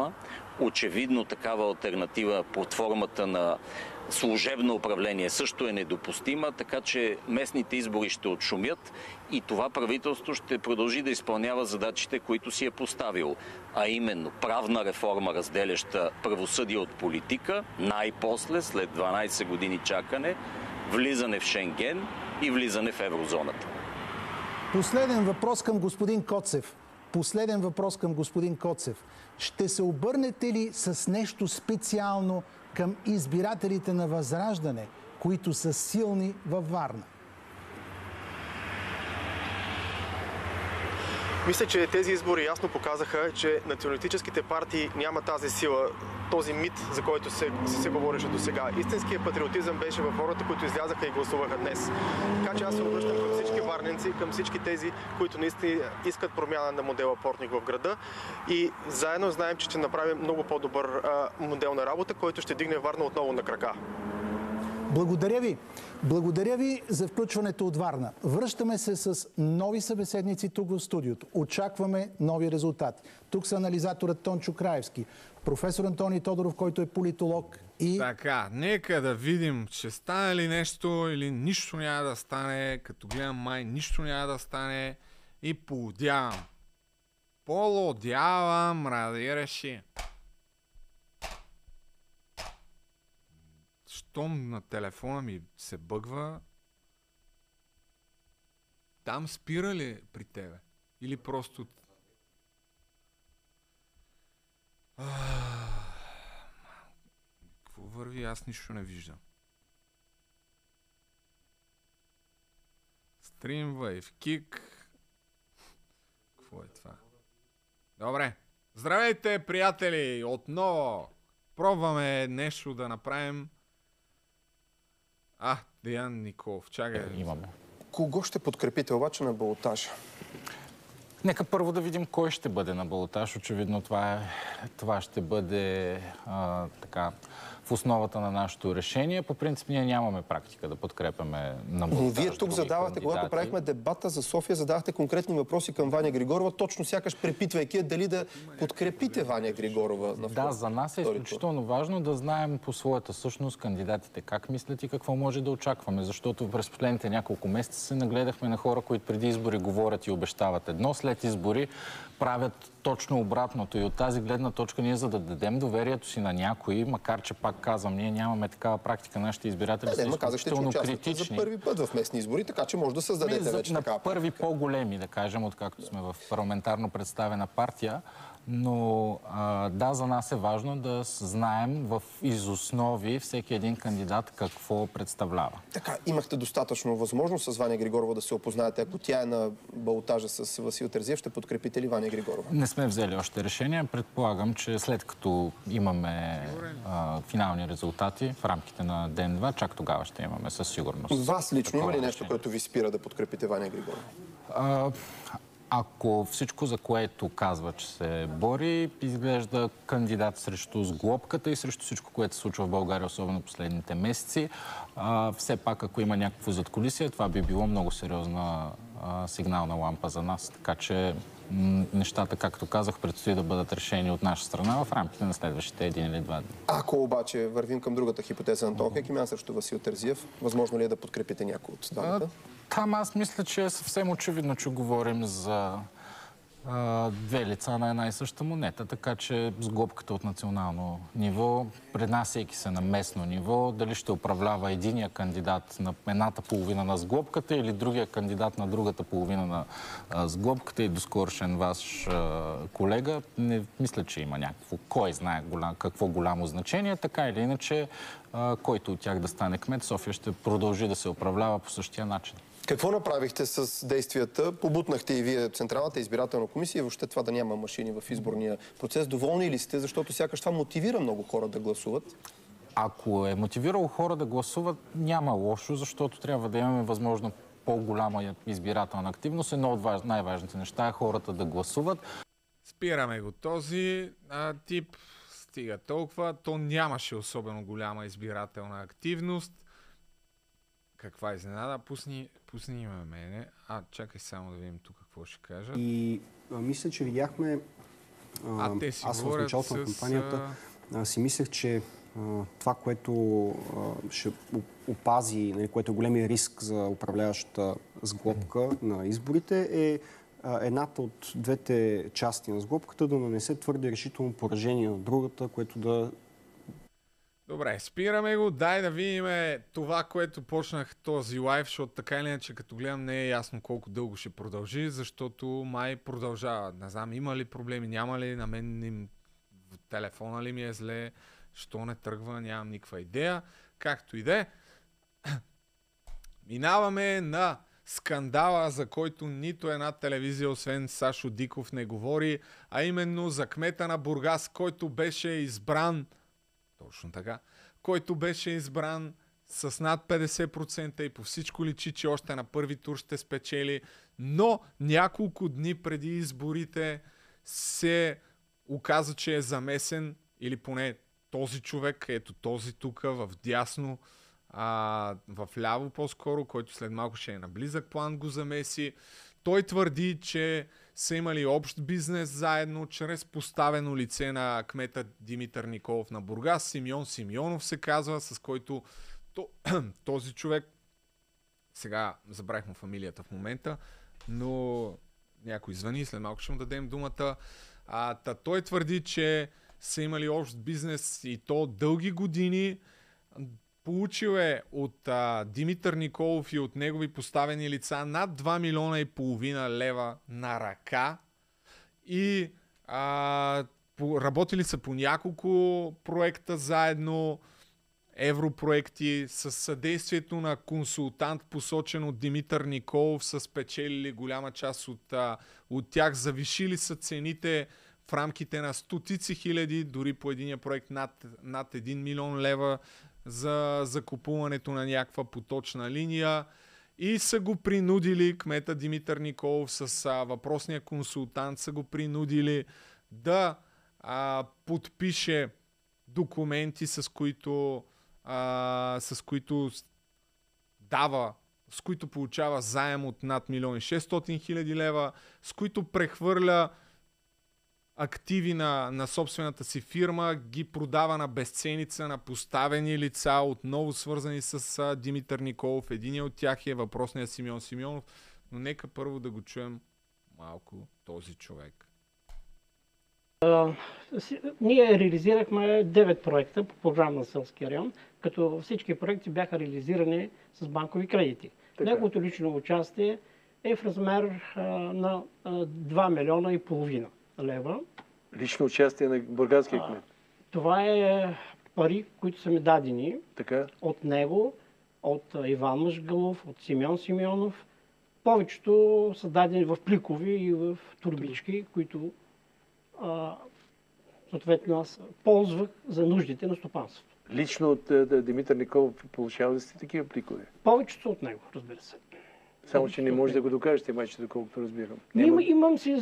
няма. Очевидно такава алтернатива под формата на служебно управление също е недопустима, така че местните избори ще отшумят и това правителство ще продължи да изпълнява задачите, които си е поставил, а именно правна реформа, разделяща правосъдие от политика, най-после, след 12 години чакане, влизане в Шенген и влизане в еврозоната. Последен въпрос към господин Коцев. Ще се обърнете ли с нещо специално към избирателите на Възраждане, които са силни във Варна? Мисля, че тези избори ясно показаха, че националистическите партии нямат тази сила, този мит, за който се говореше до сега. Истинският патриотизъм беше в хората, които излязаха и гласуваха днес. Така че аз се обръщам към всички варненци, към всички тези, които наистина искат промяна на модела Портних в града. И заедно знаем, че ще направим много по-добър модел на работа, който ще дигне Варна отново на крака. Благодаря ви. Благодаря ви за включването от Варна. Връщаме се с нови събеседници тук в студиото. Очакваме нови резултати. Тук са анализаторът Тончо Краевски, професор Антоний Тодоров, който е политолог и... Така, нека да видим, ще стане ли нещо или нищо няма да стане. Като гледам май, нищо няма да стане и поудявам. Полудявам, ради реши. Щом на телефона ми се бъгва, там спира ли при тебе? Или просто... Какво върви? Аз нищо не виждам. Streamwave, Kick. Какво е това? Добре. Здравейте, приятели! Отново пробваме нещо да направим. Деян Николов, чакай. Имаме. Кого ще подкрепите обаче на балотажа? Нека първо да видим кой ще бъде на балотаж. Очевидно това ще бъде така в основата на нашето решение. По принцип ние нямаме практика да подкрепяме на балотаж. Но вие тук задавахте, когато правихме дебата за София, задавахте конкретни въпроси към Ваня Григорова, точно сякаш препитвайки дали да подкрепите Ваня Григорова. Да, за нас е изключително важно да знаем по своята същност кандидатите как мислят и какво може да очакваме, защото през последните няколко месеца се нагледахме на хора, които преди избори говорят и обещават едно, след избори правят точно обратното. И от тази гледна точка ние, за да дадем доверието си на някои, макар че пак казвам, ние нямаме такава практика, нашите избиратели са изключително критични. За първи път в местни избори, така че може да създадете вече такава практика. Първи по-големи, да кажем, откакто сме в парламентарно представена партия. Но да, за нас е важно да знаем из основи всеки един кандидат какво представлява. Така, имахте достатъчно възможност с Ваня Григорова да се опознаете. Ако тя е на балотажа с Васил Терзиев, ще подкрепите ли Ваня Григорова? Не сме взели още решение. Предполагам, че след като имаме финални резултати в рамките на ден-два, чак тогава ще имаме със сигурност. Вас лично има ли нещо, което ви спира да подкрепите Ваня Григорова? Ако всичко, за което казва, че се бори, изглежда кандидат срещу сглобката и срещу всичко, което се случва в България, особено последните месеци, все пак, ако има някакво задкулисие, това би било много сериозна сигнална лампа за нас. Така че нещата, както казах, предстои да бъдат решени от наша страна в рамките на следващите 1 или 2 дни. Ако обаче вървим към другата хипотеза на Антон Хекимян срещу Васил Терзиев, възможно ли е да подкрепите някой от двамата? Там аз мисля, че е съвсем очевидно, че говорим за две лица на една и съща монета, така че сглобката от национално ниво, пренасейки се на местно ниво, дали ще управлява единия кандидат на едната половина на сглобката или другия кандидат на другата половина на сглобката и доскорошен ваш колега, не мисля, че има някакво, кой знае какво голямо значение, така или иначе, който от тях да стане кмет, София ще продължи да се управлява по същия начин. Какво направихте с действията? Побутнахте и вие Централната избирателна комисия и въобще това да няма машини в изборния процес. Доволни ли сте? Защото сякаш това мотивира много хора да гласуват. Ако е мотивирало хора да гласуват, няма лошо, защото трябва да имаме възможно по-голяма избирателна активност. Едно от най-важните неща е хората да гласуват. Спираме го този тип. Стига толкова. То нямаше особено голяма избирателна активност. Каква изненада? Пусни има мене. Чакай само да видим тук какво ще кажа. И мисля, че видяхме те си аз в говорят началото на кампанията си мислех, че това, което ще опази, нали, което е големия риск за управляващата сглобка на изборите, е едната от двете части на сглобката да нанесе твърде решително поражение на другата, което да... Добре, спираме го. Дай да видим това, което почнах този лайв, защото така или иначе, като гледам, не е ясно колко дълго ще продължи, защото май продължава. Не знам, има ли проблеми, няма ли, на мен телефона ли ми е зле, що не тръгва, нямам никаква идея. Както и да е. Минаваме на скандала, за който нито една телевизия, освен Сашо Диков, не говори, а именно за кмета на Бургас, който беше избран, точно така, който беше избран с над 50% и по всичко личи, че още на първи тур ще спечели, но няколко дни преди изборите се оказа, че е замесен, или поне този човек, ето този тук, в дясно, в ляво по-скоро, който след малко ще е на близък план, го замеси. Той твърди, че са имали общ бизнес заедно, чрез поставено лице на кмета Димитър Николов на Бургас. Симеон Симеонов се казва, с който този човек, сега забравих му фамилията в момента, но някой звъни, след малко ще му дадем думата. Той твърди, че са имали общ бизнес и то дълги години. Получил е от Димитър Николов и от негови поставени лица над 2 милиона и половина лева на ръка и работили са по няколко проекта заедно, европроекти, с съдействието на консултант, посочен от Димитър Николов, са спечелили голяма част от тях, завишили са цените в рамките на стотици хиляди, дори по единия проект над 1 милион лева за закупуването на някаква поточна линия и са го принудили, кмета Димитър Николов с въпросния консултант са го принудили да подпише документи, с които получава заем от над 1 600 000 лева, с които прехвърля активи на собствената си фирма, ги продава на безценица на поставени лица, отново свързани с Димитър Николов. Единият от тях е въпросният Симеон Симеонов, но нека първо да го чуем малко този човек. Ние реализирахме 9 проекта по програма на селския район, като всички проекти бяха реализирани с банкови кредити. Неговото лично участие е в размер на 2 милиона и половина лева. Лично участие на бургаския кмет? Това е пари, които са ми дадени от него, от Иван Мъжгалов, от Симеон Симеонов. Повечето са дадени в пликови и в турбички, които съответно аз ползвах за нуждите на стопанството. Лично от Димитър Николов получава ли сте такива пликове? Повечето от него, разбира се. Само, че не може да го докажете, майче, доколкото разбирам. Имам си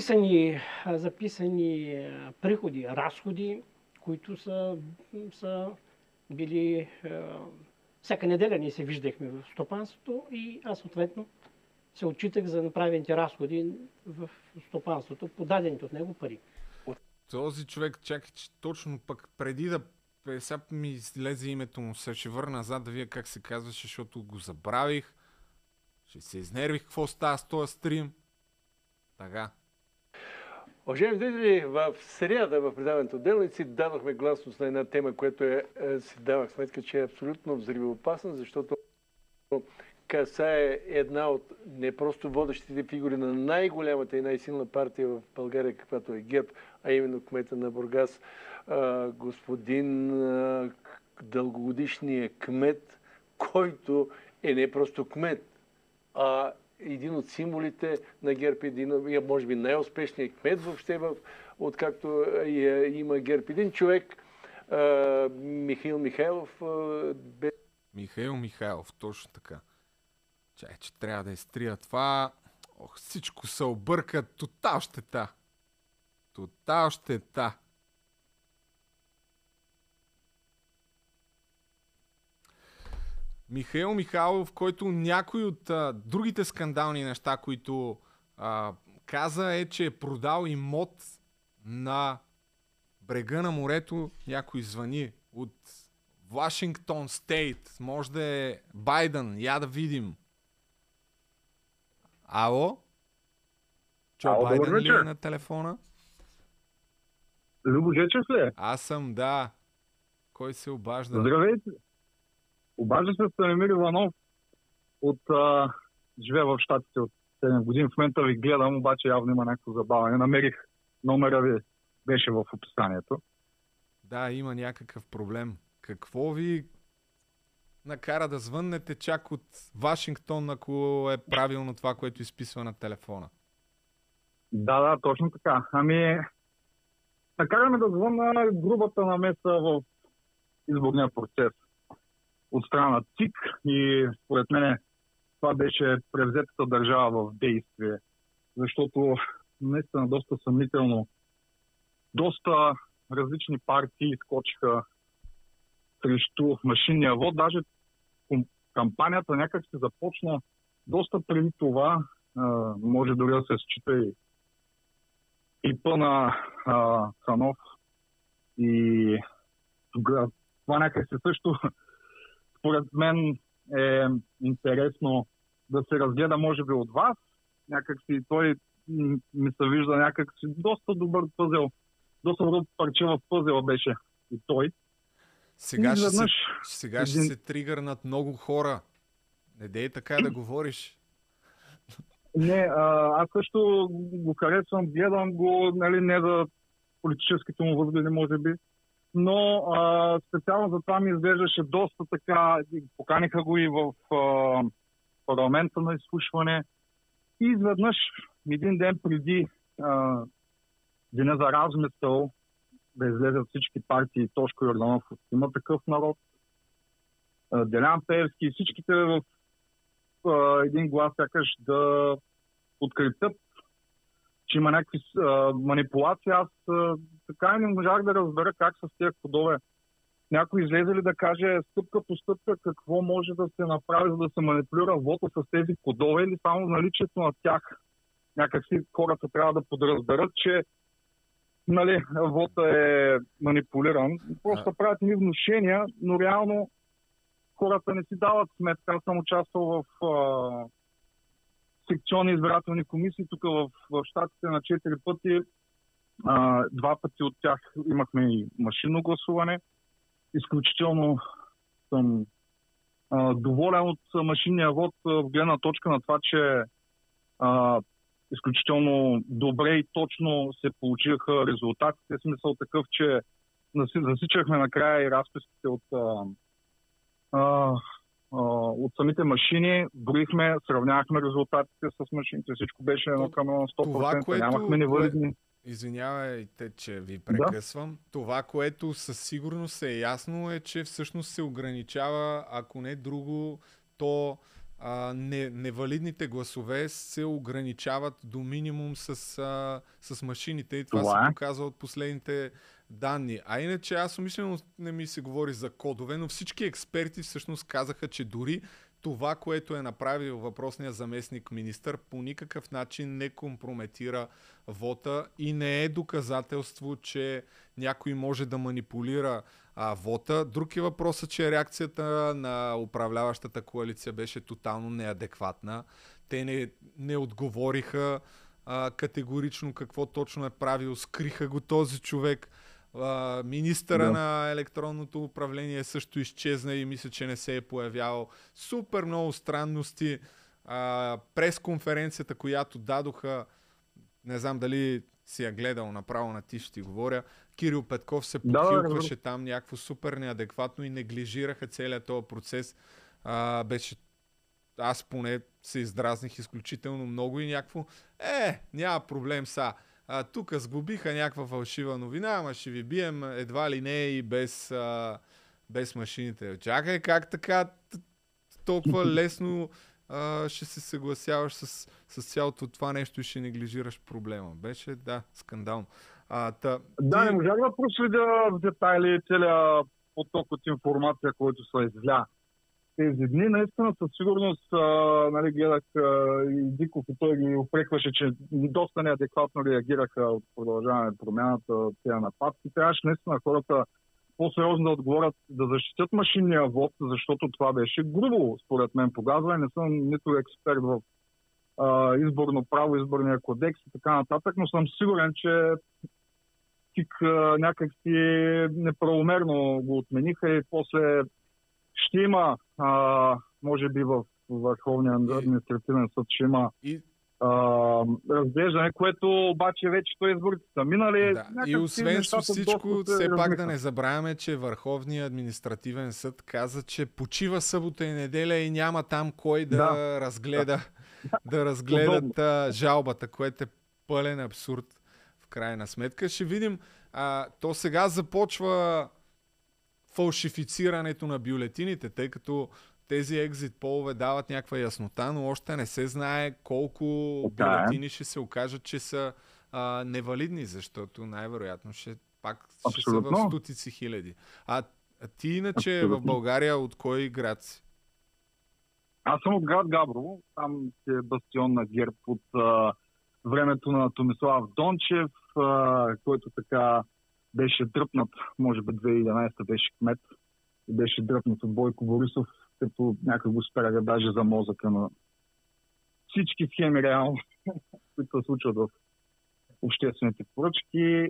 записани приходи, разходи, които са били... Всяка неделя ние се виждахме в стопанството и аз съответно се отчитах за направените разходи в стопанството, подадените от него пари. Този човек, чакай, че точно пък преди да... Сега ми излезе името му, ще върна назад да видя как се казваше, защото го забравих. Ще се изнервих какво става с този стрим. Така. Уважаеми зрители, в сряда в предаването Делници дадохме гласност на една тема, която си давах сметка, че е абсолютно взривоопасна, защото касае една от не просто водещите фигури на най-голямата и най-силна партия в България, каквато е ГЕРБ, а именно кмета на Бургас, господин дългогодишният кмет, който е не просто кмет, а един от символите на ГЕРБ, един, може би най-успешният кмет въобще, откакто има ГЕРБ. Един човек, Михаил Михайлов. Михаил Михайлов, точно така. Чай, че трябва да изтрия това. Всичко се обърка. Тотал щета. Тотал щета. Михаил Михайлов, който някой от другите скандални неща, които каза, е, че е продал имот на брега на морето някой звъни от Вашингтон Стейт. Може да е Байден. Я да видим. Ало? Джо Байден ли е на телефона? Любо Жечев ли е? Аз съм, да. Кой се обажда? Здравейте. Обажда се Станимир Иванов живея в Щатите от 7 години. В момента ви гледам, обаче явно има някакво забавяне. Намерих номера ви, беше в описанието. Да, има някакъв проблем. Какво ви накара да звъннете чак от Вашингтон, ако е правилно това, което изписва на телефона? Да, точно така. Накараме да звънна грубата намеса в изборния процес от страна на ЦИК и според мен това беше превзетата държава в действие, защото наистина доста съмнително, доста различни партии изкочиха срещу машинния вод. Даже кампанията някак се започна доста преди това, може дори да се счита и пъна Ханов. И това някак се също според мен е интересно да се разгледа, може би, от вас. Някак си той ми се вижда някак си доста добър пъзел. Доста добър парче в пъзела беше и той. Сега ще се тригърнат много хора. Не дей така да говориш. Не, аз също го харесвам, гледам го, нали, не за политическите му възгледи, може би, но специално за това ми изглеждаше доста така, поканиха го и в парламента на изслушване и изведнъж един ден преди деня за размисъл да излезат всички партии, Тошко Йорданов, Има такъв народ, Делян Пеевски и всичките в един глас сякаш да подкрепят, че има някакви манипулации. Аз така и не можах да разбера как с тези кодове. Някой излезе ли да каже стъпка по стъпка какво може да се направи, за да се манипулира вота с тези кодове или само наличието на тях. Някакси хората трябва да подразберат, че нали, вота е манипулиран. Просто правят ни внушения, но реално хората не си дават сметка. Аз съм участвал в секционни избирателни комисии тук в щатите на 4 пъти. 2 пъти от тях имахме и машинно гласуване. Изключително съм доволен от машинния вод в гледна точка на това, че изключително добре и точно се получиха резултатите. В смисъл такъв, че засичахме накрая и разписките от самите машини, броихме, сравнявахме резултатите с машините, всичко беше едно към 100%, нямахме невалидни. Извинявайте, че ви прекъсвам. Да. Това, което със сигурност е ясно, е, че всъщност се ограничава, ако не друго, то невалидните гласове се ограничават до минимум с машините и това се показва от последните данни. А иначе аз умишлено не ми се говори за кодове, но всички експерти всъщност казаха, че дори това, което е направил въпросния заместник министър, по никакъв начин не компрометира вота и не е доказателство, че някой може да манипулира вота. Друг е въпросът, че реакцията на управляващата коалиция беше тотално неадекватна. Те не отговориха категорично какво точно е правил. Скриха го този човек. Министъра на електронното управление също изчезна и мисля, че не се е появявал. Супер много странности. Пресконференцията, която дадоха, не знам дали си я гледал направо на ти, ще ти говоря, Кирил Петков се подхилкваше там някакво супер неадекватно и неглижираха целият този процес. Беше, аз поне се издразних изключително много и някакво няма проблем са. Тук сглобиха някаква фалшива новина, ама ще ви бием едва ли не и без машините. Чакай, как така толкова лесно ще се съгласяваш с цялото това нещо и ще неглижираш проблема. Беше, скандално. Не можах да проследя в детайли целият поток от информация, който се изля тези дни. Наистина със сигурност нали, гледах и Диков и той ги упрекваше, че доста неадекватно реагираха от Продължаване промяната, тези нападки. Трябваше наистина хората по-сериозно да отговорят, да защитят машинния вод, защото това беше грубо, според мен, погазване. Не съм нито експерт в изборно право, изборния кодекс и така нататък, но съм сигурен, че ТИК някак си неправомерно го отмениха и после ще има, може би в Върховния административен съд ще има разглеждане, което обаче вече той изборите са минали. Да. И освен всичко, все пак да не забравяме, че Върховния административен съд каза, че почива събота и неделя и няма там кой да разгледа да разгледат жалбата, което е пълен абсурд в крайна сметка. Ще видим. То сега започва фалшифицирането на бюлетините, тъй като тези екзит полове дават някаква яснота, но още не се знае колко бюлетини ще се окажат, че са невалидни, защото най-вероятно ще са в стотици хиляди. А ти иначе в България от кой град си? Аз съм от град Габрово. Там е бастион на ГЕРБ от времето на Томислав Дончев, който така беше дръпнат, може би 2011 беше кмет и беше дръпнат от Бойко Борисов, като някак го спряга даже за мозъка на всички схеми реално, които се случват в обществените поръчки.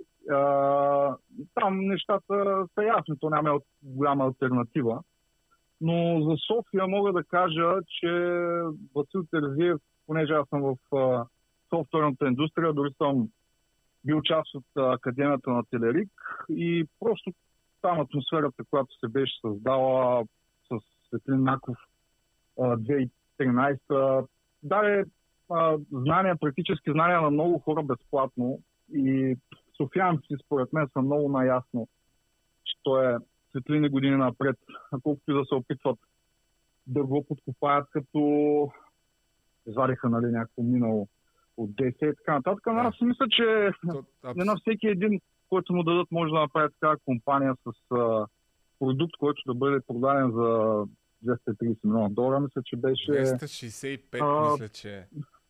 Там нещата са ясни, то няма голяма алтернатива. Но за София мога да кажа, че Васил Терзиев, понеже аз съм в софтуерната индустрия, дори съм бил част от Академията на Телерик и просто там атмосферата, която се беше създала с Светлин Наков 2013, даде знания, практически знания на много хора безплатно и софиянци, според мен, са много наясно, че той е светлини години напред, колкото и да се опитват да го подкопаят, като извадиха нали, някакво минало от 10 и така нататък. Но аз мисля, че не на всеки един, който му дадат, може да направи такава компания с продукт, който да бъде продаден за $230 милиона. Мисля, че беше... 265, мисля, че...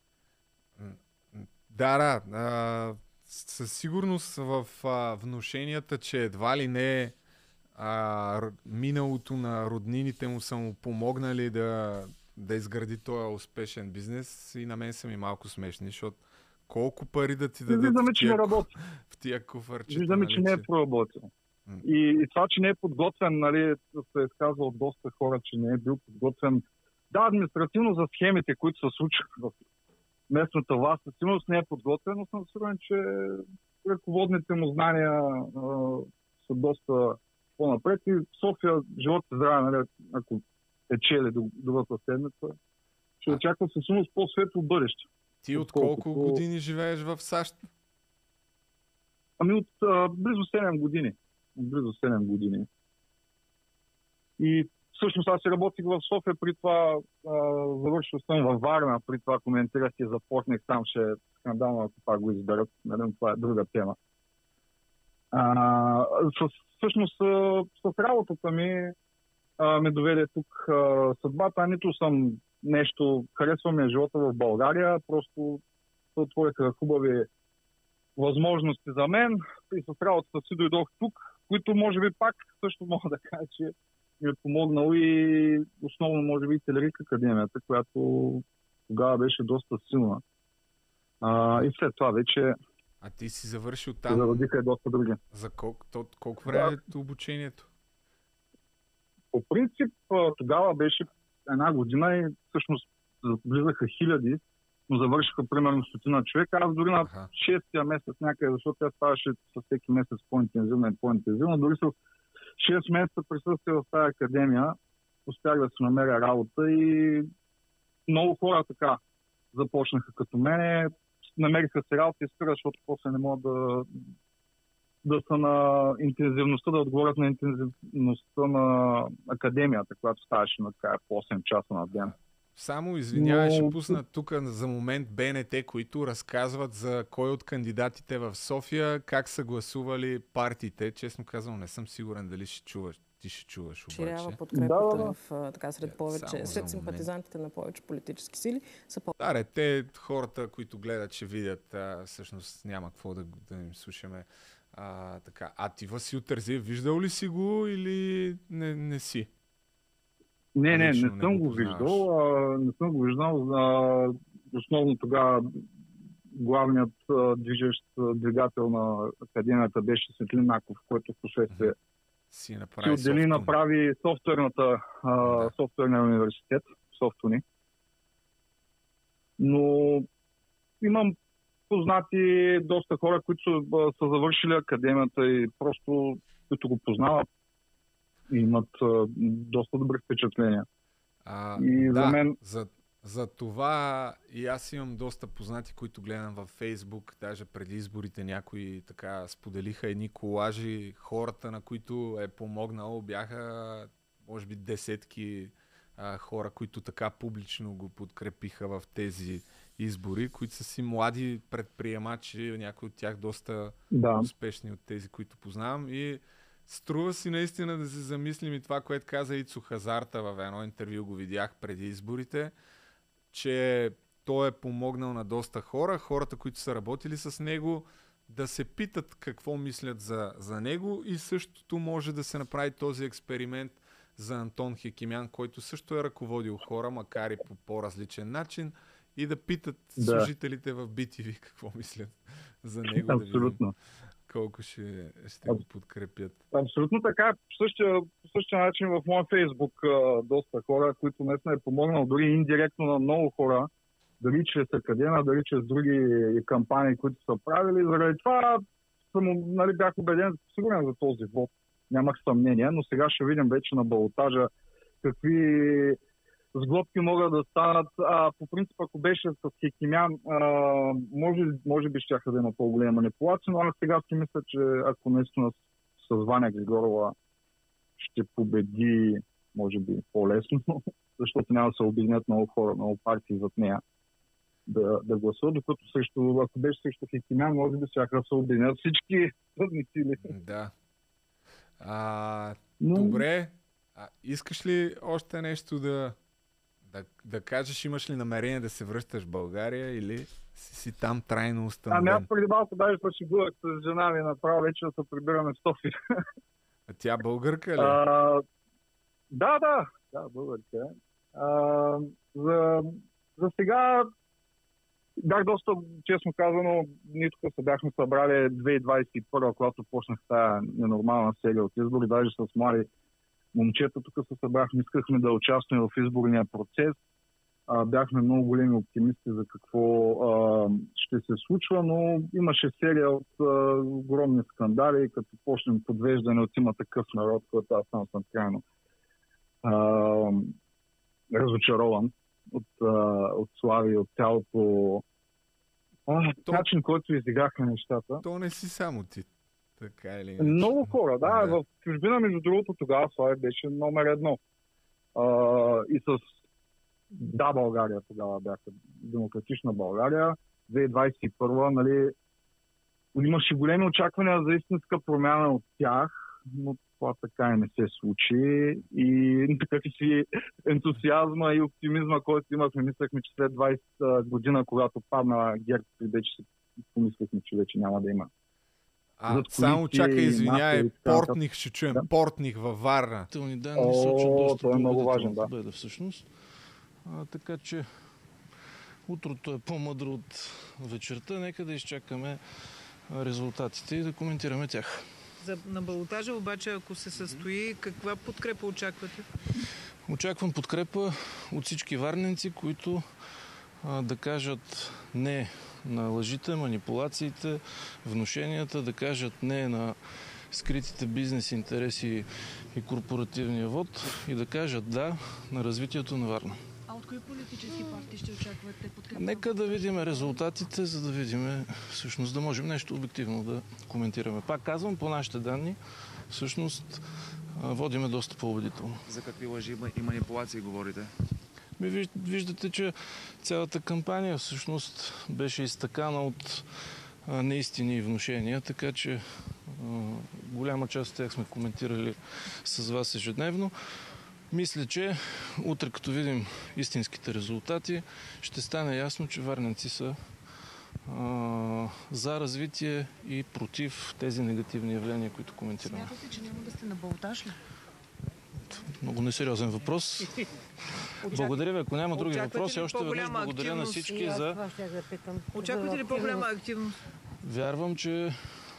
Да. Със сигурност в внушенията, че едва ли не миналото на роднините му са му помогнали да изгради този успешен бизнес и на мен са ми малко смешни, защото колко пари да ти дадат в тия куфарчета. Виждаме, че не е проработил. И това, че не е подготвен, нали, се е сказал от доста хора, че не е бил подготвен. Да, административно за схемите, които се случват в местната власт, сигурно не е подготвен, но съм сигурен, че ръководните му знания са доста по-напред и София, живот и здраве, нали, ако е чели до другата седмица, ще очаква със сигурност по-светло бъдеще. Ти от колко години живееш в САЩ? Ами от близо 7 години. Близо 7 години. И всъщност аз си работих в София, при това завършил съм във Варна, при това коментирах и започнах, там ще е скандално, ако пак го изберат. Нали, това е друга тема. Всъщност с работата ми ме доведе тук съдбата. Нито съм нещо, харесвам ми живота в България, просто се отвориха хубави възможности за мен и с работата си дойдох тук, които може би пак също мога да кажа, че ми е помогнало и основно може би и Телерик Академията, която тогава беше доста силна. И след това вече А ти си завършил там? Зародиха и доста други. За колко време е обучението? По принцип тогава беше една година и всъщност влизаха хиляди, но завършиха примерно 100 човека. Аз дори на 6-тия месец някъде, защото тя ставаше със всеки месец по-интензивно и по-интензивно, дори с 6 месеца присъствие в тази академия успях да си намеря работа и много хора така започнаха като мене. Намериха се работа и спира, защото после не могат да са на интензивността, да отговорят на интензивността на академията, която ставаше на така по 8 часа на ден. Само извинявай, ще пусна тук за момент БНТ, които разказват за кой от кандидатите в София, как са гласували партиите. Честно казвам, не съм сигурен дали ще чуваш. Ти ще чуваш обаче. Ширява подкрепата сред симпатизантите на повече политически сили. Да, те хората, които гледат, ще видят. Всъщност няма какво да им слушаме. А ти, Васил Терзиев, виждал ли си го или не си? Не съм го виждал. Не съм го виждал. Основно тогава главният движещ двигател на академията беше Светлин Наков, който в последствие си отдели направи софтуерния университет, Софтуни. Но имам познати доста хора, които са завършили академията и просто, които го познават, имат доста добри впечатления. За това и аз имам доста познати, които гледам във Фейсбук. Даже преди изборите някои така споделиха едни колажи. Хората, на които е помогнал, бяха може би десетки хора, които така публично го подкрепиха в тези избори, които са си млади предприемачи, някои от тях доста успешни от тези, които познавам. И струва си наистина да се замислим и това, което каза Ицо Хазарта в едно интервю, го видях преди изборите, че той е помогнал на доста хора, хората, които са работили с него, да се питат какво мислят за него, и същото може да се направи този експеримент за Антон Хекимян, който също е ръководил хора, макар и по по-различен начин, и да питат служителите в BTV какво мислят за него. Абсолютно. Да колко ще го подкрепят. Абсолютно така. По същия начин в моя Фейсбук доста хора, които наистина е помогнал дори индиректно на много хора, дали чрез академия, дали чрез други кампании, които са правили. Заради това бях убеден, сигурен за този вод. Нямах съмнение, но сега ще видим вече на балотажа какви сглобки могат да станат. По принцип, ако беше с Хекимян, може би щяха да има по-голема манипулация, но аз сега си мисля, че ако наистина с Ваня Григорова ще победи, може би по-лесно, защото няма да се обединят много хора, много партии зад нея да гласуват, докато ако беше срещу Хекимян, може би щяха да се обединят всички съдни сили. Да. Добре. Искаш ли още нещо да кажеш, имаш ли намерение да се връщаш в България или си там трайно установен? Аз преди малко даже пошегувах с жена ми, направо вече да се прибираме в София. А тя българка ли? Да, българка е. За сега бях доста, честно казано, ние тук се бяхме събрали 2021, когато почнах тая ненормална серия от избори, даже с млади момчета тук се събрахме, искахме да участваме в изборния процес. Бяхме много големи оптимисти за какво ще се случва, но имаше серия от огромни скандали, като почнем подвеждане от Има такъв народ, който аз съм крайно разочарован от Слави, от цялото начин, който изиграха нещата. То не си само ти. Така или иначе. Много хора, да. В чужбина, между другото, тогава Слави беше номер 1. И с България тогава бяха Демократична България. 2021, нали, имаше големи очаквания за истинска промяна от тях, но това така и не се случи. И такъв си ентусиазма и оптимизма, който имахме, мислехме, че след 20 година, когато падна ГЕРБ, вече си помислехме, че вече няма да има. Само чакай, извиняй, Портних ще чуем. Да? Портних във Варна. Данни сочат доста е много важен, да. Победа всъщност. Така че утрото е по-мъдро от вечерта. Нека да изчакаме резултатите и да коментираме тях. На балотажа обаче, ако се състои, каква подкрепа очаквате? Очаквам подкрепа от всички варненци, които да кажат не на лъжите, манипулациите, внушенията, да кажат не на скритите бизнес интереси и корпоративния вод и да кажат да на развитието на Варна. А от кои политически партии ще очаквате подкрепа? Нека да видим резултатите, за да видим всъщност да можем нещо обективно да коментираме. Пак казвам, по нашите данни, всъщност водиме доста по-убедително. За какви лъжи и манипулации говорите? Виждате, че цялата кампания всъщност беше изтъкана от неистини и внушения, така че голяма част от тях сме коментирали с вас ежедневно. Мисля, че утре, като видим истинските резултати, ще стане ясно, че варненци са за развитие и против тези негативни явления, които коментираме. Смятате, че няма да сте на балотаж ли? Много несериозен въпрос. Благодаря ви. Ако няма други въпроси, още веднъж благодаря на всички за... Очаквате ли по-голяма активност? Вярвам, че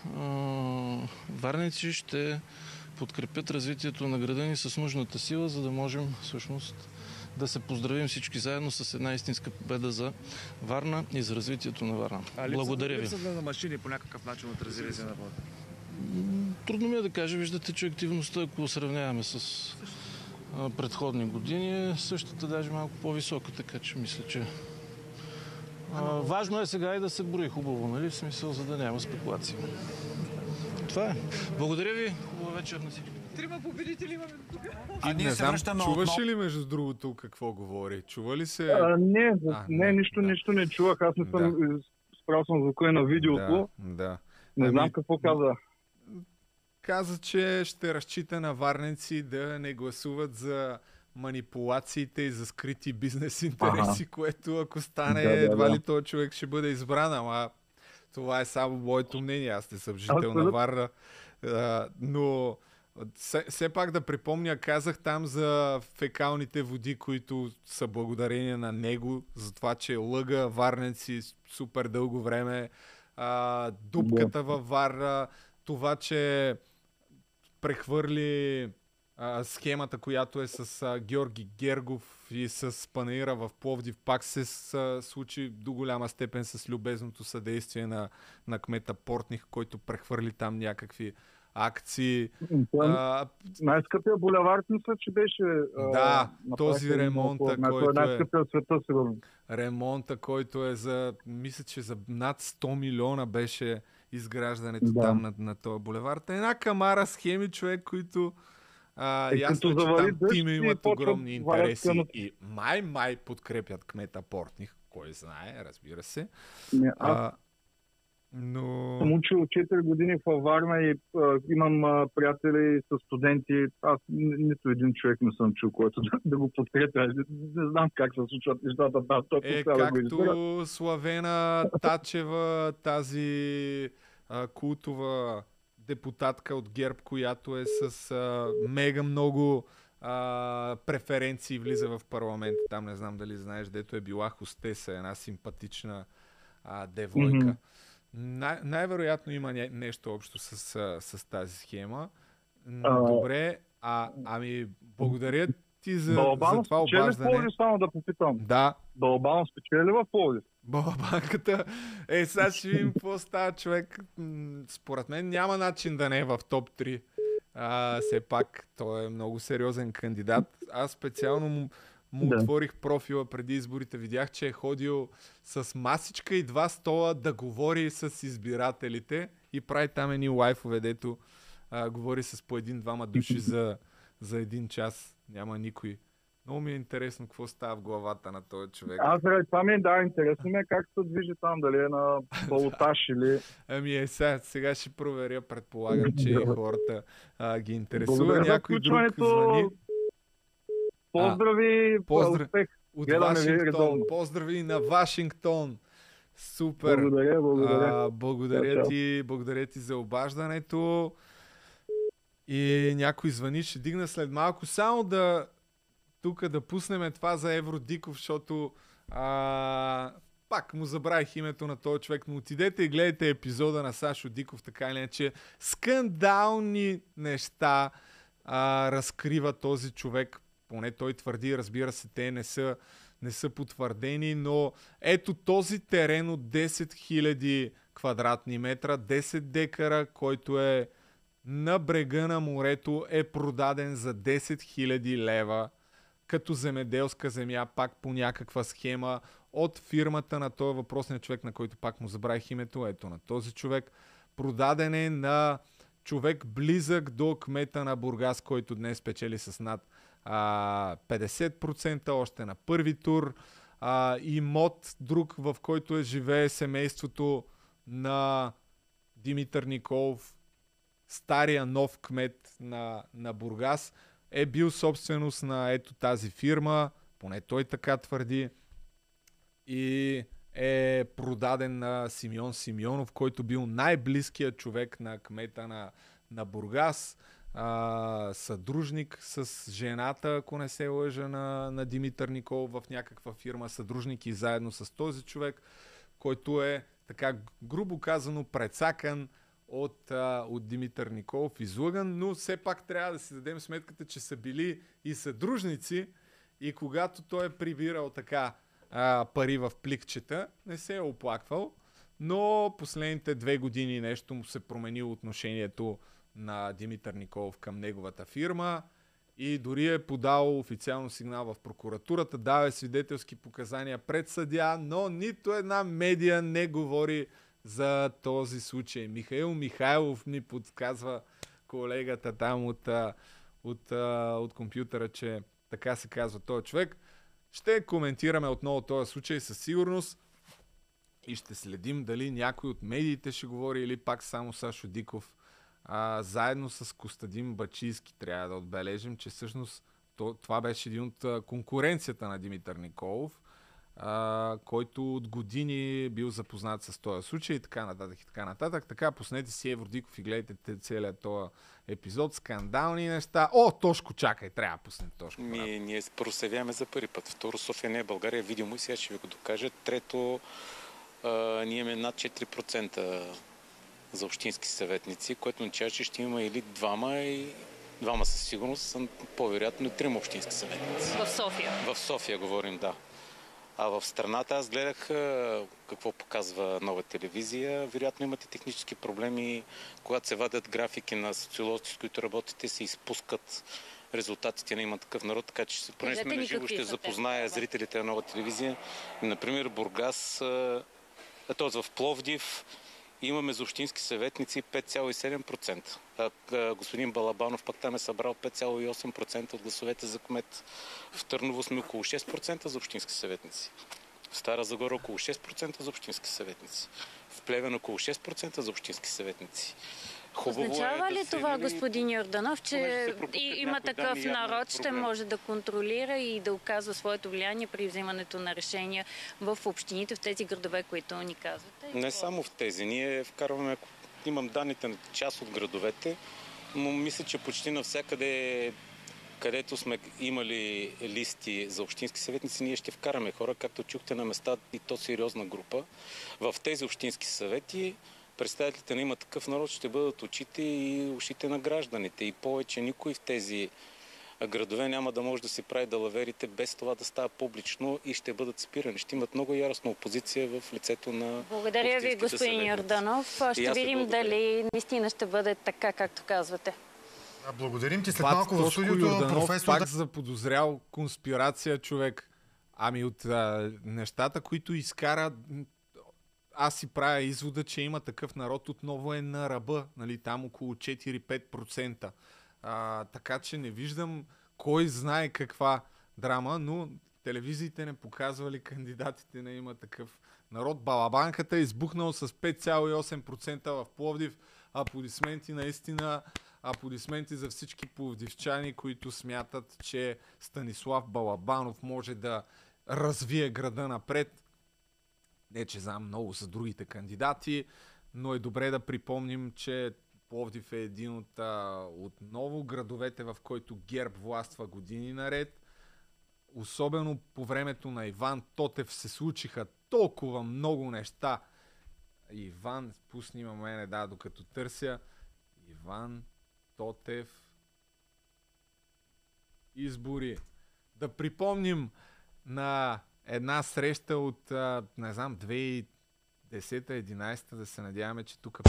варненци ще подкрепят развитието на града ни с нужната сила, за да можем всъщност да се поздравим всички заедно с една истинска победа за Варна и за развитието на Варна. Благодаря ви. Липсата на машини по някакъв начин отразили се на вода? Трудно ми е да кажа. Виждате, че активността, ако сравняваме с предходни години, е същата, даже малко по-висока, така че мисля, че важно е сега и да се брои хубаво, нали? В смисъл, за да няма спекулации. Това е. Благодаря ви. Хубава вечер на всички. Трима победители имаме тук. Ние се връщаме чуваш ли между другото какво говори? Чува ли се? Не, нищо не чувах. Аз не съм справил съм звука на видеото. Да. Не знам какво каза. Каза, че ще разчита на варненци да не гласуват за манипулациите и за скрити бизнес интереси, което ако стане, едва ли този човек ще бъде избран, ама това е само моето мнение. Аз не съм жител на Варна. Но все пак да припомня, казах там за фекалните води, които са благодарение на него, за това, че лъга варненци супер дълго време, дупката във Варна, това, че прехвърли схемата, която е с Георги Гергов и с Панаира в Пловдив, пак се случи до голяма степен с любезното съдействие на кмета Портних, който прехвърли там някакви акции. Най-скъпия булевард, мисля, че беше... този ремонта, който е... Най-скъпия в света, сигурно. Ремонта, който е за... Мисля, че за над 100 милиона беше изграждането там на този булевард. Една камара схеми, човек, които... ясно, че там тими имат огромни интереси и май подкрепят кмета Портних, кой знае, разбира се. Но... Съм учил 4 години във Варна и имам приятели с студенти. Аз нито един човек не съм чул, който да го подкрепя. Не знам как се случват нещата. Както Славена Тачева, тази култова депутатка от ГЕРБ, която е с мега много преференции, влиза в парламент. Там не знам дали знаеш, дето е била хостеса, една симпатична девойка. Най-вероятно има нещо общо с тази схема. Добре, ами благодаря ти за това обаждане. Само да попитам. Да. Балабанов спечели в Пловдив? Балабанката. Сега ще видим какво става, човек. Според мен няма начин да не е в топ 3. Все пак той е много сериозен кандидат. Аз специално му отворих профила преди изборите. Видях, че е ходил с масичка и 2 стола да говори с избирателите и прави там едни лайфове, дето говори с по 1-2 души за 1 час. Няма никой. Много ми е интересно какво става в главата на този човек. Това ми е интересно ми е как се движи там, дали е на балотаж или... Ами сега ще проверя, предполагам, че хората ги интересува. Някой друг звъни. Поздрави, успех. От Вашингтон. Поздрави на Вашингтон. Супер. Благодаря ти за обаждането. И някой звъни, ще дигна след малко. Само тук да пуснем това за Евродиков, защото пак му забравих името на този човек, но отидете и гледайте епизода на Сашо Диков, така или иначе. Скандални неща разкрива този човек. Поне той твърди, разбира се, те не са потвърдени, но ето този терен от 10 000 квадратни метра, 10 декара, който е на брега на морето, е продаден за 10 000 лева като земеделска земя, пак по някаква схема от фирмата на този въпросния човек, на който пак му забравих името. Ето на този човек. Продаден е на човек близък до кмета на Бургас, който днес печели с над 50% още на първи тур. И МОД, друг, в който живее семейството на Димитър Николов, стария нов кмет на Бургас, е бил собственост на ето тази фирма, поне той така твърди, и е продаден на Симеон Симеонов, който бил най-близкият човек на кмета на Бургас, съдружник с жената, ако не се лъжа, на Димитър Николов в някаква фирма, съдружник и заедно с този човек, който е, така грубо казано, прецакан от Димитър Николов, излъган, но все пак трябва да си дадем сметката, че са били и съдружници, и когато той е прибирал така пари в пликчета, не се е оплаквал, но последните 2 години нещо му се променило отношението на Димитър Николов към неговата фирма и дори е подал официално сигнал в прокуратурата, дава свидетелски показания пред съдия, но нито една медия не говори за този случай. Михаил Михайлов ми подсказва колегата там от компютъра, че така се казва този човек. Ще коментираме отново този случай със сигурност и ще следим дали някой от медиите ще говори или пак само Сашо Диков. Заедно с Костадин Бачийски трябва да отбележим, че всъщност това беше един от конкуренцията на Димитър Николов, който от години бил запознат с този случай и така нататък и така нататък. Така, пуснете си Евродиков и гледайте целият този епизод, скандални неща. Тошко, чакай, трябва да пуснем Тошко. Ние първо се явяваме за първи път. Второ, София не е България, видимо и сега ще ви го докажа. Трето, ние имаме над 4% за общински съветници, което означава, че ще има или двама със сигурност, по-вероятно 3 общински съветници. В София? В София говорим, да. А в страната аз гледах какво показва Нова телевизия. Вероятно имате технически проблеми, когато се вадят графики на социолозите, с които работите, се изпускат резултатите на Има такъв народ, така че поне сме на живо, ще запозная зрителите на Нова телевизия. Например, Бургас, т.е. в Пловдив, имаме за общински съветници 5,7%. Господин Балабанов пък там е събрал 5,8% от гласовете за кмет. В Търново сме около 6% за общински съветници. В Стара Загора около 6% за общински съветници. В Плевен около 6% за общински съветници. Означава ли това, господин Йорданов, че има такъв народ, ще може да контролира и да оказва своето влияние при взимането на решения в общините, в тези градове, които ни казвате? Не само в тези. Ние вкарваме, имам данните на част от градовете, но мисля, че почти навсякъде, където сме имали листи за общински съветници, ние ще вкараме хора, както чухте на места, и то сериозна група. В тези общински съвети представителите на Има такъв народ ще бъдат очите и ушите на гражданите. И повече никой в тези градове няма да може да си прави далаверите без това да става публично и ще бъдат спирани. Ще имат много яростна опозиция в лицето на... Благодаря ви, господин Йорданов. Ще видим дали наистина ще бъде така, както казвате. Благодарим ти. След малко в студиото професор... Пак заподозрял конспирация човек. Ами от нещата, които изкара... Аз си правя извода, че Има такъв народ отново е на ръба, нали, там около 4-5%. Така че не виждам кой знае каква драма, но телевизиите не показвали кандидатите на Има такъв народ. Балабанката е избухнал с 5,8% в Пловдив. Аплодисменти наистина, аплодисменти за всички пловдивчани, които смятат, че Станислав Балабанов може да развие града напред. Не, че знам много за другите кандидати, но е добре да припомним, че Пловдив е един от отново градовете, в който ГЕРБ властва години наред. Особено по времето на Иван Тотев се случиха толкова много неща. Иван, пусни мене, докато търся. Иван Тотев. Избори. Да припомним на една среща от, не знам, 2010-2011, да се надяваме, че тук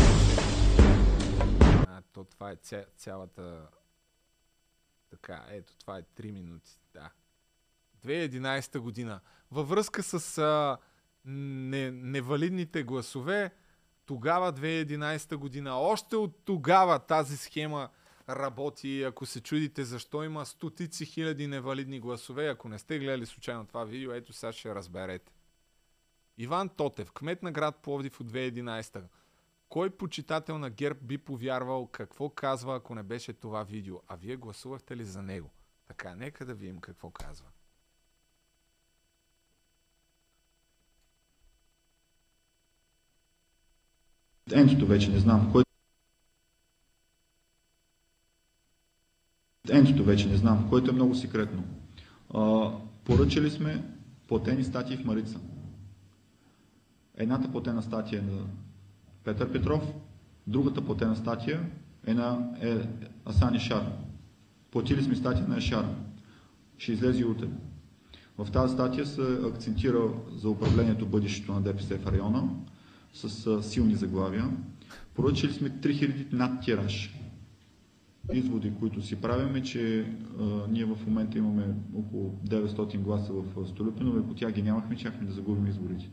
това е цялата... Така, ето, това е 3 минути. Да. 2011 година. Във връзка с невалидните гласове, тогава 2011 година, още от тогава тази схема работи. Ако се чудите защо има стотици хиляди невалидни гласове, ако не сте гледали случайно това видео, ето сега ще разберете. Иван Тотев, кмет на град Пловдив от 2011. Кой почитател на ГЕРБ би повярвал какво казва, ако не беше това видео? А вие гласувахте ли за него? Така, нека да видим какво казва. Ентото вече не знам. Което е много секретно. Поръчали сме платени статии в Марица. Едната платена статия е на Петър Петров, другата платена статия е на Асан Ешар. Платили сме статия на Ешар. Ще излезе утре. В тази статия се акцентира за управлението бъдещето на ДПС в района с силни заглавия. Поръчали сме 3000 над тираж. Изводи, които си правим е, че ние в момента имаме около 900 гласа в Столипиново и по тях ги нямахме, чакахме да загубим изборите.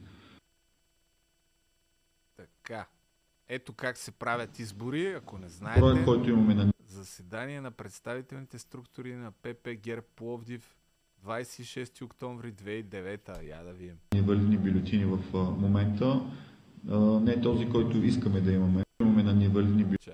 Така. Ето как се правят избори, ако не знаете. Броят, който имаме на... Заседание на представителните структури на ПП ГЕРБ Пловдив 26 октомври 2009. Я да видим. Невалидни бюлетини в момента. Не е този, който искаме да имаме. Имаме на невалидни бюлетини.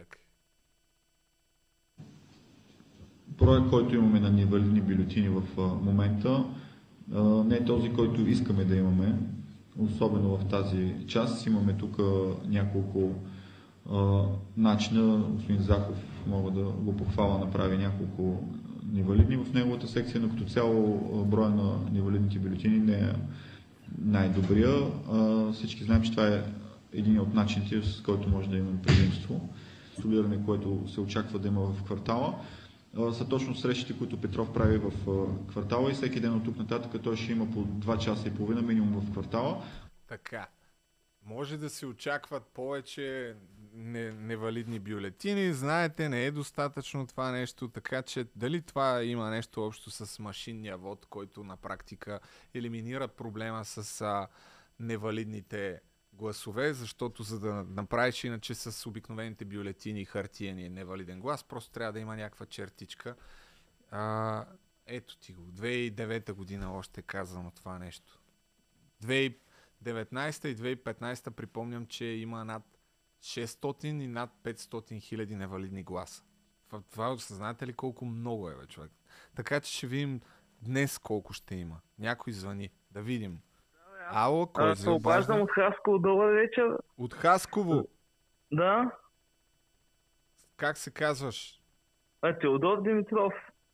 Броят, който имаме на невалидни бюлетини в момента, не е този, който искаме да имаме. Особено в тази част. Имаме тук няколко начина. Господин Захов, мога да го похваля, направи няколко невалидни в неговата секция, но като цяло броя на невалидните бюлетини не е най-добрия. Всички знаем, че това е един от начините, с който може да имаме предимство. Столиране, което се очаква да има в квартала, са точно срещите, които Петров прави в квартала и всеки ден от тук нататък той ще има по 2 часа и половина минимум в квартала. Така. Може да се очакват повече невалидни бюлетини. Знаете, не е достатъчно това нещо, така че дали това има нещо общо с машинния вод, който на практика елиминира проблема с невалидните гласове, защото за да направиш иначе с обикновените бюлетини хартиен и невалиден глас, просто трябва да има някаква чертичка. Ето ти го. 2009 година още е казано това нещо. 2019 и 2015 припомням, че има над 600 и над 500 хиляди невалидни гласа. Това осъзнаете ли колко много е, бе, човек? Така че ще видим днес колко ще има. Някой звъни. Да видим. Ало, кой се обаждам от Хасково. Добър вечер. От Хасково? Да. Как се казваш? Теодор Димитров.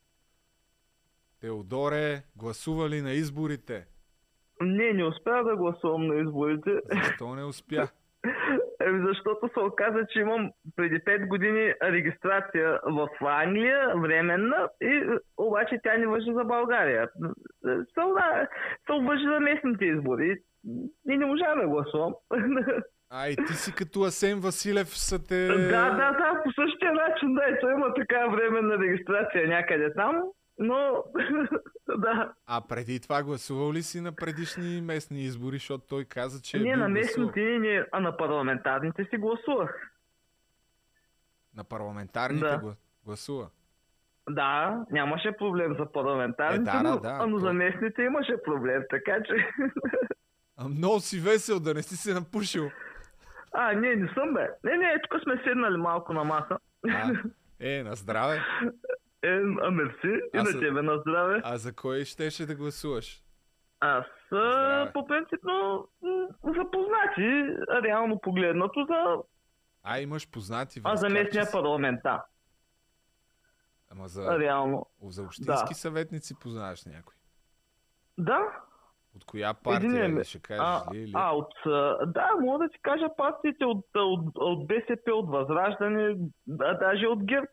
Теодоре, гласува ли на изборите? Не успях да гласувам на изборите. Защо не успя? Защото се оказа, че имам преди 5 години регистрация в Англия, временна, и обаче тя не важи за България. Се важи за местните избори. И не можа да гласувам. Ай, ти си като Асен Василев са те... Да, по същия начин, да, той има така временна регистрация някъде там. Но, да. А преди това гласувал ли си на предишни местни избори, защото той каза, че не на местните, а на парламентарните си гласувах. На парламентарните гласува? Да, нямаше проблем за парламентарните, но за местните имаше проблем, така че... Много си весел, да не си се напушил. Не съм, бе. Не, тук сме седнали малко на маса. На здраве. Мерси. И на тебе на здраве. А за кой щеше да гласуваш? Аз по принципно запознати, реално погледнато за... имаш познати в за местния парламент, да. Ама за... Реално. За общински съветници познаваш някой? Да. От коя партия ще кажеш ли? Да, мога да ти кажа партиите от БСП, от Възраждане, даже от ГЕРБ.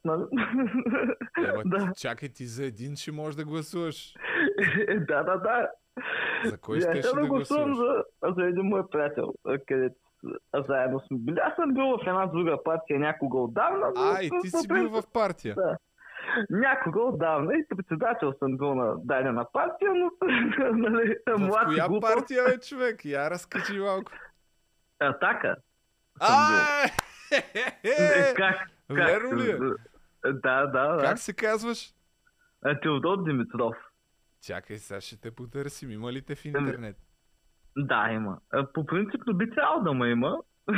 Чакай, ти за един ще можеш да гласуваш. Да. За кой ще да гласуваш? За един мой приятел, където заедно сме били. Аз съм бил в една друга партия някога отдавна. И ти си бил в партия? Да. Някога отдавна и председател съм бил на дадена партия, но в коя партия е, човек? Я разкажи малко. Атака. Верно ли е? Да. Как се казваш? Теодор Димитров. Чакай, сега ще те потърсим. Има ли те в интернет? Да, има. По принцип би трябвало да ме има.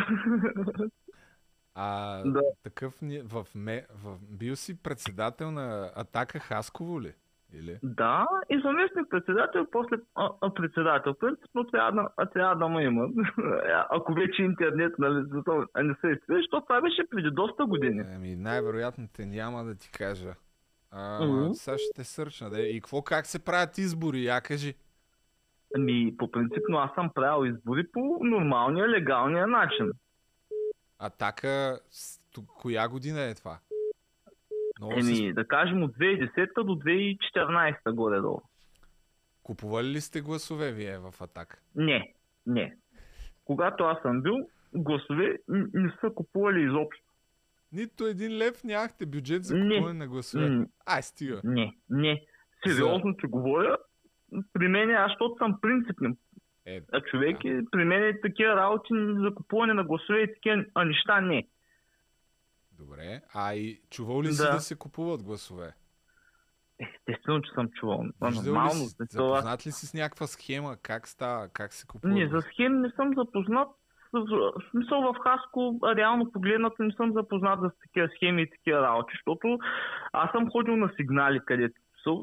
Такъв бил си председател на Атака Хасково ли? Или? Да, и заместник председател, после председател. Принципно трябва да ме има. Ако вече интернет не се изпие, защото това беше преди доста години. Най-вероятно те няма да ти кажа. Сега ще те сърчна. И как се правят избори? Я кажи. По принципно аз съм правил избори по нормалния, легалния начин. Атака, коя година е това? Да кажем от 2010 до 2014 горе-долу. Купували ли сте гласове вие в Атака? Не. Когато аз съм бил, гласове не са купували изобщо. Нито един лев нямахте бюджет за купуване на гласове? Стига. Не. Сериозно ти говоря. При мен, защото съм принципен човек, при мен такива работи за купуване на гласове и такива неща не. Добре. И чувал ли си да се купуват гласове? Естествено, че съм чувал. Запознат ли си с някаква схема? Как става? Как се купува? Не, за схеми не съм запознат. В смисъл в Хаско, реално погледнато не съм запознат за такива схеми и такива работи, защото аз съм ходил на сигнали, където са,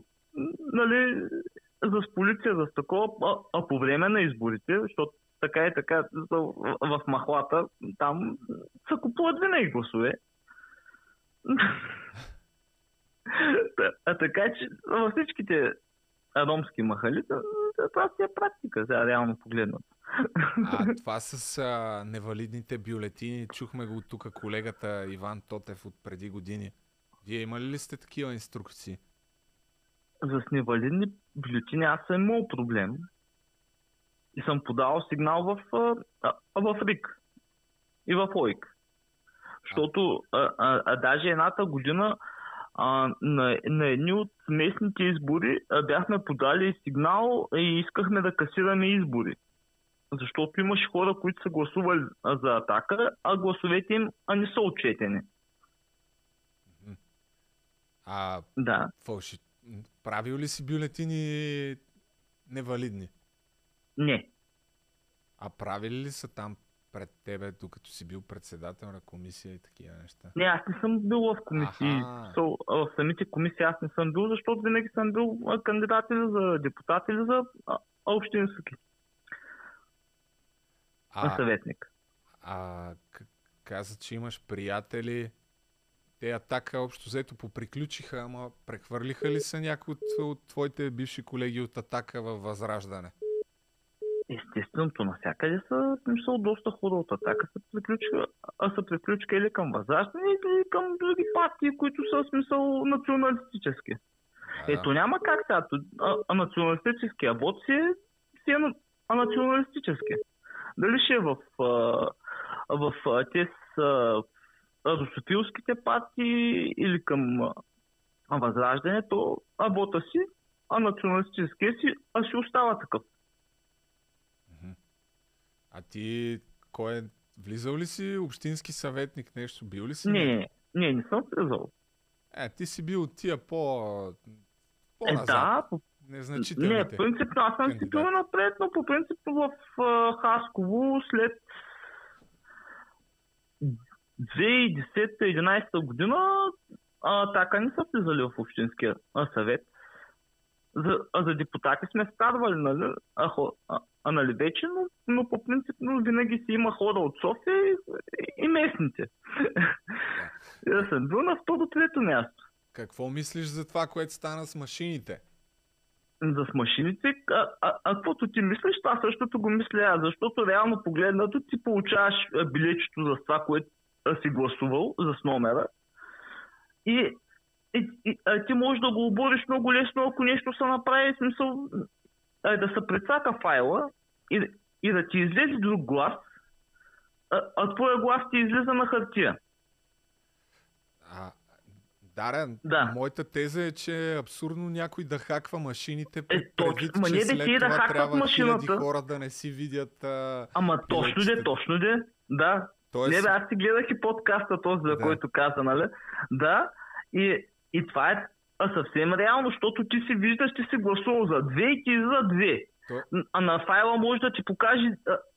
за полиция, за такова, а по време на изборите, защото така и така в махлата, там се купуват винаги гласове. Така че във всичките ромски махали, това си е практика, сега реално погледнато. Това с невалидните бюлетини, чухме го тук колегата Иван Тотев от преди години. Вие имали ли сте такива инструкции? За невалидни бюлетини аз съм имал проблем и съм подавал сигнал в РИК и в ОИК. Защото даже едната година на едни от местните избори бяхме подали сигнал и искахме да касираме избори. Защото имаше хора, които са гласували за Атака, а гласовете им не са отчетени. Да. Правил ли си бюлетини невалидни? Не. А правили ли са там пред тебе, докато си бил председател на комисия и такива неща? Не, аз не съм бил в комисии. В самите комисии аз не съм бил, защото винаги съм бил кандидат или за депутат или за общински съветник. Каза, че имаш приятели. Те Атака общо взето поприключиха, ама прехвърлиха ли са някои от твоите бивши колеги от Атака във Възраждане? Естествено, навсякъде са доста хора от Атака са приключиха или към Възраждане, или към други партии, които са в смисъл националистически. Ето няма как сега. Националистическия вот си е националистически. Дали ще е в русофилските партии или към Възраждането, вота си, а националистическия си, си остава такъв. А ти, влизал ли си общински съветник, нещо, бил ли си? Не съм влизал. Ти си бил от тия по-назад. Незначителните. Не, принципно аз съм си бил напред, но по принцип в Хасково след 2010-2011 година така не са влизали в Общинския съвет. За депутати сме вкарвали, нали вече, но по принцип винаги си има хора от София и местните. Да съм бил на второ-трето място. Какво мислиш за това, което стана с машините? За машините, каквото ти мислиш, това същото го мисля аз, защото реално погледнато ти получаваш билетчето за това, което си гласувал, за номера и ти можеш да го обориш много лесно, ако нещо се направи, смисъл да се прецака файла и да ти излезе друг глас, а твоя глас ти излиза на хартия. Моята теза е, че е абсурдно някой да хаква машините, предвид, че след това трябва машината. Хиляди хора да не си видят Ама точно де, да. Тоест... Не, аз си гледах и подкаста този, за който каза, нали? Да, И това е съвсем реално, защото ти си виждаш, ти си гласувал за 2 и ти за 2. А на файла може да ти покаже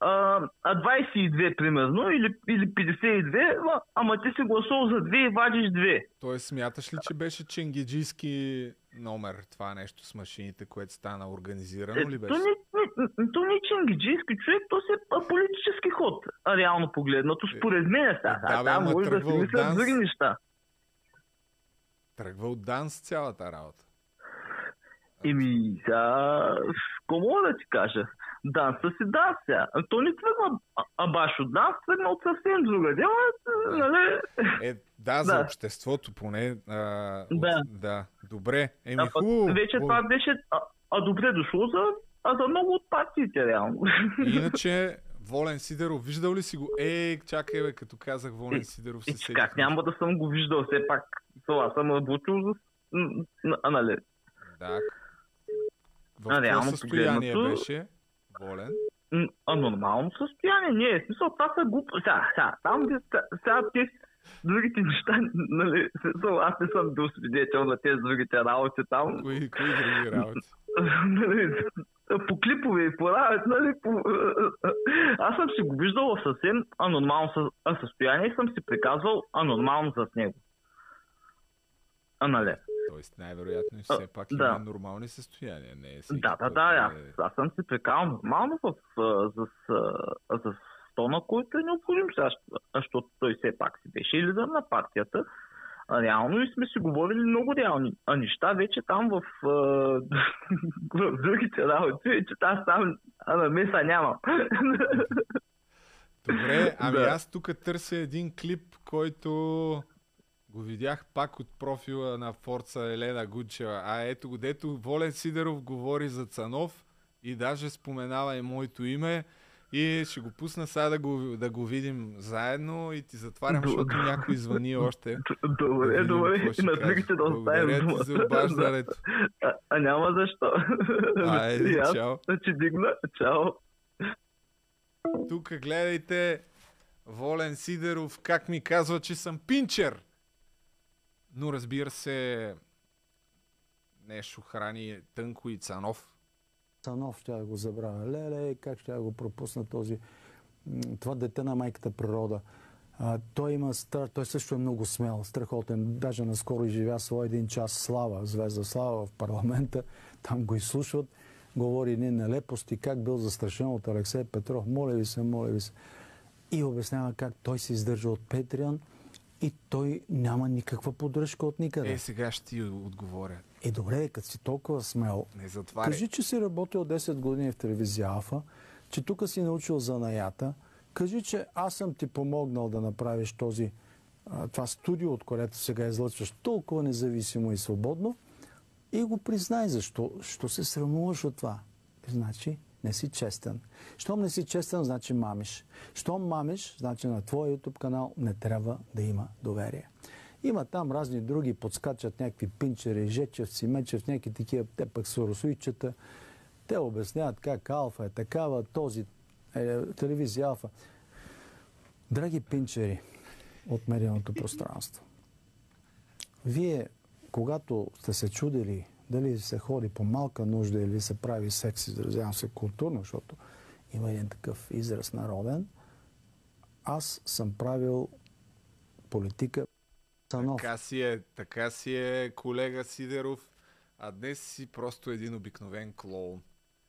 22 примерно или 52, ама ти си гласувал за 2 и вадиш 2. Тоест смяташ ли, че беше ченгеджийски номер това нещо с машините, което стана организирано ли беше? То не е ченгеджийски човек, то си е политически ход, реално погледнато, според мен. Там може да си мислят други неща. Тръгва от ДАНС цялата работа. Какво мога да ти кажа? Данса си дан сега. То не тръгва баш от ДАНС, тръгна от съвсем друга дела. Нали? За обществото поне. Да. Добре. Хубаво. Вече това беше добре дошло за много от партиите, реално. Иначе, Волен Сидеров, виждал ли си го? Чакай бе, като казах Волен Сидеров се сетих. Как няма да съм го виждал, все пак. Това съм обучил за... Нали? Да. В какво състояние беше Волен? Нормално състояние. Не, в смисъл, това са глупости. Сега тези другите неща, нали, аз не съм бил свидетел на тези другите работи там. Кои други работи? По клипове и по работи, нали, аз съм си го виждал в съвсем анормално състояние и съм си приказвал анормално с него. Нали? Тоест най-вероятно и все пак има нормални състояния. Не е Аз съм си прекал нормално за стона, който е необходим сега, защото той все пак си беше лидер на партията. Реално и сме си говорили много реални неща. Вече там в другите работи, вече там намеса няма. Добре, аз тук търся един клип, който го видях пак от профила на Форца Елена Гунчева. Ето го, дето Волен Сидеров говори за Цанов и даже споменава и моето име. И ще го пусна сега да го видим заедно и ти затварям, защото някой звъни още. Добре. И на другите да оставим дума. Благодаря ти за обаждането. Няма защо. Айде, чао. Че дигна. Чао. Тук гледайте Волен Сидеров как ми казва, че съм пинчер. Но разбира се, нещо храни Тънко и Цанов. Цанов ще го забравя. Леле, как ще го пропусна това дете на майката природа. Той също е много смел, страхотен. Даже наскоро изживя своя 1 час слава, звезда слава в парламента. Там го изслушват. Говори нелепости, как бил застрашен от Алексей Петров. Моля ви се. И обяснява как той се издържа от Петриан и той няма никаква поддръжка от никъде. Сега ще ти отговоря. Добре, като си толкова смел, не затваря. Кажи, че си работил 10 години в телевизия Алфа, че тук си научил занаята. Кажи, че аз съм ти помогнал да направиш това студио, от което сега излъчваш толкова независимо и свободно, и го признай защо се срамуваш от това. Значи не си честен. Щом не си честен, значи мамиш. Щом мамиш, значи на твоя YouTube канал не трябва да има доверие. Има там разни други, подскачат някакви пинчери, жечевци, мечев, някакви такива, те пък соросуйчета. Те обясняват как Алфа е такава, телевизия Алфа. Драги пинчери от медийното пространство, вие, когато сте се чудили дали се ходи по малка нужда или се прави секс, изразявам се културно, защото има един такъв израз народен, аз съм правил политика. Така си е, колега Сидеров, а днес си просто един обикновен клоун.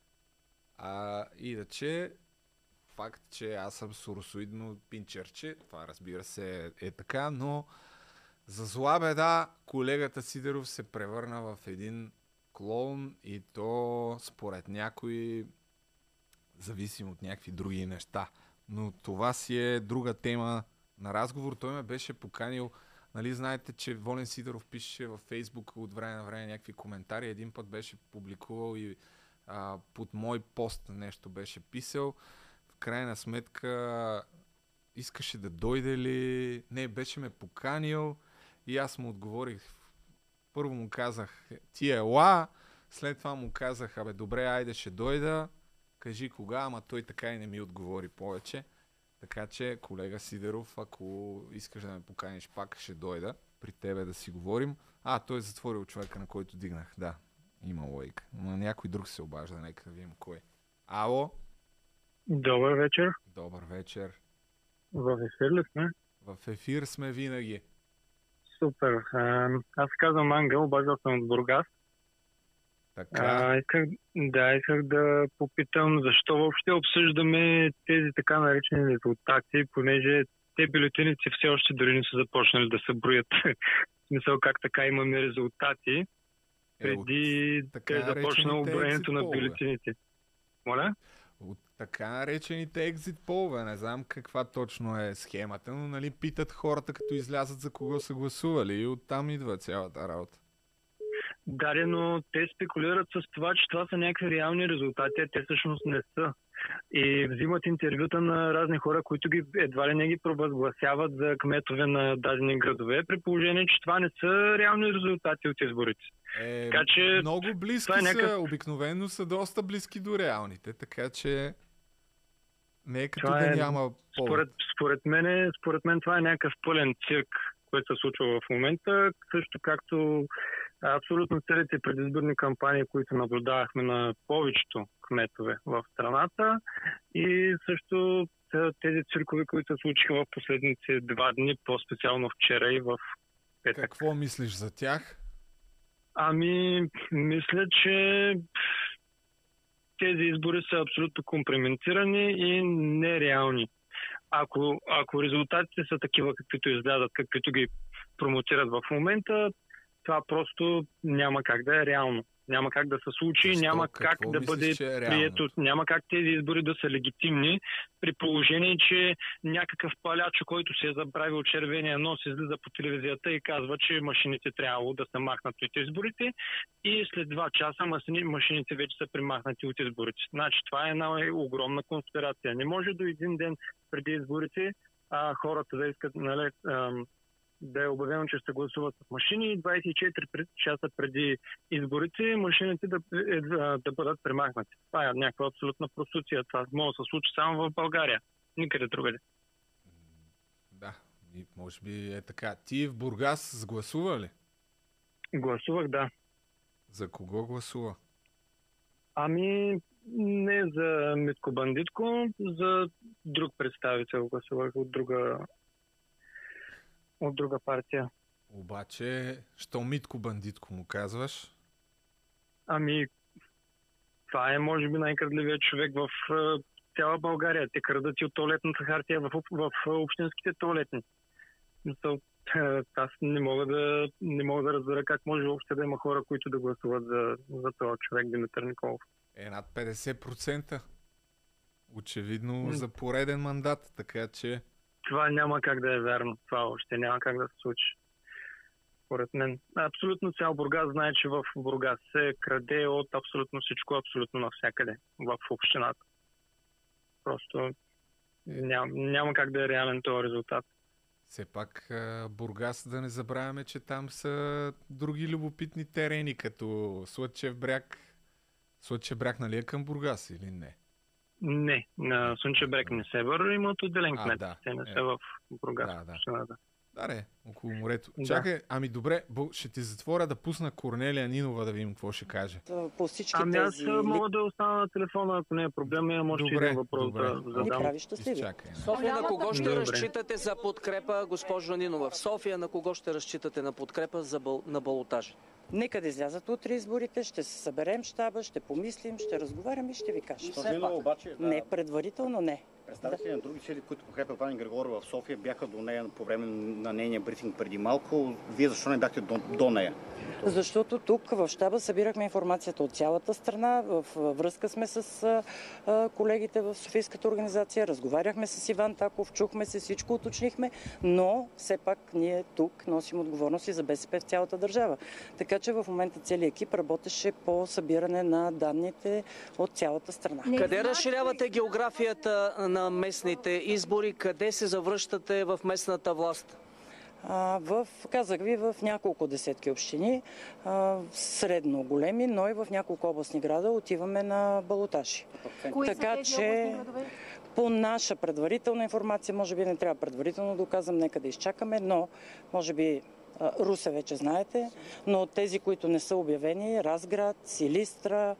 Иначе, факт, че аз съм соросоидно пинчерче, това разбира се е така, но за зла беда колегата Сидеров се превърна в един клоун и то според някои зависим от някакви други неща. Но това си е друга тема на разговор. Той ме беше поканил. Нали знаете, че Волен Сидеров пише във Фейсбук от време на време някакви коментари. Един път беше публикувал и под мой пост нещо беше писал. В крайна сметка искаше да дойде ли? Не, беше ме поканил и аз му отговорих. Първо му казах, ти ела, след това му казах, добре, айде ще дойда, кажи кога, ама той така и не ми отговори повече. Така че, колега Сидеров, ако искаш да ме поканиш пак, ще дойда. при тебе да си говорим. Той е затворил човека, на който дигнах. Да, има лойка. Но някой друг се обажда, нека да видим кой. Ало? Добър вечер. Добър вечер. В ефир ли сме? В ефир сме винаги. Супер. Аз казвам Ангел, обаждал съм от Бургас. Така. Исках да попитам защо въобще обсъждаме тези така наречени резултати, понеже те бюлетините все още дори не са започнали да се броят. В смисъл как така имаме резултати преди да е започнало броенето на бюлетините. Моля? От така наречените екзит полове. Не знам каква точно е схемата, но нали питат хората, като излязат за кого са гласували и оттам идва цялата работа. Да, но те спекулират с това, че това са някакви реални резултати, а те всъщност не са. И взимат интервюта на разни хора, които едва ли не ги провъзгласяват за кметове на дадени градове, при положение, че това не са реални резултати от изборите. Така, че много близки са, обикновено са доста близки до реалните, така че не е като да няма повод. Според мен това е някакъв пълен цирк, който се случва в момента, също както абсолютно целите предизборни кампании, които наблюдавахме на повечето кметове в страната и също тези циркове, които се случиха в последните 2 дни, по-специално вчера и в петък. Какво мислиш за тях? Мисля, че тези избори са абсолютно компрометирани и нереални. Ако резултатите са такива, каквито излязат, каквито ги промотират в момента, това просто няма как да е реално. Няма как да се случи, няма как да бъде прието, няма как тези избори да са легитимни, при положение, че някакъв палячо, който се е забравил червения нос, излиза по телевизията и казва, че машините трябвало да се махнат от изборите и след 2 часа машините вече са примахнати от изборите. Значи това е една огромна конспирация. Не може до един ден преди изборите хората да искат, да е обявено, че ще гласуват с машини, 24 часа преди изборите машините да бъдат премахнати. Това е някаква абсолютна проституция. Това може да се случи само в България. Никъде другаде. Да, и може би е така. Ти в Бургас сгласува ли? Гласувах, да. За кого гласува? Не за Митко Бандитко, за друг представител гласувах от друга партия. Обаче, що Митко Бандитко му казваш? Това е може би най-крадливият човек в цяла България. Те крадат и от тоалетната хартия в общинските тоалетни. Аз не мога да разбера как може въобще да има хора, които да гласуват за този човек Димитър Николов. Над 50%. Очевидно за пореден мандат, така че... Това няма как да е вярно. Това още няма как да се случи. Според мен. Абсолютно цял Бургас знае, че в Бургас се краде от абсолютно всичко, абсолютно навсякъде в общината. Просто няма как да е реален този резултат. Все пак Бургас, да не забравяме, че там са други любопитни терени, като Слънчев бряг. Слънчев бряг, нали е към Бургас или не? Не, на Слънчев бряг не се имат отделен кмет. Те не са в Бургас. Да, около морето. Чакай, добре, ще ти затворя да пусна Корнелия Нинова да видим какво ще каже. По всички аз мога да остана на телефона, ако не е проблем, може и един въпрос да задам. София, на кого ще разчитате за подкрепа, госпожо Нинова? В София на кого ще разчитате на подкрепа на балотажа? Нека да излязат утре изборите, ще се съберем щаба, ще помислим, ще разговаряме и ще ви кажем. Не, предварително не. Представители на други сили, които подкрепят Ваня Григорова в София, бяха до нея по време на нейния брифинг преди малко. Вие защо не бяхте до нея? Защото тук в щаба събирахме информацията от цялата страна, в връзка сме с колегите в Софийската организация, разговаряхме с Иван Таков, чухме се, всичко уточнихме, но все пак ние тук носим отговорност и за БСП в цялата държава. Така че в момента целият екип работеше по събиране на данните от цялата страна. Къде разширявате географията на местните избори? Къде се завръщате в местната власт? Казах ви, в няколко десетки общини, средно големи, но и в няколко областни града отиваме на балотажи. Така че по наша предварителна информация, може би не трябва предварително да казвам, нека да изчакаме, но може би Русе вече знаете, но тези, които не са обявени, Разград, Силистра,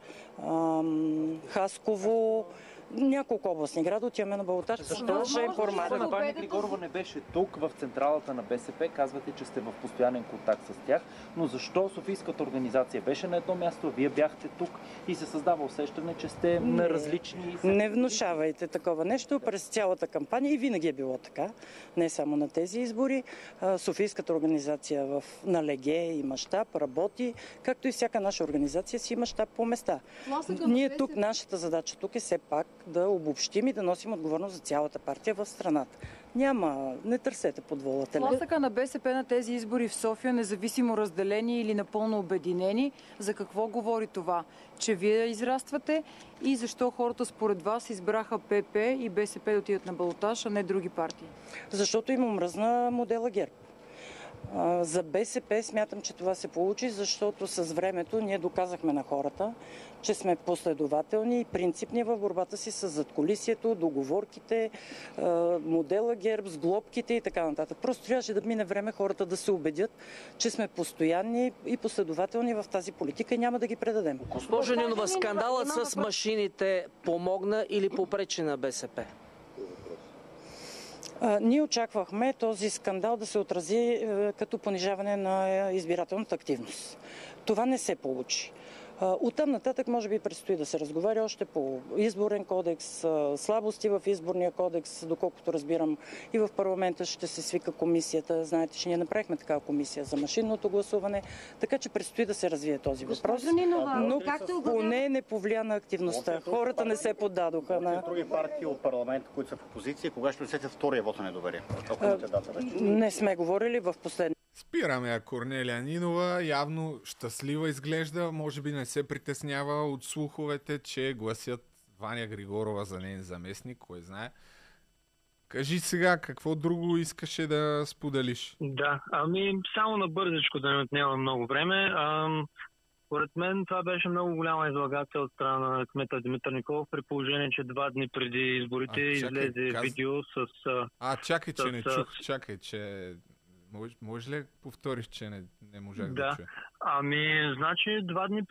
Хасково, няколко областни града, отиваме на балотаж. Защо информация на Ваня Григорова не беше тук, в централата на БСП? Казвате, че сте в постоянен контакт с тях, но защо Софийската организация беше на едно място, вие бяхте тук и се създава усещане, че сте на различни... Не внушавайте такова нещо. През цялата кампания и винаги е било така, не само на тези избори. Софийската организация на Леге има щаб, работи, както и всяка наша организация си има щаб по места. Ние тук, нашата задача тук е все пак да обобщим и да носим отговорност за цялата партия в страната. Не търсете подволата. Тласъка на БСП на тези избори в София, независимо разделени или напълно обединени, за какво говори това? Че вие израствате и защо хората според вас избраха ПП и БСП да отидат на балотаж, а не други партии? Защото им омръзна модела ГЕРБ. За БСП смятам, че това се получи, защото с времето ние доказахме на хората, че сме последователни и принципни в борбата си с задкулисието, договорките, модела ГЕРБ, с глобките и така нататък. Просто трябваше да мине време хората да се убедят, че сме постоянни и последователни в тази политика и няма да ги предадем. Госпожо Нинова, скандалът с машините помогна или попречи на БСП? Ние очаквахме този скандал да се отрази като понижаване на избирателната активност. Това не се получи. Оттам нататък може би предстои да се разговаря още по изборен кодекс, слабости в изборния кодекс, доколкото разбирам и в парламента ще се свика комисията. Знаете, че ние направихме такава комисия за машинното гласуване, така че предстои да се развие този въпрос. Но поне не повлия на активността. Хората не се поддадоха на... Други партии от парламента, които са в опозиция, кога ще внесете втория вот на недоверие? Ако имате дата вече. Не сме говорили в последния. Спираме я Корнелия Нинова. Явно щастлива изглежда. Може би не се притеснява от слуховете, че гласят Ваня Григорова за нейн заместник. Кой знае. Кажи сега, какво друго искаше да споделиш? Да, само на бързичко, да не отнема много време. Според мен това беше много голяма излагация от страна на кмета Димитър Николов, при положение, че 2 дни преди изборите излезе видео с... чакай, че не чух. Чакай, че... Може ли повториш, че не можах да чуя? Значи 2 дни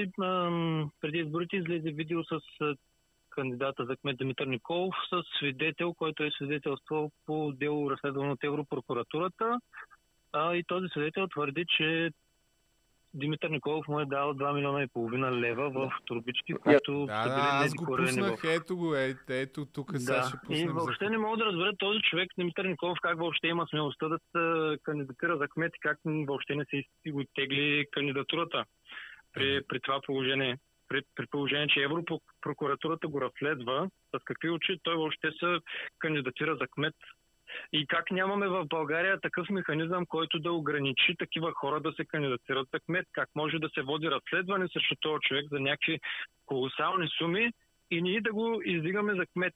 преди изборите излезе видео с кандидата за кмет Димитър Николов с свидетел, който е свидетелствал по дело разследвано от Европрокуратурата. И този свидетел твърди, че Димитър Николов му е дал 2,5 милиона лева в турбички, които са били аз го пуснах, ето го, ето тук сега ще пуснем. И въобще не мога да разбера този човек, Димитър Николов, как въобще има смелостта да се кандидатира за кмет и как въобще не се го тегли кандидатурата при това положение. При положение, че Европрокуратурата го разследва, с какви очи той въобще се кандидатира за кмет. И как нямаме в България такъв механизъм, който да ограничи такива хора да се кандидатират за кмет? Как може да се води разследване срещу този човек за някакви колосални суми и ние да го издигаме за кмет?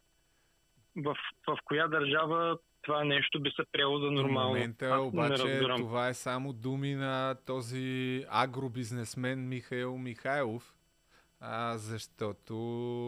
В коя държава това нещо би се приело за нормално? В момента обаче това е само думи на този агробизнесмен Михаил Михайлов, защото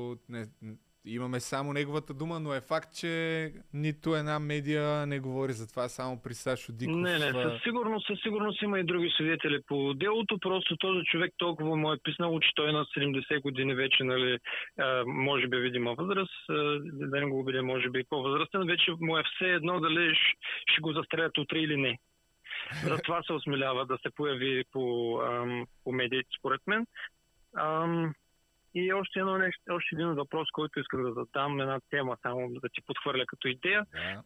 имаме само неговата дума, но е факт, че нито една медия не говори за това, само при Сашо Диков. Не, със сигурност има и други свидетели по делото, просто този човек толкова му е писнало, че той е на 70 години вече, нали, може би видима възраст, да не го обидя, може би по-възрастен, вече му е все едно дали ще го застрелят утре или не. Затова се осмелява да се появи по медиите, според мен. И още един въпрос, който исках да задам, една тема, само да ти подхвърля като идея.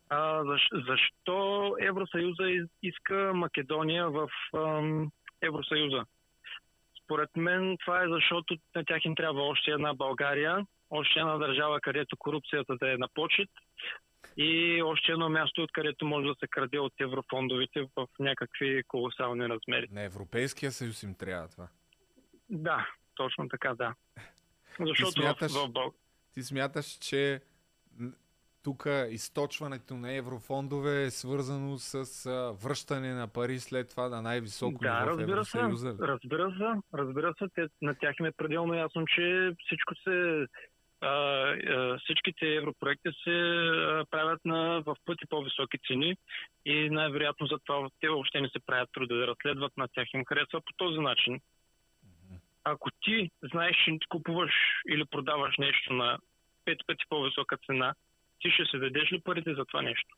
Защо Евросъюза иска Македония в Евросъюза? Според мен това е защото на тях им трябва още една България, още една държава, където корупцията да е на почет и още едно място, откъдето може да се краде от еврофондовите в някакви колосални размери. На Европейския съюз им трябва това. Да, точно така, да. Защото ти смяташ, че тук източването на еврофондове е свързано с връщане на пари след това на най-високо ниво в Евросъюза? Разбира се. На тях им е пределно ясно, че всичко се всичките европроекти се правят в пъти по-високи цени и най-вероятно за това те въобще не се правят труда да разследват, на тях им харесва по този начин. Ако ти знаеш, че купуваш или продаваш нещо на 5 пъти по-висока цена, ти ще се дадеш ли парите за това нещо?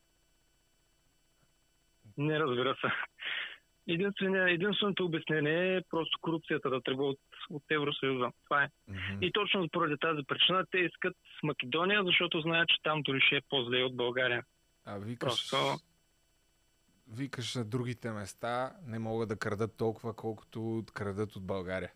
Не, разбира се. Единственото обяснение е просто корупцията да тръгва от Евросъюза. Това е. И точно поради тази причина те искат с Македония, защото знаят, че там дори ще е по-зле от България. Викаш на другите места не могат да крадат толкова, колкото крадат от България.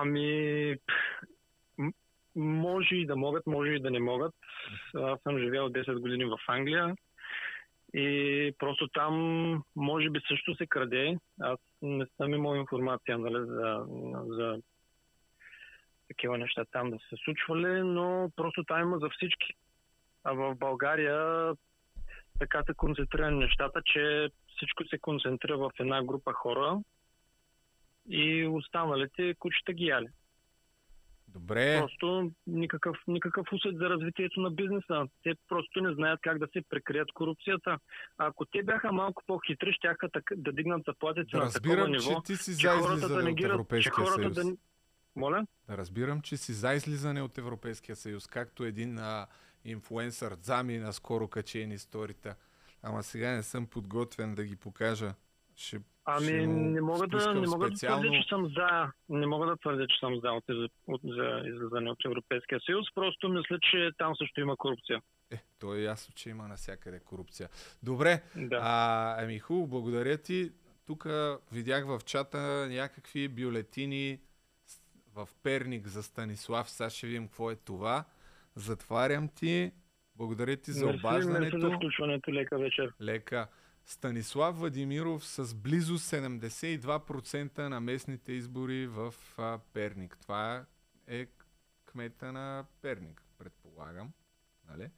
Може и да могат, може и да не могат. Аз съм живял 10 години в Англия и просто там може би също се краде. Аз не съм имал информация, нали, за такива неща там да се случвали, но просто там има за всички. А в България така се концентрирани нещата, че всичко се концентрира в една група хора и останалите кучета ги яли. Добре. Просто никакъв усет за развитието на бизнеса. Те просто не знаят как да се прекрият корупцията. Ако те бяха малко по-хитри, щяха да дигнат заплатите на такова ниво. Разбирам, че ти си за излизане от Европейския съюз. Моля? Разбирам, че си за излизане от Европейския съюз, както един инфлуенсър Дзами наскоро качени историята. Ама сега не съм подготвен да ги покажа. Не мога да твърдя, че съм за. Не мога да твърдя, че съм за излизане от Европейския съюз. Просто мисля, че там също има корупция. То е ясно, че има навсякъде корупция. Добре. Да. Хубаво, благодаря ти. Тук видях в чата някакви бюлетини в Перник за Станислав. Сега ще видим какво е това. Затварям ти. Благодаря ти за обаждането. Мерси за включването. Лека вечер. Лека. Станислав Владимиров с близо 72% на местните избори в Перник. Това е кмета на Перник, предполагам. Нали?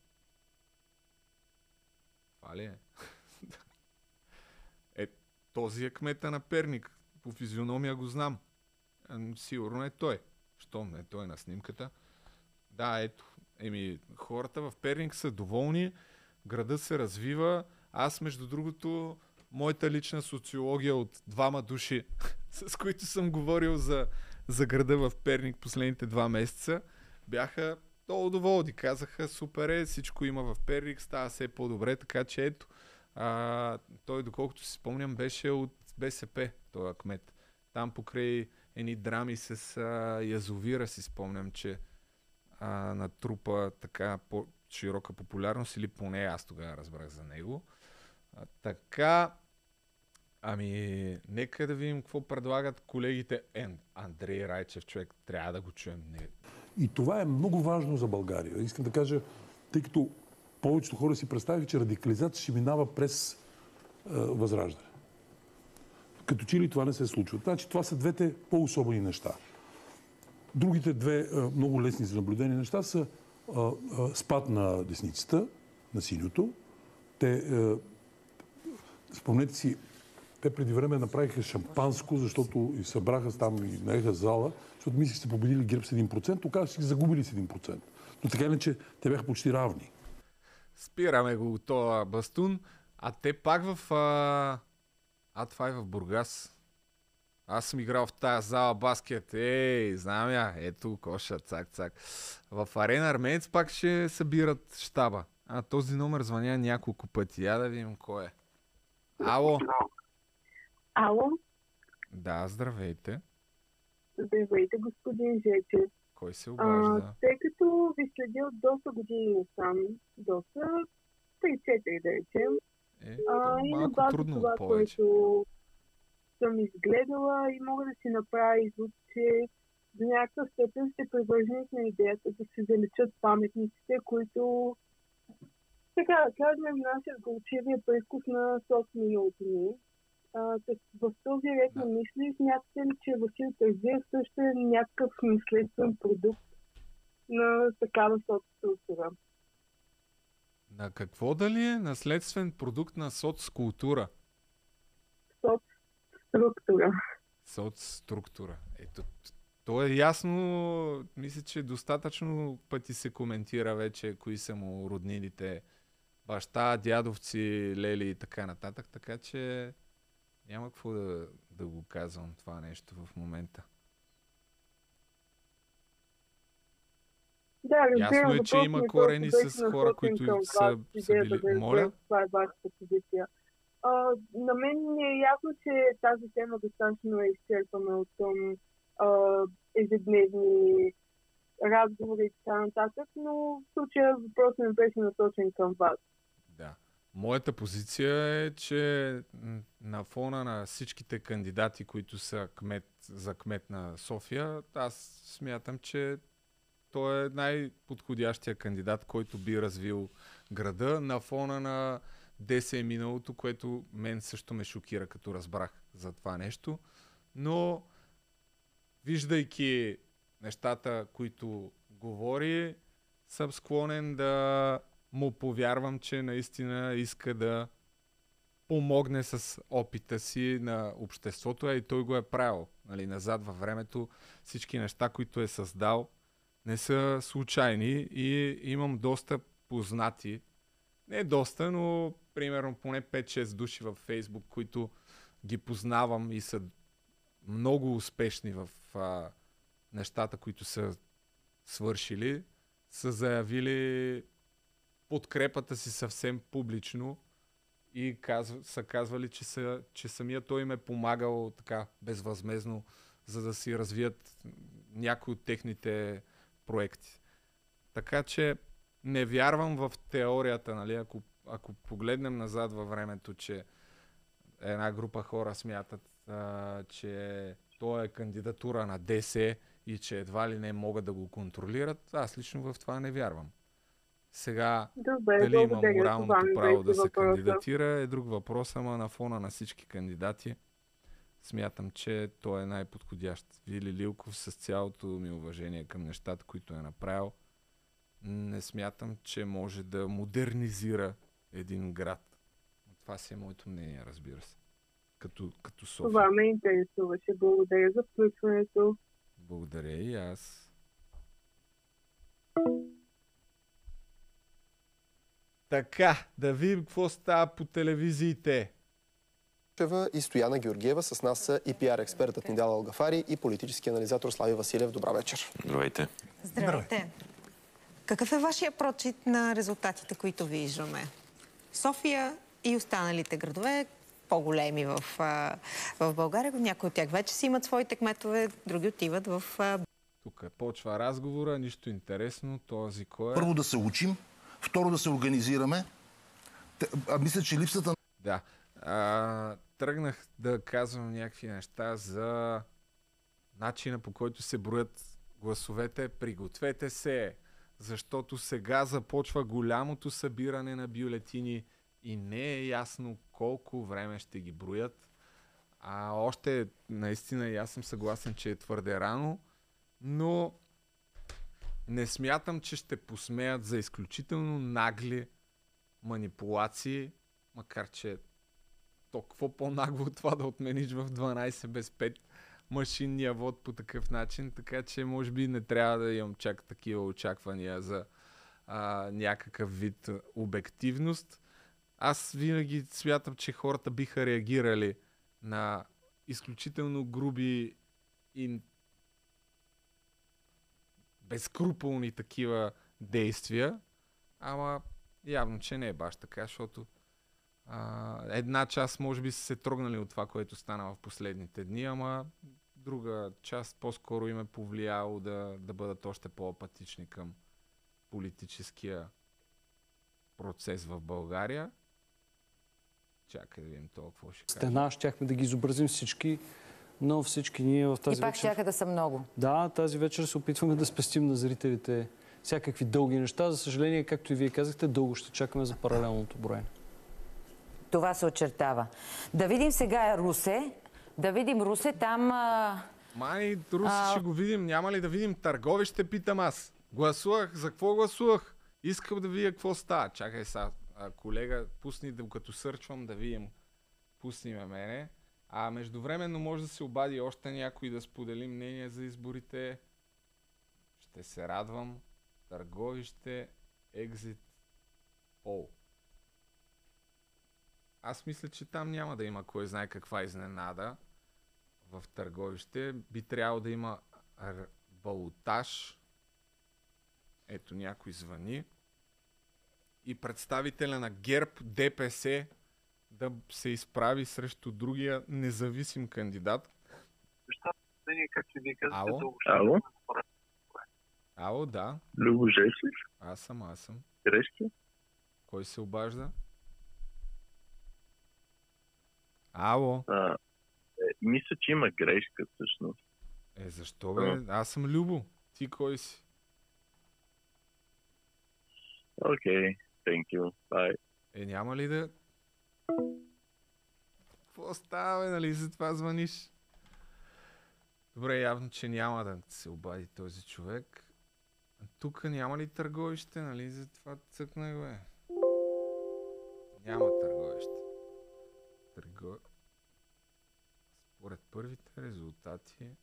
Това ли е? Този е кмета на Перник. По физиономия го знам. Сигурно е той. Щом е той на снимката. Да, ето. Хората в Перник са доволни. Градът се развива. Аз, между другото, моята лична социология от двама души, с които съм говорил за града в Перник последните 2 месеца, бяха много доволни. Казаха, супер е, всичко има в Перник, става все по-добре, така че ето. Той, доколкото си спомням, беше от БСП, този кмет. Там покрай едни драми с язовира си спомням, че натрупа така по-широка популярност, или поне аз тогава разбрах за него. Така, нека да видим какво предлагат колегите. Андрей Райчев, човек, трябва да го чуем. И това е много важно за България. Искам да кажа, тъй като повечето хора си представиха, че радикализация ще минава през Възраждане. Като че ли това не се случва. Значи това са двете по-особени неща. Другите две много лесни за наблюдение неща са спад на десницата, на синьото. Спомнете си, те преди време направиха шампанско, защото и събраха там и наеха зала, защото мислих, че са победили ГЕРБ с 1%, оказа, че са загубили с 1%. Но така иначе те бяха почти равни. Спираме го това бастун, а те пак в това е в Бургас. Аз съм играл в тази зала баскет. Знам я. Ето коша, цак. В Арена Арменец пак ще събират щаба. Този номер звъня няколко пъти. Я да видим кой е. Ало? Ало? Да, здравейте. Здравейте, господин Жечев. Кой се обажда? Тъй като ви следя от доста години насам, 3-4 да речем, и на база това, което съм изгледала, и мога да си направя извод, че до някакъв степен сте привърженик на идеята да се заличат паметниците, които, така да кажем, внасят горчивия прекус на собственото ни. В този ред на мисли, смятате ли, че Васил Терзиев също е някакъв наследствен продукт на такава соцкултура? На какво дали е наследствен продукт на соцкултура? Соцструктура. Соцструктура. Ето, То е ясно, мисля, че достатъчно пъти се коментира вече кои са му роднините, баща, дядовци, лели и така нататък, така че няма какво да го казвам това нещо в момента. Да, ясно е, че има корени с хора, които са били... Моля? Това е вашата позиция. На мен ми е ясно, че тази тема достатъчно е изчерпана от ежедневни разговори и така нататък, но в случая въпросът ми беше насочен към вас. Да. Моята позиция е, че на фона на всичките кандидати, които са за кмет на София, аз смятам, че той е най-подходящия кандидат, който би развил града на фона на ДС миналото, което мен също ме шокира, като разбрах за това нещо. Но виждайки нещата, които говори, съм склонен да му повярвам, че наистина иска да помогне с опита си на обществото, а и той го е правил. Нали, назад във времето всички неща, които е създал, не са случайни и имам доста познати, не доста, но примерно поне 5-6 души във Фейсбук, които ги познавам и са много успешни в нещата, които са свършили, са заявили подкрепата си съвсем публично и са казвали, че самия той им е помагал така безвъзмезно, за да си развият някои от техните проекти. Така че не вярвам в теорията, нали, ако погледнем назад във времето, че една група хора смятат, че той е кандидатура на ДС и че едва ли не могат да го контролират, аз лично в това не вярвам. Сега, дали има моралното право да се кандидатира е друг въпрос, ама на фона на всички кандидати смятам, че той е най-подходящ. Вили Лилков, с цялото ми уважение към нещата, които е направил, не смятам, че може да модернизира един град. Това си е моето мнение, разбира се. Като София. Това ме интересуваше. Благодаря за включването. Благодаря и аз. Така, да видим какво става по телевизиите. И Стояна Георгиева. С нас са и пиар експертът Нидал Алгафари и политически анализатор Слави Василев. Добра вечер. Здравейте. Здравейте. Какъв е вашия прочит на резултатите, които виждаме? София и останалите градове, по-големи в България, някои от тях вече си имат своите кметове, други отиват в... Тук почва разговора, нищо интересно, този кой е? Първо да се учим, второ да се организираме. Мисля, че липсата... Да. Тръгнах да казвам някакви неща за начина, по който се броят гласовете. Пригответе се, защото сега започва голямото събиране на бюлетини и не е ясно колко време ще ги броят. Още наистина и аз съм съгласен, че е твърде рано, но не смятам, че ще посмеят за изключително нагли манипулации, макар че толкова по-нагло това да отмениш в 12 без 5 машинния вод по такъв начин, така че може би не трябва да имам чак такива очаквания за някакъв вид обективност. Аз винаги смятам, че хората биха реагирали на изключително груби и безскрупулни такива действия, ама явно, че не е баш така, защото една част може би са се трогнали от това, което стана в последните дни, ама друга част по-скоро им е повлияло да бъдат още по-апатични към политическия процес в България. Чакай да видим това, какво ще кажа. Стена, щяхме да ги изобразим всички, но всички ние в тази вечер... И пак щяха да са много. Да, тази вечер се опитваме да спестим на зрителите всякакви дълги неща. За съжаление, както и вие казахте, дълго ще чакаме за паралелното броене. Това се очертава. Да видим сега Русе. Да видим Русе, там... Май, Русе ще го видим. Няма ли да видим Търговище, питам аз. Гласувах. За какво гласувах? Искам да видя какво става. Чакай сега, колега, пусни, докато сърчвам, да видим. Пусни ме мене. А междувременно може да се обади още някой да сподели мнение за изборите. Ще се радвам. Търговище, екзит, пол. Аз мисля, че там няма да има кой знае каква изненада в Търговище. Би трябвало да има балотаж. Ето някой звъни. И представителя на ГЕРБ, ДПС да се изправи срещу другия независим кандидат. Ало? Ало? Ало, да. Любо Жеслив? Аз съм. Грешки? Кой се обажда? Ало? Мисля, че има грешка всъщност. Защо бе? Аз съм Любо. Ти кой си? Окей, thank you, bye. Няма ли да... Какво става, нали? За това звъниш? Добре, явно, че няма да се обади този човек. Тук няма ли Търговище, нали? За това цъкнах, бе. Няма Търговище. Според първите резултати... Не.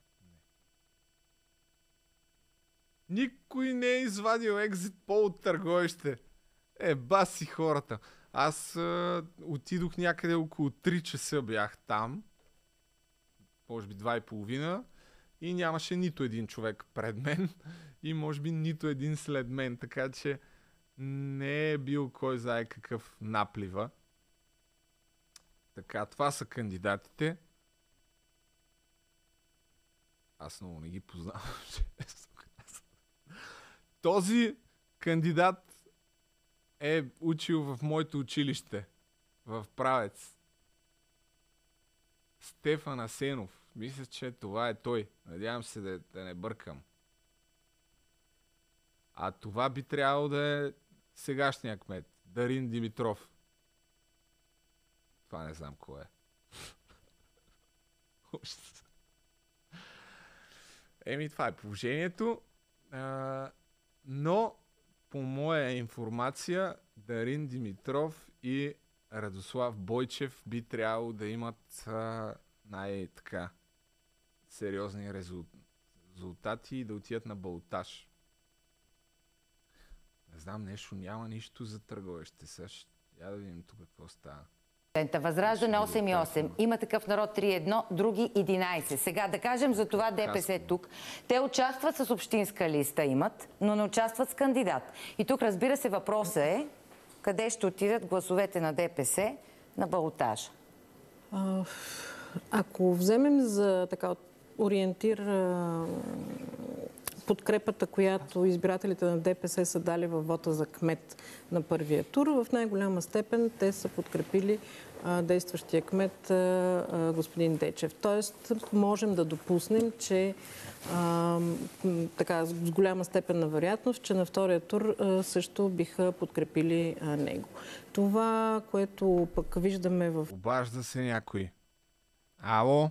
Никой не е извадил екзит пол от Търговище. Баси хората. Аз отидох някъде около 3 часа бях там. Може би 2:30. И нямаше нито един човек пред мен. И може би нито един след мен. Така че не е бил кой знае какъв наплива. Така, това са кандидатите. Аз много не ги познавам. Този кандидат е учил в моето училище. В Правец. Стефан Асенов. Мисля, че това е той. Надявам се да не бъркам. А това би трябвало да е сегашния кмет. Дарин Димитров. Това не знам кой е. Това е положението. Но по моя информация Дарин Димитров и Радослав Бойчев би трябвало да имат най-така сериозни резултати и да отидат на балотаж. Не знам, няма нищо за Търговище. Сега я да видим тук какво става. Възраждане 8,8. Има Такъв народ 3,1, други 11. Сега да кажем за това ДПС тук. Те участват с общинска листа, имат, но не участват с кандидат. И тук, разбира се, въпросът е къде ще отидат гласовете на ДПС на балотажа. Ако вземем за така ориентир подкрепата, която избирателите на ДПС са дали във вота за кмет на първия тур, в най-голяма степен те са подкрепили действащия кмет господин Дечев. Тоест, можем да допуснем, че така, с голяма степен на вероятност, че на втория тур също биха подкрепили него. Това, което пък виждаме в... Обажда се някой. Ало?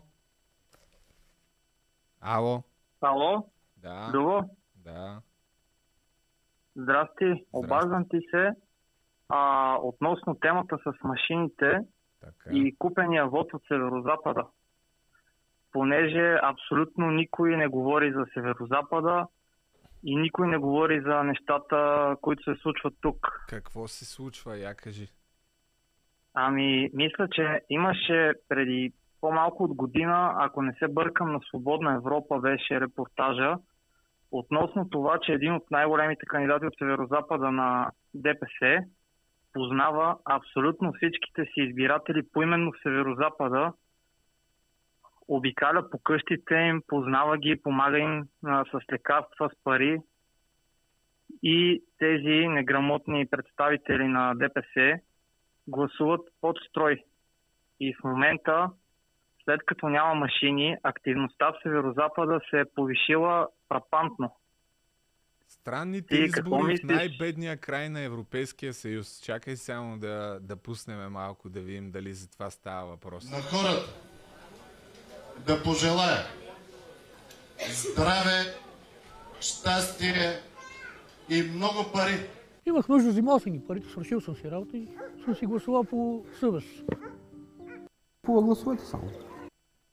Ало? Ало? Да. Дово? Да. Здрасти. Обаждам ти се относно темата с машините и купения вод от Северозапада. Понеже абсолютно никой не говори за Северозапада и никой не говори за нещата, които се случват тук. Какво се случва? Я кажи. Мисля, че имаше преди по-малко от година, ако не се бъркам, на Свободна Европа беше репортажа относно това, че един от най-големите кандидати от Северозапада на ДПС познава абсолютно всичките си избиратели поименно в Северозапада, обикаля по къщите им, познава ги, помага им с лекарства, с пари и тези неграмотни представители на ДПС гласуват под строй. И в момента, след като няма машини, активността в Северозапада се е повишила фрапантно. Странните избори в най-бедния край на Европейския съюз. Чакай само да пуснем малко, да видим дали за това става въпрос. На хората да пожелая здраве, щастие и много пари. Имах нужда, взимал съм ги парите, свършил съм си работа и съм си гласувал по съвест. По гласовете само.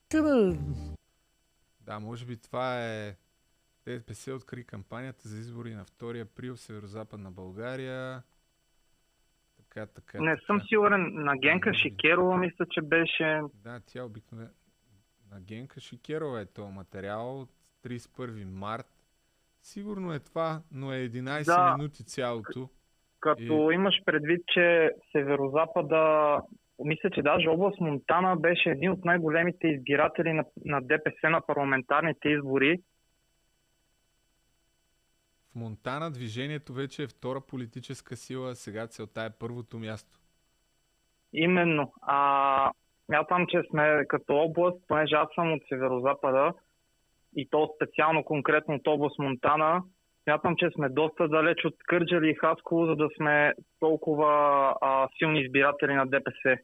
Да, може би това е... ДПС откри кампанията за избори на 2 април в Северо-западна България. Така. Не съм сигурен. На Генка Шикерова мисля, че беше... Да, тя обикновено... На Генка Шикерова е този материал от 31 март. Сигурно е това, но е 11 минути цялото. Като имаш предвид, че Северо-запада, мисля, че даже област Монтана беше един от най-големите избиратели на ДПС на парламентарните избори. В Монтана движението вече е втора политическа сила, сега целта е първото място. Именно. Смятам, че сме като област, понеже аз съм от Северо-запада и то специално конкретно от област Монтана, смятам, че сме доста далеч от Кърджали и Хасково, за да сме толкова силни избиратели на ДПС.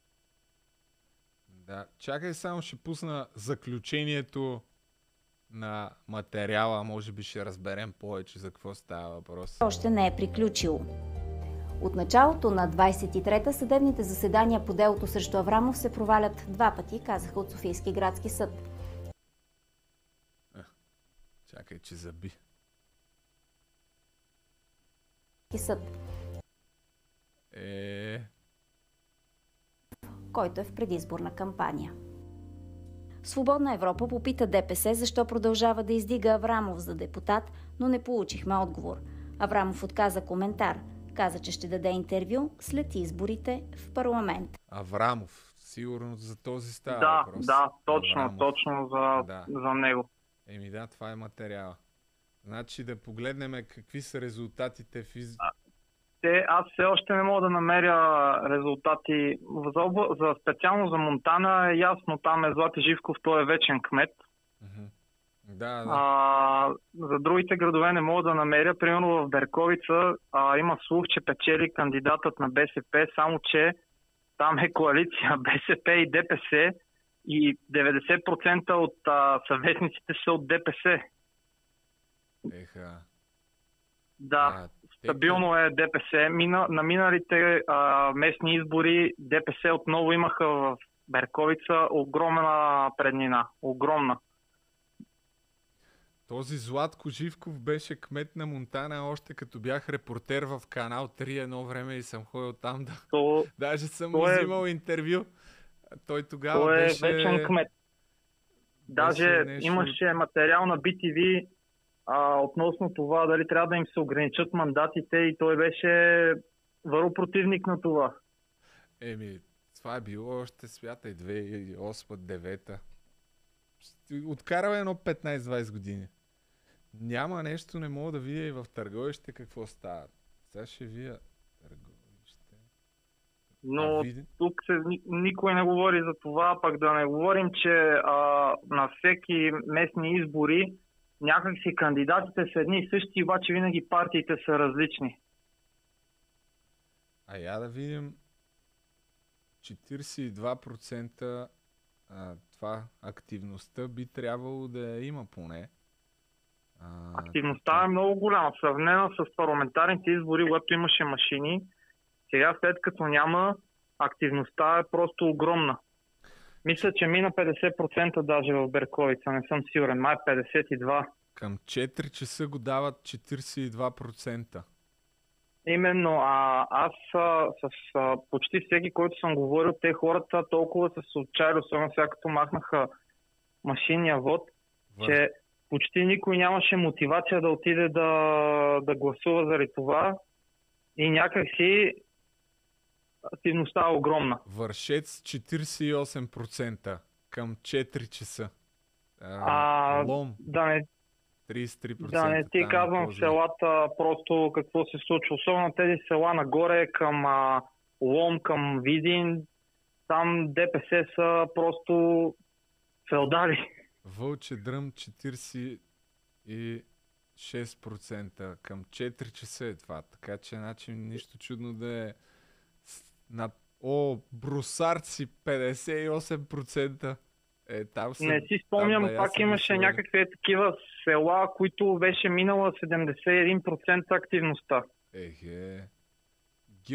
Да, чакай само, ще пусна заключението на материала, може би ще разберем повече за какво става въпрос. Още не е приключил. От началото на 23-та съдебните заседания по делото срещу Аврамов се провалят 2 пъти, казаха от Софийски градски съд. Чакай, че заби. Съд. Който е в предизборна кампания. Свободна Европа попита ДПС защо продължава да издига Аврамов за депутат, но не получихме отговор. Аврамов отказа коментар. Каза, че ще даде интервю след изборите в парламент. Аврамов, сигурно за този става въпрос. Да, точно за него. Да, това е материала. Значи да погледнем какви са резултатите в Аз все още не мога да намеря резултати. Специално за Монтана е ясно, там е Злати Живков, той е вечен кмет. За другите градове не мога да намеря. Примерно в Берковица има слух, че печели кандидатът на БСП, само че там е коалиция БСП и ДПС и 90% от съветниците са от ДПС. Да, стабилно е ДПС. На миналите местни избори ДПС отново имаха в Берковица огромна преднина. Огромна. Този Златко Живков беше кмет на Монтана още като бях репортер в Канал 3 едно време и съм ходил там даже съм му взимал интервю. Той тогава беше... вечен кмет. Даже имаше материал на BTV относно това дали трябва да им се ограничат мандатите и той беше върхопротивник на това. Това е било още смятай 2008-2009. Откарал едно 15-20 години. Няма нещо, не мога да видя и в Търговище какво става. Сега ще вия Търговище. Но тук никой не говори за това, пък да не говорим, че на всеки местни избори някакси кандидатите са едни и същи, обаче винаги партиите са различни. Я да видим 42% това активността би трябвало да има поне. Активността е много голяма. Сравнена с парламентарните избори, когато имаше машини, сега след като няма, активността е просто огромна. Мисля, че мина 50% даже в Берковица, не съм сигурен. Май 52%. Към 4 часа го дават 42%. Именно, аз с почти всеки, който съм говорил, те хората толкова са се отчаяли, особено сега като махнаха машинния вод, че почти никой нямаше мотивация да отиде да гласува заради това и някакси активността е огромна. Вършец 48% към 4 часа. Лом. 33%. Да, не ти казвам в селата просто какво се случва. Особено тези села нагоре към Лом, към Видин. Там ДПС са просто феодали. Вълче дръм 46% към 4 часа е това. Така че нищо чудно да е Брусарци 58%. Не си спомням, пак имаше някакви такива села, които беше минала 71% активността.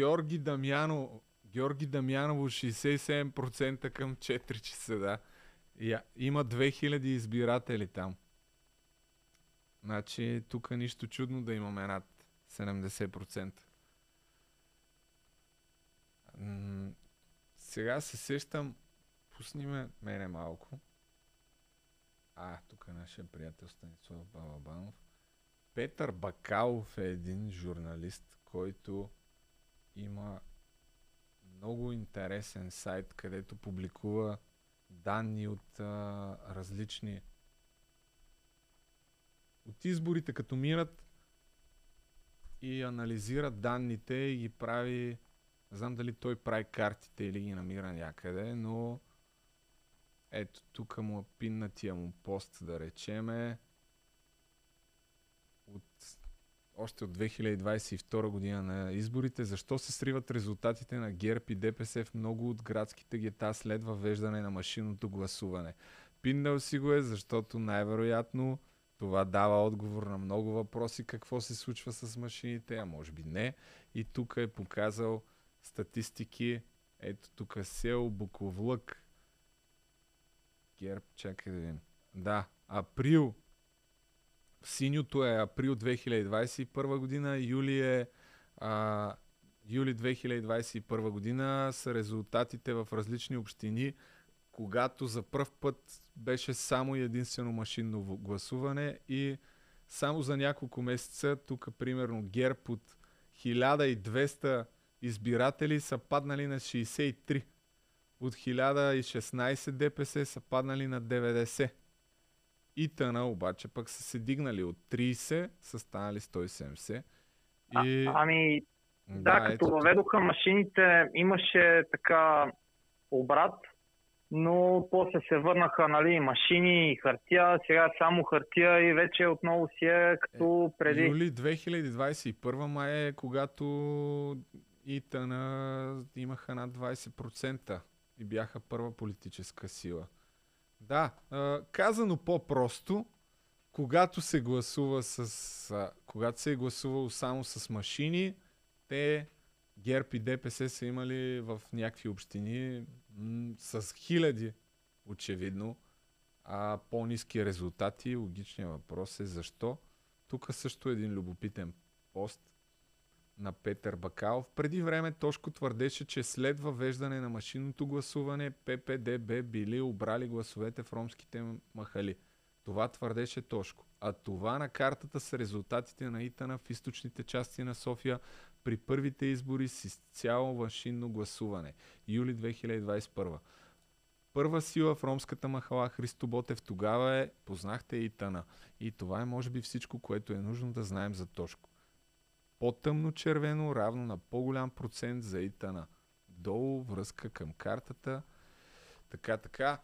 Георги Дамяново 67% към 4 часа, да. Има 2000 избиратели там. Значи тук нищо чудно да имаме над 70%. Сега се сещам, пусни мене малко. Тук е нашия приятел Станислав Балабанов. Петър Бакалов е един журналист, който има много интересен сайт, където публикува данни от различни от изборите, като минат, и анализира данните и ги прави. Не знам дали той прави картите или ги намира някъде, но ето тук му е пиннатия му пост, да речеме, още от 2022 година на изборите. Защо се сриват резултатите на ГЕРБ и ДПС в много от градските гета след въвеждане на машинното гласуване? Пиннал си го е, защото най-вероятно това дава отговор на много въпроси какво се случва с машините, а може би не. И тук е показал статистики. Ето тук село Буковлък. ГЕРБ, чакай да видим. Да, април. Синьото е април 2021 година, юли 2021 година са резултатите в различни общини, когато за пръв път беше само и единствено машинно гласуване и само за няколко месеца, тук примерно ГЕРБ от 1200 избиратели са паднали на 63. От 1016 ДПС са паднали на 90. ИТН обаче пък са се дигнали от 30, са станали 170. Като въведоха машините, имаше така обрат, но после се върнаха, нали, машини и хартия, сега е само хартия и вече отново си е като преди. Юли 2021 май е, когато ИТН имаха над 20% и бяха първа политическа сила. Да, казано по-просто, когато се гласува когато се е гласувало само с машини, те ГЕРБ и ДПС са имали в някакви общини с хиляди, очевидно, по-ниски резултати. Логичният въпрос е защо. Тук също един любопитен пост на Петър Бакалов. Преди време Тошко твърдеше, че след въвеждане на машинното гласуване ППДБ били обрали гласовете в ромските махали. Това твърдеше Тошко. А това на картата са резултатите на ИТН в източните части на София при първите избори с изцяло машинно гласуване. Юли 2021. Първа сила в ромската махала Христо Ботев тогава е, познахте ИТН. И това е може би всичко, което е нужно да знаем за Тошко. По-тъмно червено равно на по-голям процент за ИТН. Долу връзка към картата. Така.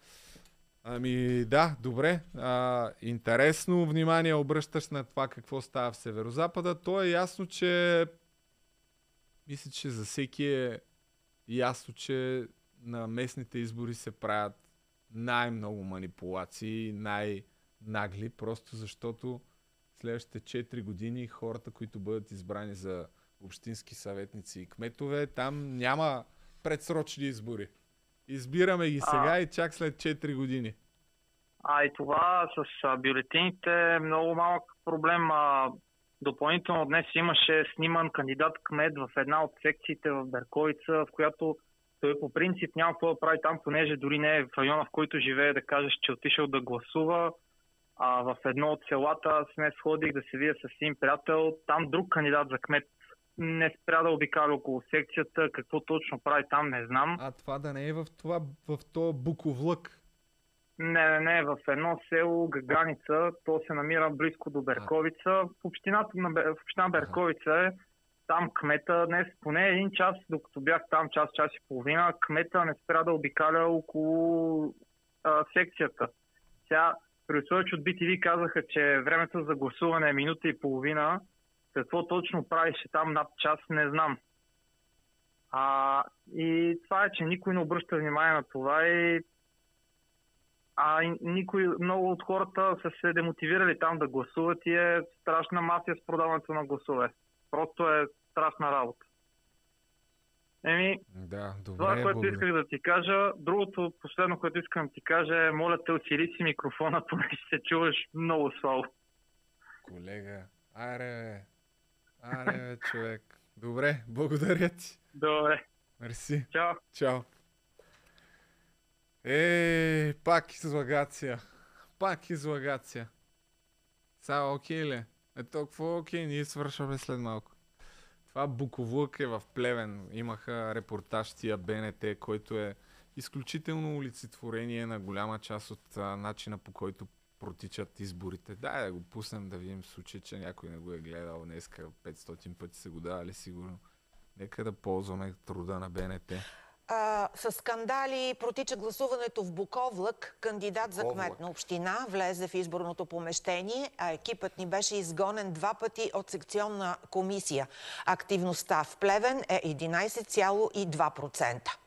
Да, добре. Интересно внимание обръщаш на това какво става в Северозапада. То е ясно, че мисля, че за всеки е ясно, че на местните избори се правят най-много манипулации, най-нагли, просто защото следващите 4 години хората, които бъдат избрани за общински съветници и кметове, там няма предсрочни избори. Избираме ги сега и чак след 4 години. И това с бюлетините е много малък проблем. Допълнително днес имаше сниман кандидат-кмет в една от секциите в Берковица, в която той по принцип няма какво да прави там, понеже дори не е в района, в който живее, да кажеш, че отишъл да гласува. В едно от селата аз днес ходих да се видя с един приятел. Там друг кандидат за кмет не спря да обикаля около секцията. Какво точно прави там, не знам. Това да не е в този Буковлък? Не, в едно село Гаганица. То се намира близко до Берковица. В община Берковица е. Там кмета днес поне един час, докато бях там час и половина, кмета не спря да обикаля около секцията. Сега, при условие, че от BTV казаха, че времето за гласуване е минута и половина. Какво точно правише там над час, не знам. И това е, че никой не обръща внимание на това и много от хората са се демотивирали там да гласуват и е страшна мафия с продаването на гласове. Просто е страшна работа. Да, добре, това, което исках да ти кажа. Другото, последно, което искам да ти кажа е, моля те, усили си микрофона, понеже се чуваш много слабо. Колега, аре, човек. Добре, благодаря ти. Добре. Мерси. Чао. Чао. Пак излагация. Сега окей ли? Толкова окей, ние свършваме след малко. Това буковлък е в Плевен. Имаха репортаж тия БНТ, който е изключително олицетворение на голяма част от начина, по който протичат изборите. Дай да го пуснем да видим в случай, че някой не го е гледал днеска. 500 пъти се го давали сигурно. Нека да ползваме труда на БНТ. С скандали протича гласуването в Буковлък. Кандидат за кмет на община влезе в изборното помещение, а екипът ни беше изгонен 2 пъти от секционна комисия. Активността в Плевен е 11,2%.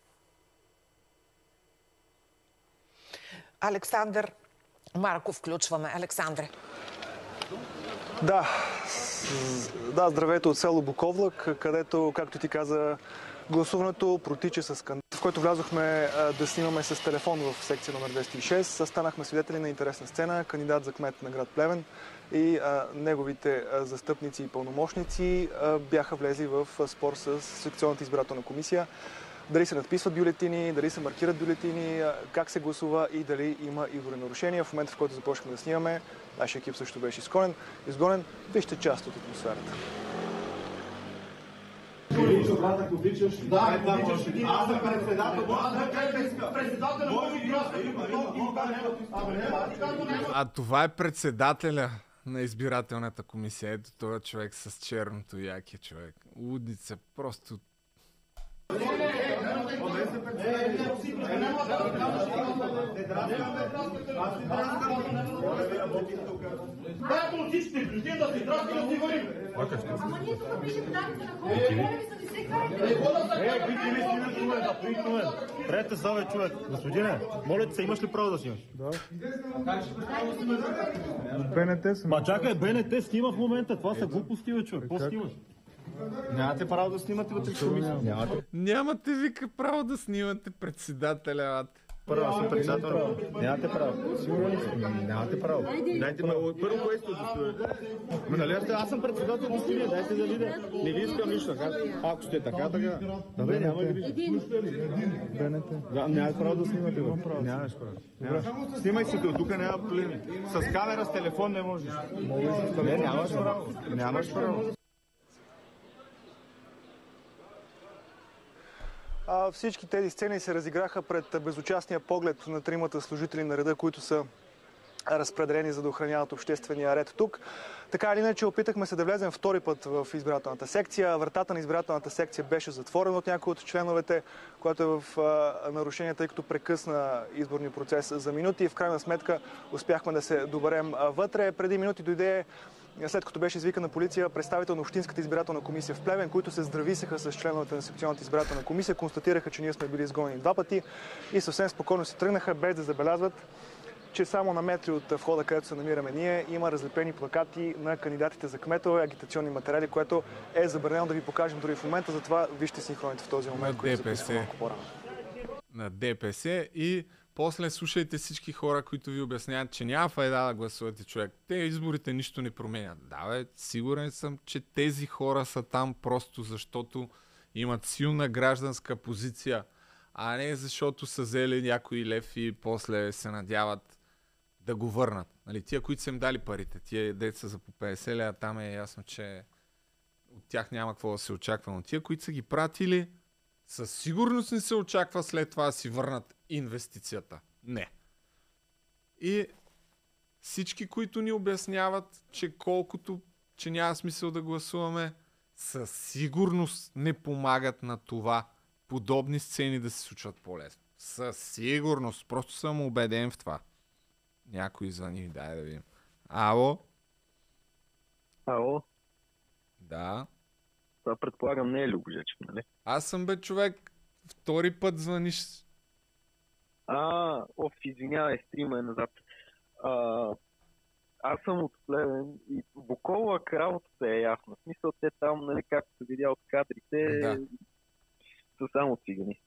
Александър Марков включваме. Александре. Да, здравейте от село Буковлък, където, както ти каза, гласуването протича с скандал, в който влязохме да снимаме с телефон в секция номер 206. Станахме свидетели на интересна сцена. Кандидат за кмет на град Плевен и неговите застъпници и пълномощници бяха влезли в спор с секционната избирателна комисия. Дали се надписват бюлетини, дали се маркират бюлетини, как се гласува и дали има изборни нарушения. В момента, в който започнахме да снимаме, нашия екип също беше изгонен. Вижте част от атмосферата. А това е председателя на избирателната комисия. Ето този човек с черното яки човек. Лудница, просто... Прете заве, човек. Господине, моля се, имаш ли право да снимаш? Да. БНТ съм. Ма чакай, БНТ снима в момента. Това са глупости, бе, човек. Какво снимаш? Нямате право да снимате вътре в комисия. Нямате, вика, право да снимате председателя. Първо, аз съм председател. Нямате право. Сигурно ли сте? Нямате право. Дайте ме, първо кое сте удостоверите? Нали аз съм председател на снимия, дайте да видя. Не ви искам нищо. Ако сте така. Добре, няма да видя. Нямате право да снимате. Нямаш право. Снимай се до тук, няма проблеми. С камера, с телефон не можеш. Не, нямаш право. Нямаш право. Всички тези сцени се разиграха пред безучастния поглед на тримата служители на реда, които са разпределени за да охраняват обществения ред тук. Така или иначе, опитахме се да влезем втори път в избирателната секция. Вратата на избирателната секция беше затворена от някои от членовете, което е в нарушение, тъй като прекъсна изборния процес за минути. В крайна сметка успяхме да се доберем вътре. Преди минути дойде, след като беше извикана полиция, представител на Общинската избирателна комисия в Плевен, които се здрависаха с членовете на секционната избирателна комисия, констатираха, че ние сме били изгонени 2 пъти и съвсем спокойно се тръгнаха, без да забелязват, че само на метри от входа, където се намираме ние, има разлепени плакати на кандидатите за кметове, агитационни материали, което е забранено да ви покажем дори в момента, затова вижте синхроните в този момент, които записвам малко по-рано. На ДПС и после слушайте всички хора, които ви обясняват, че няма файда да гласувате, човек. Те изборите нищо не променят. Да, бе, сигурен съм, че тези хора са там просто защото имат силна гражданска позиция, а не защото са взели някой лев и после се надяват да го върнат. Нали, тия, които са им дали парите, тия деца за по 50 лева, там е ясно, че от тях няма какво да се очаква. Но тия, които са ги пратили, със сигурност не се очаква след това да си върнат инвестицията. Не. И всички, които ни обясняват, че няма смисъл да гласуваме, със сигурност не помагат на това подобни сцени да се случват по-лесно. Със сигурност. Просто съм убеден в това. Някой звъни, дай да видим. Ало? Ало? Да. Това предполагам не е Любожечев, нали? Аз съм бе човек. Втори път звъниш. Извинявай, стрима е назад. Аз съм от Плевен и Буковлък работата е ясна. В смисъл те там, нали, както се видя от кадрите, са само цигани.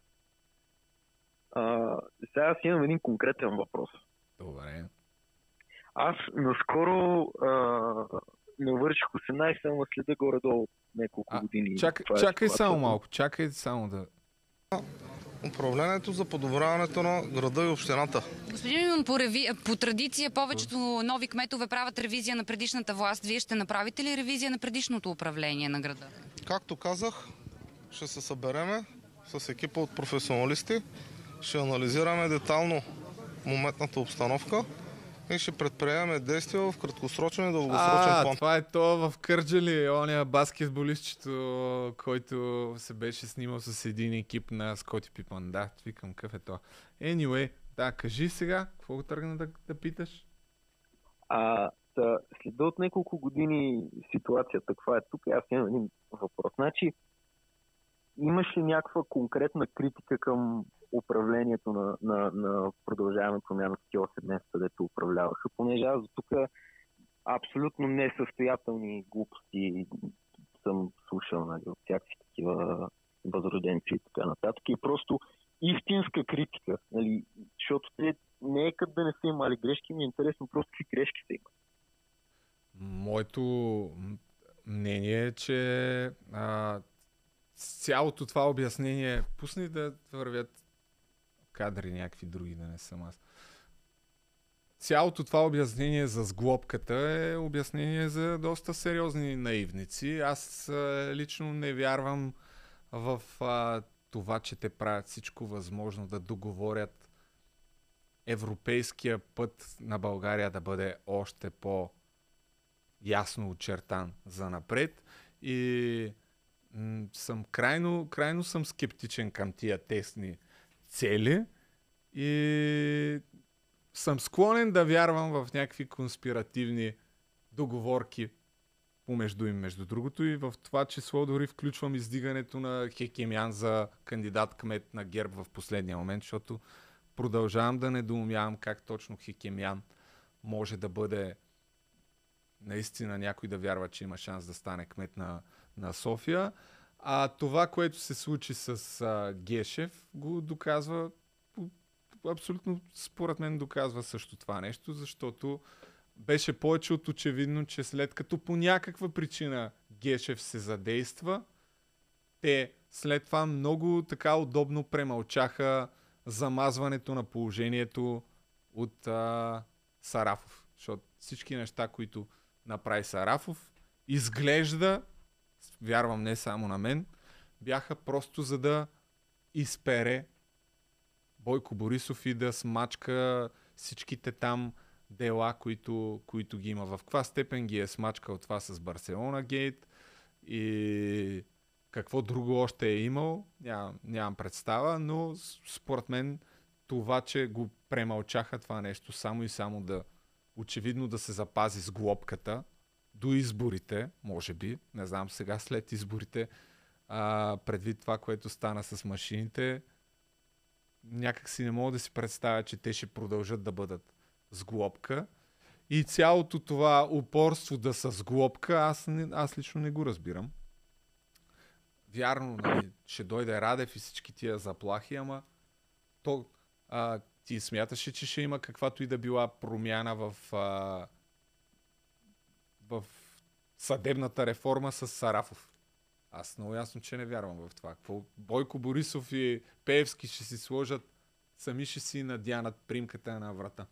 Сега аз имам един конкретен въпрос. Добре. Аз наскоро навърших 18, ама следа горе-долу няколко години. Чакай само малко, чакай само да... Управлението за подобряването на града и общината. Господин Мимон, по традиция повечето нови кметове правят ревизия на предишната власт. Вие ще направите ли ревизия на предишното управление на града? Както казах, ще се събереме с екипа от професионалисти, ще анализираме детално моментната обстановка и ще предприемем действия в краткосрочен и дългосрочен план. Това е то в Кърджали, ония баскетболистчето, който се беше снимал с един екип на Скоти Пипан. Да, викам, какъв е то. Anyway, да, кажи сега, какво го тръгна да питаш? След от няколко години ситуацията, каква е тук, аз имам един въпрос. Значи, имаш ли някаква конкретна критика към управлението на Продължаваме промяна в 8 месеца, където управляваха, понеже аз до тук абсолютно несъстоятелни глупости съм слушал, нали, от всякакви такива възроденци и така нататък. И просто истинска критика, нали, защото те не е като да не са имали грешки, ми е интересно просто какви грешки са имали. Моето мнение е, че цялото това обяснение, пусни да вървят кадри някакви други, да не съм аз. Цялото това обяснение за сглобката е обяснение за доста сериозни наивници. Аз лично не вярвам в това, че те правят всичко възможно да договорят европейския път на България да бъде още по-ясно очертан за напред. И съм крайно съм скептичен към тия тесни цели и съм склонен да вярвам в някакви конспиративни договорки помежду им, между другото, и в това число дори включвам издигането на Хекемян за кандидат кмет на ГЕРБ в последния момент, защото продължавам да недоумявам как точно Хекемян може да бъде наистина някой да вярва, че има шанс да стане кмет на София. А това, което се случи с Гешев, го доказва, абсолютно според мен доказва също това нещо, защото беше повече от очевидно, че след като по някаква причина Гешев се задейства, те след това много така удобно премълчаха замазването на положението от Сарафов. Защото всички неща, които направи Сарафов, изглежда, вярвам не само на мен, бяха просто за да изпере Бойко Борисов и да смачка всичките там дела, които ги има. В каква степен ги е смачкал това с Барселона Гейт и какво друго още е имал, нямам представа, но според мен това, че го премълчаха това нещо само и само да очевидно да се запази с глобката до изборите, може би, не знам сега след изборите, предвид това, което стана с машините, някак си не мога да си представя, че те ще продължат да бъдат с глобка. И цялото това упорство да са с глобка, аз лично не го разбирам. Вярно, нали, ще дойде Радев и всички тия заплахи, ама ти смяташе, че ще има каквато и да била промяна в съдебната реформа с Сарафов. Аз много ясно, че не вярвам в това. Бойко Борисов и Пеевски ще си сложат, сами ще си надянат примката на врата.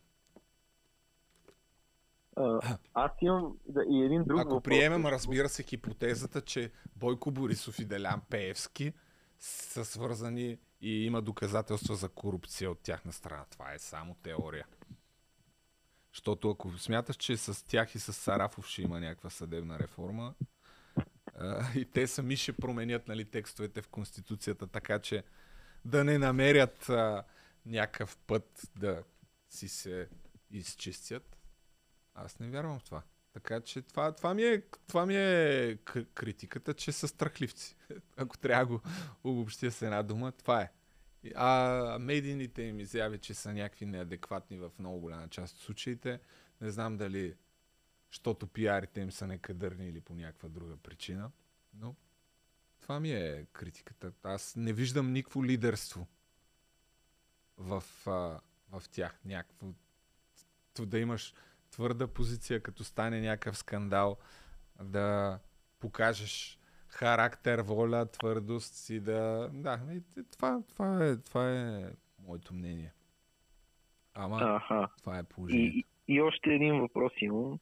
Аз имам и един друг въпрос. Ако приемем, разбира се, хипотезата, че Бойко Борисов и Делян Пеевски са свързани и има доказателства за корупция от тяхна страна. Това е само теория. Защото ако смяташ, че с тях и с Сарафов ще има някаква съдебна реформа, и те сами ще променят, нали, текстовете в Конституцията, така че да не намерят някакъв път да си се изчистят, аз не вярвам в това. Така че това ми е критиката, че са страхливци. Ако трябва да го обобщя с една дума, това е. А медийните им изяви, че са някакви неадекватни в много голяма част от случаите, не знам дали защото пиарите им са некадърни или по някаква друга причина, но Това ми е критиката. Аз не виждам никакво лидерство в тях. Някакво да имаш твърда позиция, като стане някакъв скандал, да покажеш характер, воля, твърдост и да... Да, това е моето мнение. Ама това е положението. И още един въпрос имам.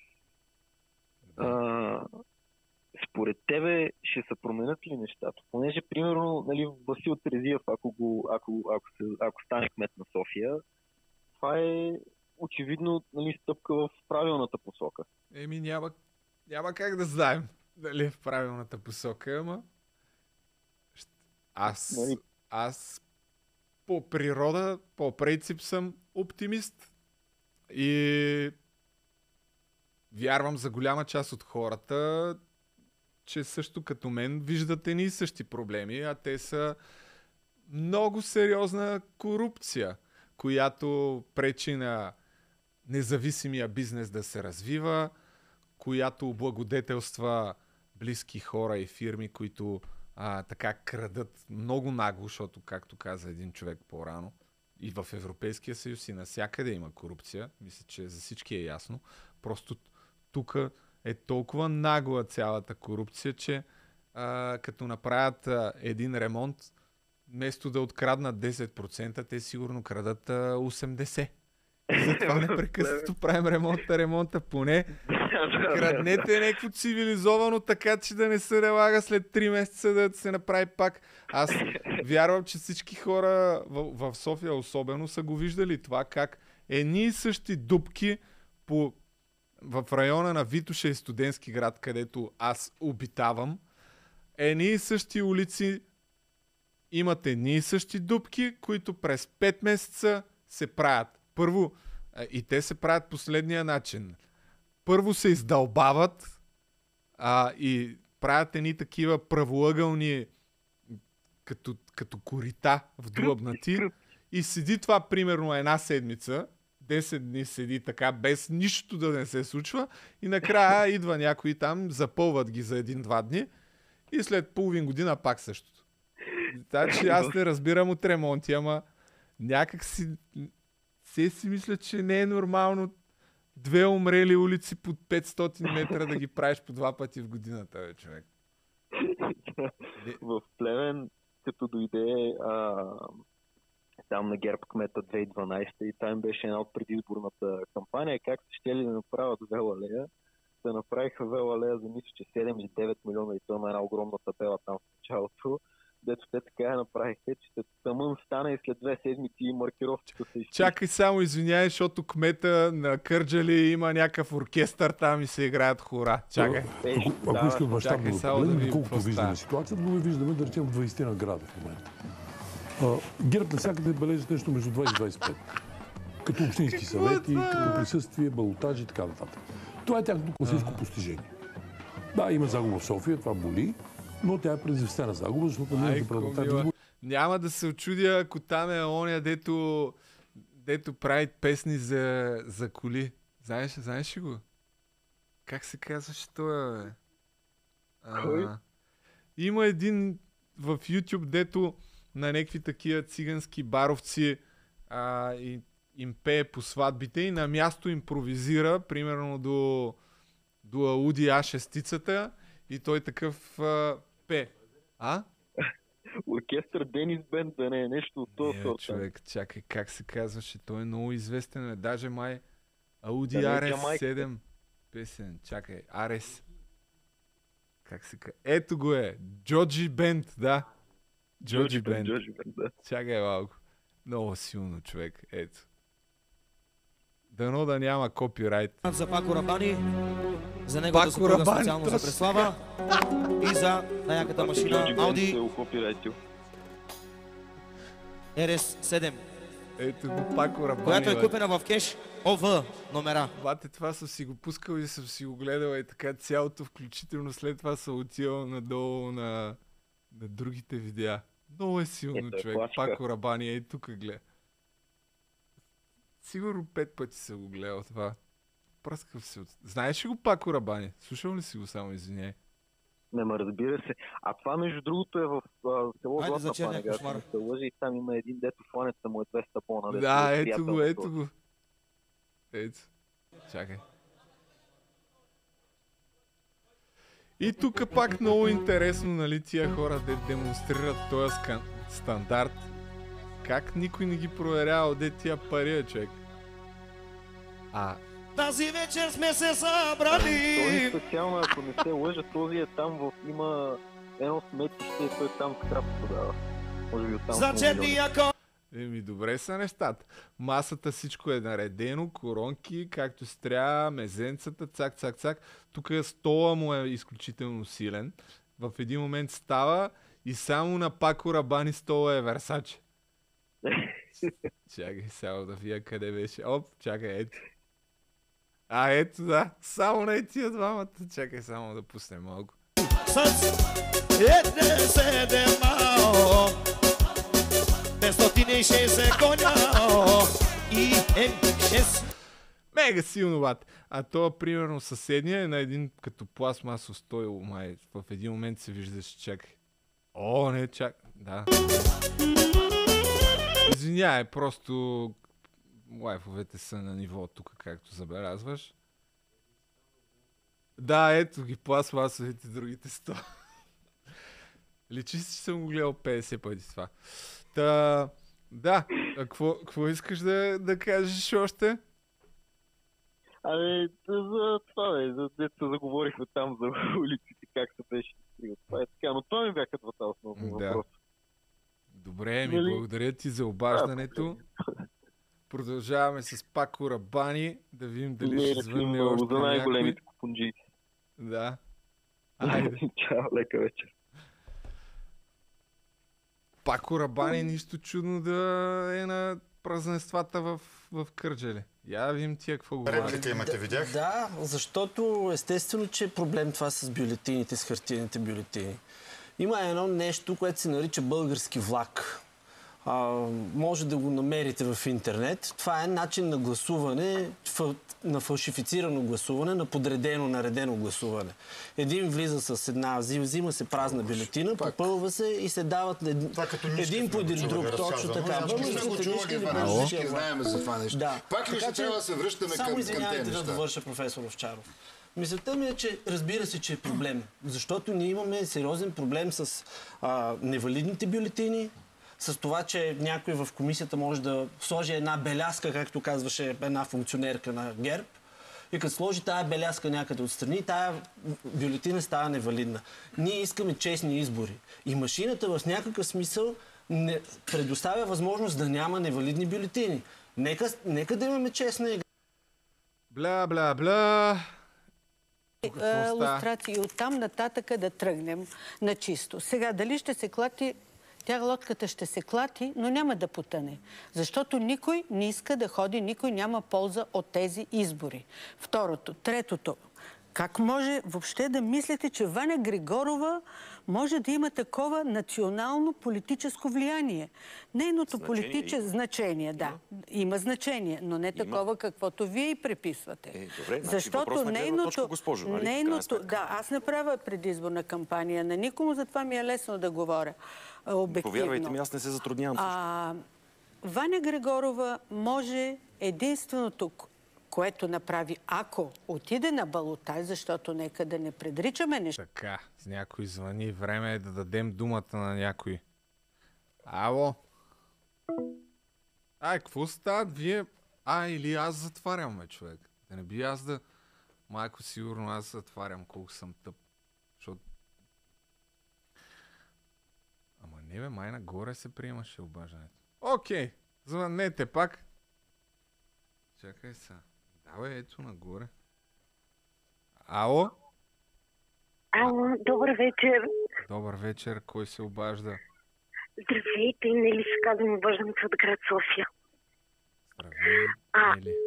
Според тебе ще се променят ли нещата? Понеже, примерно, нали, Васил Терзиев, ако стане кмет на София, това е очевидно, нали, стъпка в правилната посока. Няма как да знаем дали е в правилната посока, ама аз по природа, по принцип съм оптимист и вярвам за голяма част от хората, че също като мен виждат едни и същи проблеми, а те са много сериозна корупция, която пречи на независимия бизнес да се развива, която облагодетелства близки хора и фирми, които така крадат много нагло, защото, както каза един човек по-рано, и в Европейския съюз и навсякъде има корупция. Мисля, че за всички е ясно. Просто тук е толкова нагла цялата корупция, че като направят един ремонт, вместо да откраднат 10%, те сигурно крадат 80%. И затова непрекъснато правим ремонта. Поне краднете някакво цивилизовано, така че да не се налага след 3 месеца да се направи пак. Аз вярвам, че всички хора в София особено са го виждали това, как едни и същи дупки в района на Витоша и Студентски град, където аз обитавам, едни и същи улици имат едни и същи дупки, които през 5 месеца се правят. Първо, и те се правят последния начин. Първо се издълбават и правят едни такива правоъгълни като корита вдлъбнати и седи това примерно една седмица, 10 дни седи така, без нищо да не се случва и накрая идва някой там, запълват ги за 1-2 дни и след половин година пак същото. Значи аз не разбирам от ремонти, ама някак си мисля, че не е нормално 2 умрели улици под 500 метра да ги правиш по 2 пъти в годината, бе, човек. В Плевен, като дойде там на ГЕРБ кмета 2012 и там беше една от предизборната кампания, как се ще ли да направят Велалея, да направиха Велалея за мисля, че 7 или 9 милиона и то на една огромна табела там в началото. Дето те така я направиха, че тъмън стана и след 2 седмици и маркировката се изпиша. Чакай само, извиняй, защото кмета на Кърджали има някакъв оркестър там и се играят хора. Чакай. Ако искам мащабно да погледнем, колкото виждаме ситуацията, но виждаме, да речем, в 20 на града в момента. ГЕРБ навсякъде бележат нещо между 20 и 25. Като общински съвети, като присъствие, балотажи и така нататък. Това е тяхното класическо постижение. Да, има загуба в София, това боли, но тя е предизвестена загуба, защото не е за парламентарни. Няма да се очудя, ако там е оня, дето прави песни за коли. Знаеш ли го? Как се казваше това, бе? Има един в YouTube, дето на някакви такива цигански баровци и им пее по сватбите и на място импровизира, примерно до Ауди А6-цата и той такъв пее. Оркестър Денис Бенд, да не е нещо от този сорт. Човек, чакай, как се казваше? Той е много известен. Даже май Ауди RS7 песен. Чакай, RS. Как се казва? Ето го е. Джоджи Бенд, да. Джоджи Бенд, да. Чакай малко. Много силно, човек. Ето. Дано да няма копирайт. За Пако Рабани, за неговата съпруга специално за Преслава и за най-яката машина Ауди RS7. Ето го Пако Рабани. Която е купена в кеш ОВ номера. Бате, това съм си го пускал и съм си го гледал и така цялото, включително след това съм отивал надолу на другите видеа. Много е силно, човек. Пако Рабани, ей тук гледа. Сигурно 5 пъти съм го гледал това. Пръскав се от... Знаеш ли го Пако Рабани? Слушал ли си го само, извиняй? Ме разбира се. А това, между другото, е в село Златна Панега, ако не се лъжа, и там има един, дето фланеца му е 200 бона. Да, ето го, ето го. Ето. Чакай. И тук пак много интересно, нали, тия хора де демонстрират този стандарт. Как никой не ги проверява, де тия пари, човек? Тази вечер сме се събрали. Той специално, ако не се лъжа, този е там има едно сметище и той там скрап подава. Може би оттам. За черния кон. Добре са нещата. Масата всичко е наредено, коронки, както се трябва, мезенцата, цак, цак, цак. Тук стола му е изключително силен. В един момент става и само на Пако Рабани стола е Версаче. Чакай само да вия къде беше. Оп, чакай, ето. Ето да, само на тия двамата. Чакай само да пуснем малко. Мега силно, бат. А това, примерно, съседния е на един като пластмасов стойл, май. В един момент се виждаш, чакай. О, не, чакай. Да. Извинявай, просто лайфовете са на ниво тук, както забелязваш. Да, ето ги пластмасовите, другите 100. Личи си, че съм го гледал 50 пъти това. Да, какво искаш да кажеш още? За това, за дето заговорихме там за улиците, как се беше. Това е така, но това ми бяха двата основни въпроса. Добре, благодаря ти за обаждането. Продължаваме с Пако Рабани, да видим дали ще звънне още за най-големите купунджи. Да. Айде. Чао, лека вечер. Пако Рабани, нищо чудно да е на празненствата в Кърджали. Я видим тия какво говорят. Реплика имате, видях? Да, защото естествено, че е проблем това с бюлетините, с хартиените бюлетини. Има едно нещо, което се нарича български влак. Може да го намерите в интернет. Това е начин на гласуване, на фалшифицирано гласуване, на подредено, наредено гласуване. Един влиза с една, взима се празна бюлетина, попълва се и се дават един по един друг. Точно така. Всички знаем за това нещо. Пак ли ще трябва да се връщаме към тези неща? Само извинявайте да довърша, професор Овчаров. Мисълта ми е, че разбира се, че е проблем. Защото ние имаме сериозен проблем с невалидните бюлетини, с това, че някой в комисията може да сложи една белязка, както казваше една функционерка на ГЕРБ, и като сложи тая белязка някъде отстрани, тая бюлетина става невалидна. Ние искаме честни избори. И машината в някакъв смисъл не предоставя възможност да няма невалидни бюлетини. Нека да имаме честна игра. Бла, бла, бла. Лустрации оттам нататък да тръгнем на чисто. Сега, дали ще се клати, лодката ще се клати, но няма да потъне. Защото никой не иска да ходи, никой няма полза от тези избори. Второто. Третото. Как може въобще да мислите, че Ваня Григорова може да има такова национално политическо влияние? Нейното политическо значение, да. Има значение, но не такова, каквото вие и приписвате. Добре, защото нейното... Да, аз не правя предизборна кампания на никому, затова ми е лесно да говоря обективно. Повярвайте ми, аз не се затруднявам също. Ваня Григорова може единственото, което направи, ако отиде на балотаж, защото нека да не предричаме нещо. Така, с някой звъни, време е да дадем думата на някой. Ало? Какво стават вие? Или аз затварям, човек. Да не би аз да... Майко, сигурно аз затварям, колко съм тъп. Защото... Ама не бе, май нагоре се приемаше обаждането. Окей, звъннете пак. Чакай сега. Давай, ето нагоре. Ало? Ало, добър вечер. Добър вечер, кой се обажда? Здравейте, Нели се казвам, обаждам се от град София. Здравей, Нели.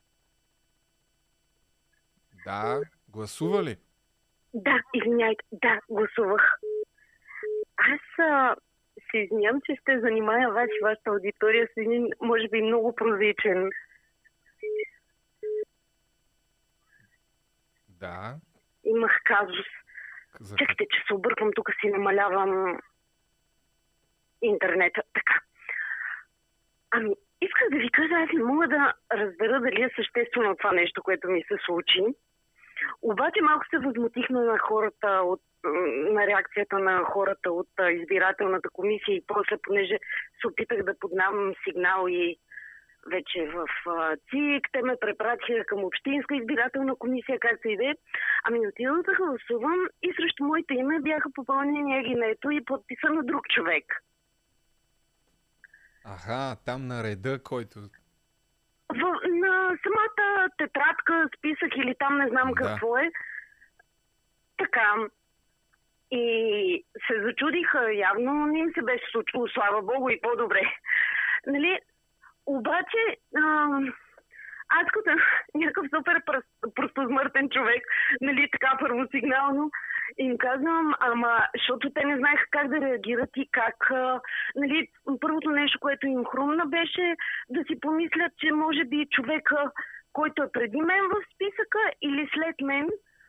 Да, гласува ли? Да, извиняйте, да, гласувах. Аз се извинявам, че ще занимая вашата аудитория с един, може би, много прозичен. Да. Имах казус. Чакайте, че се обърквам, тук си намалявам интернета. Така. Ами, исках да ви кажа, аз не мога да разбера дали е съществено това нещо, което ми се случи. Обаче малко се възмутихме на хората на реакцията на хората от избирателната комисия и после, понеже се опитах да поднавам сигнал и вече в ЦИК, те ме препратиха към Общинска избирателна комисия, както и да е. Ами отидох да гласувам и срещу моите име бяха попълнени егинето и подписа на друг човек. Аха, там на реда, който... На самата тетрадка, списък или там не знам какво е. Така. И се зачудиха, явно не им се беше случило, слава Богу, и по-добре. Нали? Обаче, аз като някакъв супер простосмъртен човек, нали, така първосигнално, им казвам, ама, защото те не знаеха как да реагират и как, нали, първото нещо, което им хрумна, беше да си помислят, че може би човека, който е преди мен в списъка или след мен,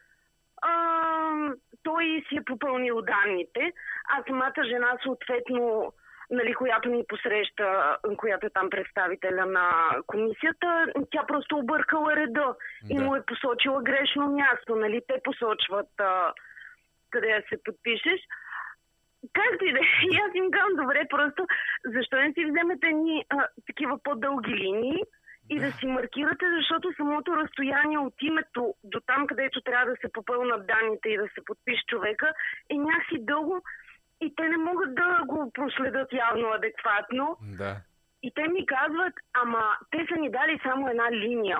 той си е попълнил данните, а самата жена съответно, нали, която ни посреща, която е там представителя на комисията, тя просто объркала реда и му е посочила грешно място. Нали? Те посочват къде да се подпишеш. Както и да е, и аз им казвам, добре, просто защо не си вземете ни такива по-дълги линии и да си маркирате, защото самото разстояние от името до там, където трябва да се попълнат данните и да се подпише човека, е някакси дълго. И те не могат да го проследят явно адекватно. Да. И те ми казват, ама те са ни дали само една линия.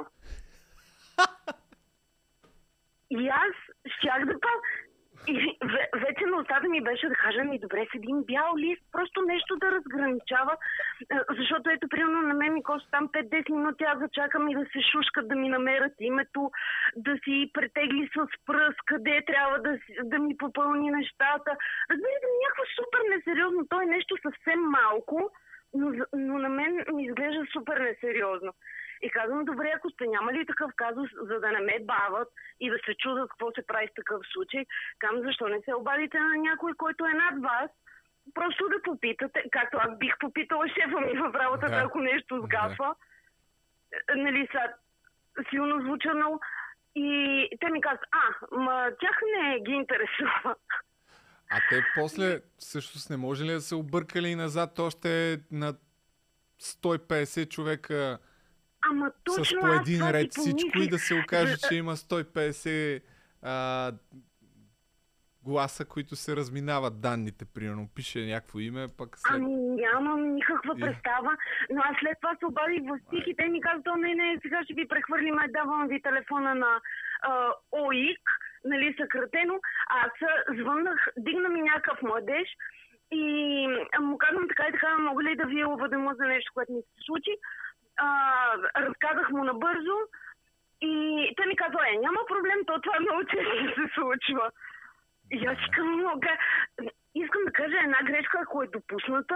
И аз щях да И вече на устата ми беше да кажа, ми добре, с един бял лист, просто нещо да разграничава, защото ето, примерно на мен ми коста там 5-10 минути, аз да чакам и да се шушкат, да ми намерят името, да си претегли с пръст, къде трябва да ми попълни нещата. Разбирате, някакво супер несериозно, то е нещо съвсем малко, но на мен ми изглежда супер несериозно. И казвам, добре, ако сте нямали такъв казус, за да не ме бават и да се чудат какво се прави в такъв случай, казвам, защо не се обадите на някой, който е над вас, просто да попитате, както аз бих попитала шефа ми в работата, ако нещо сгафа. Нали, са силно звучано. И те ми казват, тях не ги интересува. А те после всъщност не може ли да се объркали и назад още на 150 човека с по един ред всичко и да се окаже, че има 150 гласа, които се разминават данните, примерно пише някакво име, пък след... Нямам никаква представа, но аз след това се обадих в СИК и те ми казват, не, сега ще ви прехвърлим, давам ви телефона на ОИК, нали, съкратено. Аз звъннах, дигна ми някакъв младеж и му казвам така и така, мога ли да ви уведомя за нещо, което ми се случи. Разказах му набързо и те ми казва, няма проблем, това много често се случва. И аз искам да кажа една грешка, ако е допусната,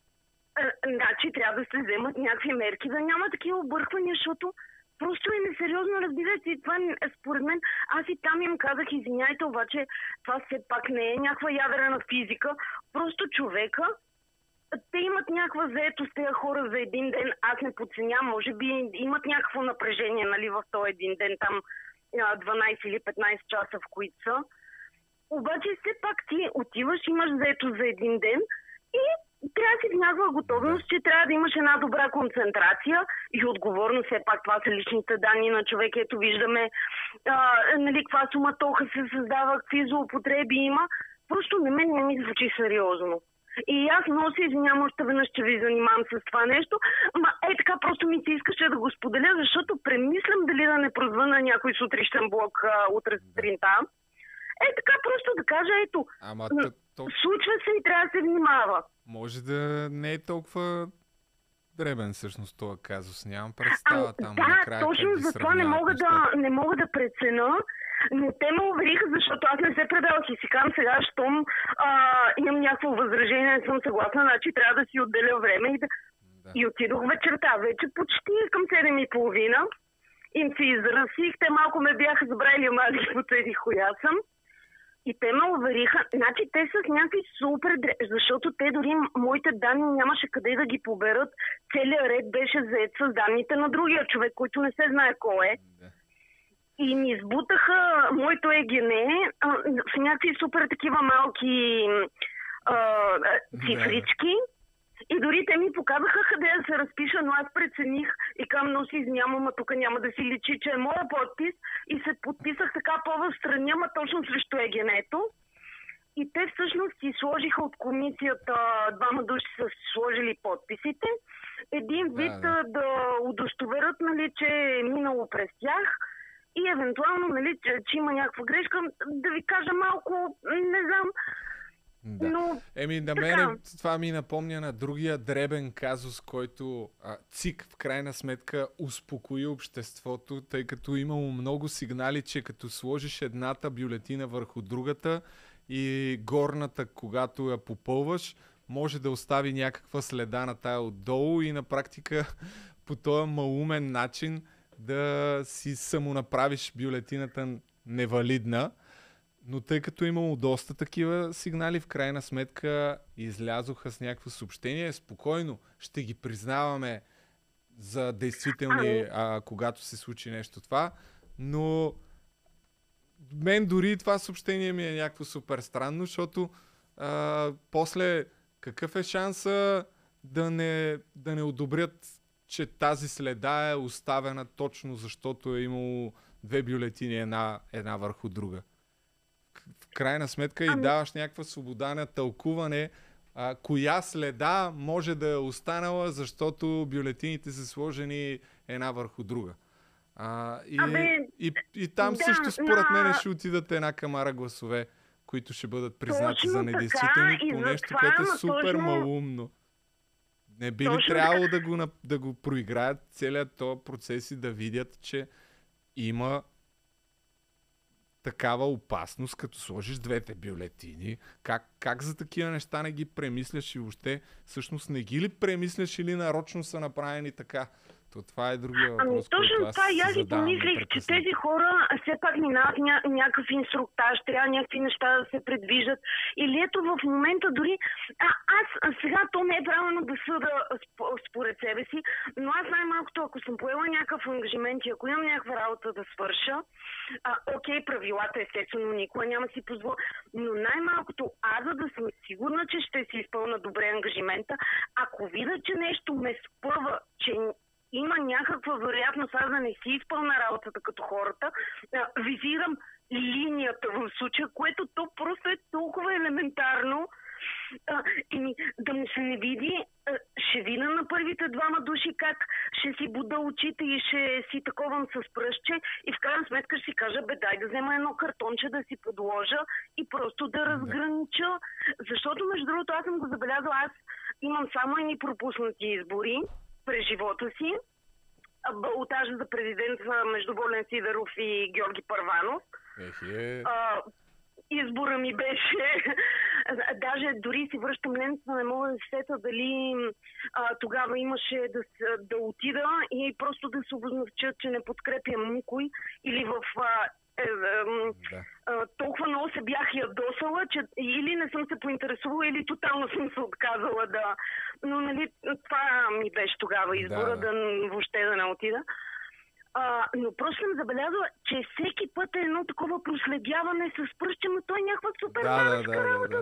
значи трябва да се вземат някакви мерки, да няма такива обърквания, защото просто е несериозно, разбирате, и това според мен, аз и там им казах, извиняйте, обаче това все пак не е някаква ядрена физика, просто човека, те имат някаква заетост, тези хора за един ден, аз не подценявам, може би имат някакво напрежение, нали, в този един ден, там 12 или 15 часа, в които са. Обаче все пак ти отиваш, имаш заетост за един ден и трябва да си в някаква готовност, че трябва да имаш една добра концентрация и отговорност. Все пак това са личните данни на човек. Ето виждаме нали, каква суматоха се създава, какви злоупотреби има. Просто на мен не ми звучи сериозно. И аз много се извинявам още веднъж, че ви занимавам с това нещо. Така просто ми се искаше да го споделя, защото премислям дали да не прозвъна някой сутрищен блок утре сутринта. Така просто да кажа, ето, случва се и трябва да се внимава. Може да не е толкова дребен всъщност това казус. Нямам представа там накрая. Да, точно за това не мога да преценя, но те ме увериха, защото аз не се предавах и си казвам сега, щом имам някакво възражение, не съм съгласна, значи трябва да си отделя време и отидох вечерта. Вече почти към 7:30 им се изразих, те малко ме бяха забравили, ама аз ги потедих коя съм. И те ме увериха, значи те с някакви супер, защото те дори моите данни нямаше къде да ги поберат. Целият ред беше заед с данните на другия човек, който не се знае кой е. И ми избутаха моето ЕГН в някакви супер такива малки цифрички. И дори те ми показаха къде да се разпиша, но аз прецених и към но си нямам, тук няма да си личи, че е моя подпис и се подписах така по-встрани, ама точно срещу ЕГН-то. И те всъщност си сложиха от комисията, двама души са сложили подписите. Един вид да удостоверят, нали, че е минало през тях и евентуално, нали, че има някаква грешка, да ви кажа малко, не знам. Да. Но, на мен това ми напомня на другия дребен казус, който ЦИК в крайна сметка успокои обществото, тъй като имало много сигнали, че като сложиш едната бюлетина върху другата и горната, когато я попълваш, може да остави някаква следа на тая отдолу и на практика по този малумен начин да си самонаправиш бюлетината невалидна. Но тъй като имало доста такива сигнали, в крайна сметка излязоха с някакво съобщение. Спокойно ще ги признаваме за действителни, когато се случи нещо това. Но мен дори това съобщение ми е някакво супер странно, защото после какъв е шанса да не одобрят, че тази следа е оставена точно защото е имало две бюлетини една върху друга. В крайна сметка и даваш някаква свобода на тълкуване коя следа може да е останала, защото бюлетините са сложени една върху друга. И там също според мен ще отидат една камара гласове, които ще бъдат признати за недействителни по нещо, което е супер малумно. Не би ли трябвало да го проиграят целият този процес и да видят, че има такава опасност, като сложиш двете бюлетини? Как за такива неща не ги премисляш и въобще всъщност не ги ли премисляш или нарочно са направени така? Това е другия въпрос, точно това и аз и помислих, че тези хора все пак минават някакъв инструктаж, трябва някакви неща да се предвиждат. Или ето в момента дори... Аз сега то не е правилно да съда според себе си, но аз най-малкото, ако съм поела някакъв ангажимент и ако имам някаква работа да свърша, окей, правилата естествено никога няма си позволя, но най-малкото аз, за да съм сигурна, че ще си изпълна добре ангажимента, ако видя, че нещо ме спъва, че има някаква вероятност аз да не си изпълна работата като хората, визирам линията в случая, което то просто е толкова елементарно. Да му се не види, ще видя на първите двама души как ще си буда очите и ще си таковам с пръстче и в крайна сметка ще си кажа, дай да взема едно картонче да си подложа и просто да разгранича. Защото между другото аз съм го забелязала, аз имам само едни пропуснати избори през живота си. Балотажа за президент между Волен Сидеров и Георги Първанов. Избора ми беше... Даже дори си връщам лентата, не мога да се сета дали тогава имаше да отида и просто да се обознача, че не подкрепям никой или в... толкова много се бях ядосала, че или не съм се поинтересувала, или тотално съм се отказала да... Но нали, това ми беше тогава избора, въобще да не отида. Но просто съм забелязала, че всеки път е едно такова проследяване с пръстче, но той е някаква супер работа.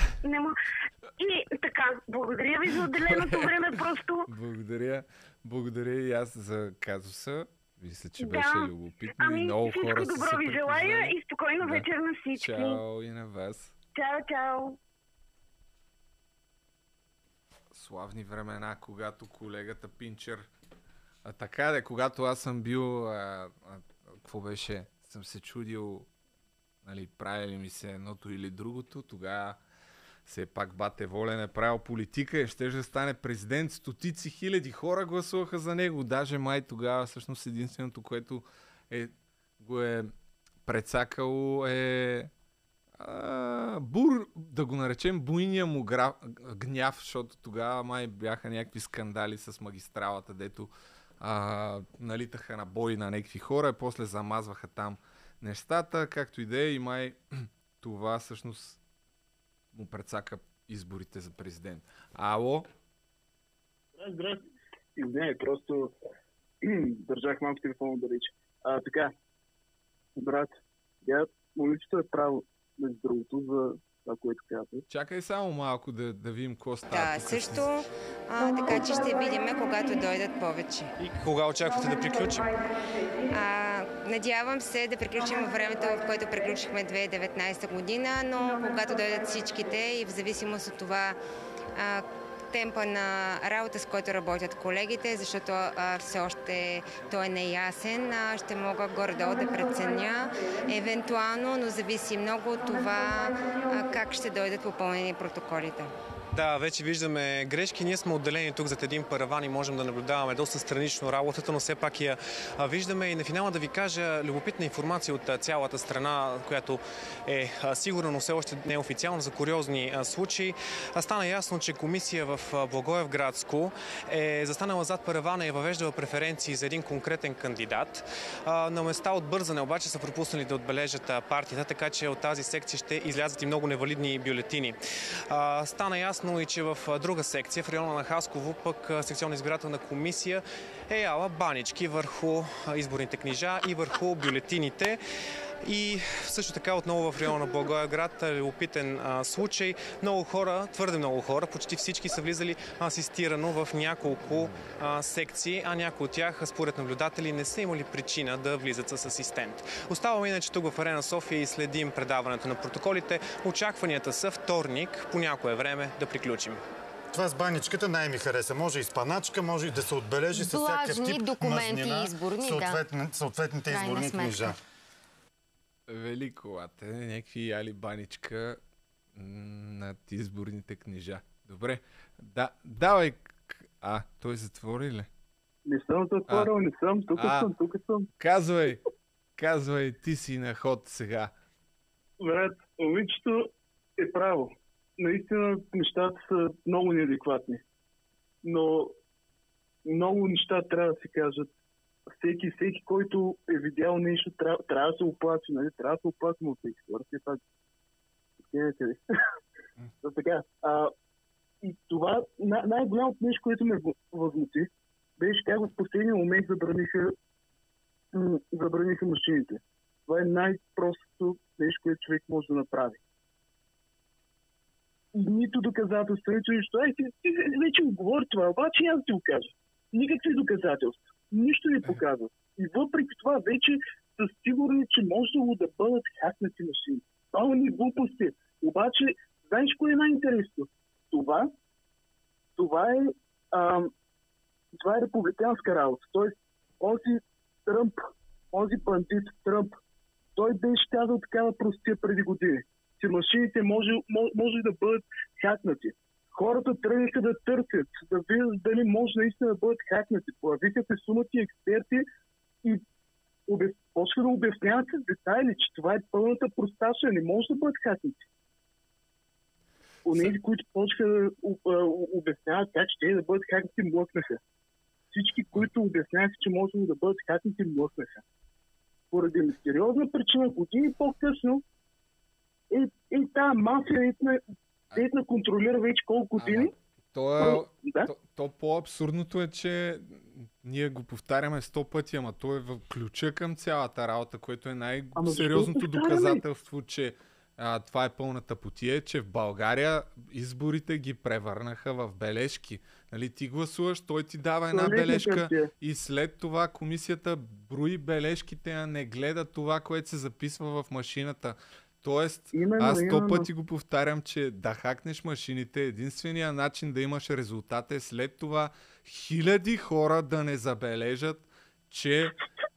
И така, благодаря ви за отделеното време просто. Благодаря и аз за казуса. Мисля, че беше любопитно и много хора всичко добро ви желая и спокойно вечер на всички. Чао и на вас. Чао. Славни времена, когато колегата Пинчер... така когато аз съм бил... какво беше? Съм се чудил, нали, прави ли ми се едното или другото, тогава все пак бате Волен е правил политика и ще стане президент. Стотици хиляди хора гласуваха за него. Даже май тогава всъщност единственото, което го е прецакало да го наречем буйния му гняв, защото тогава май бяха някакви скандали с магистралата, дето налитаха на бой на някакви хора, после замазваха там нещата, както и да е, и май това всъщност му прецака изборите за президент. Ало? Здрасти. Не, просто държах малко телефона да рече. Така, брат, момичето е право, между другото, за това, което казва. Чакай само малко да видим какво става. Да, също, така че ще видим, когато дойдат повече. И кога очаквате да приключим? Надявам се да приключим във времето, в което приключихме 2019 година, но когато дойдат всичките и в зависимост от това темпа на работа, с който работят колегите, защото все още той е неясен. Ще мога горе-долу да преценя евентуално, но зависи много от това как ще дойдат попълнени протоколите. Да, вече виждаме грешки. Ние сме отделени тук зад един параван и можем да наблюдаваме доста странично работата, но все пак я виждаме. И на финала да ви кажа любопитна информация от цялата страна, която е сигурна, но все още не е официална, за куриозни случаи. Стана ясно, че комисия в Благоевградско е застанала зад паравана и въвеждала преференции за един конкретен кандидат. На места от бързане обаче са пропуснали да отбележат партията, така че от тази секция ще излязат и много невалидни бюлетини. Стана ясно и че в друга секция, в района на Хасково, пък секционна избирателна комисия е яла банички върху изборните книжа и върху бюлетините. И също така отново в района на Благоевград любопитен случай. Много хора, твърде много хора, почти всички са влизали асистирано в няколко секции, а някои от тях, според наблюдатели, не са имали причина да влизат с асистент. Оставаме иначе тук в Арена София и следим предаването на протоколите. Очакванията са вторник, по някое време да приключим. Това с баничката най-ми хареса. Може и с паначка, може и да се отбележи с всякакъв тип документи изборни, съответните изборни книжа. Велико, някакви яли баничка над изборните книжа. Добре, давай. Той затвори ли? Не съм затворил, не съм, тук съм. Казвай, ти си на ход сега. Брат, момичето е право. Наистина нещата са много неадекватни. Но много неща трябва да се кажат. Всеки, който е видял нещо, трябва да се оплаче, нали? Трябва да се оплачем от всеки хора. Все пак, така. И това най-голямото нещо, което ме възмути, беше как в последния момент забраниха машините. Това е най-простото нещо, което човек може да направи. И нито доказателства, нито нищо. Ти вече го говори това, обаче аз ти го кажа. Никакви доказателства. Нищо не показват. И въпреки това вече са сигурни, че можело да бъдат хакнати машини. Това не глупости. Обаче, знаеш кое е най-интересно? Това е републиканска работа. Тоест, този бандит Тръмп, той беше казал такава простия преди години, че машините може да бъдат хакнати. Хората тръгнаха да търсят, да видят дали може наистина да бъдат хакнати. Появиха се сумати експерти и почнаха да обясняват с детайли, че това е пълната просташа, не може да бъдат хакнати. Онези, които почнаха да обясняват как ще да бъдат хакнати, млъкнаха. Всички, които обясняваха, че може да бъдат хакнати, млъкнаха. Поради мистериозна причина, години по-късно, тази мафия Детна контролира вече колко години. То по-абсурдното е, че ние го повтаряме 100 пъти, ама то е в ключа към цялата работа, което е най-сериозното доказателство, че това е пълната потия, че в България изборите ги превърнаха в бележки. Нали, ти гласуваш, той ти дава една бележка и след това комисията брои бележките, а не гледа това, което се записва в машината. Тоест, аз 100 пъти го повтарям, че да хакнеш машините, единственият начин да имаш резултат е след това хиляди хора да не забележат, че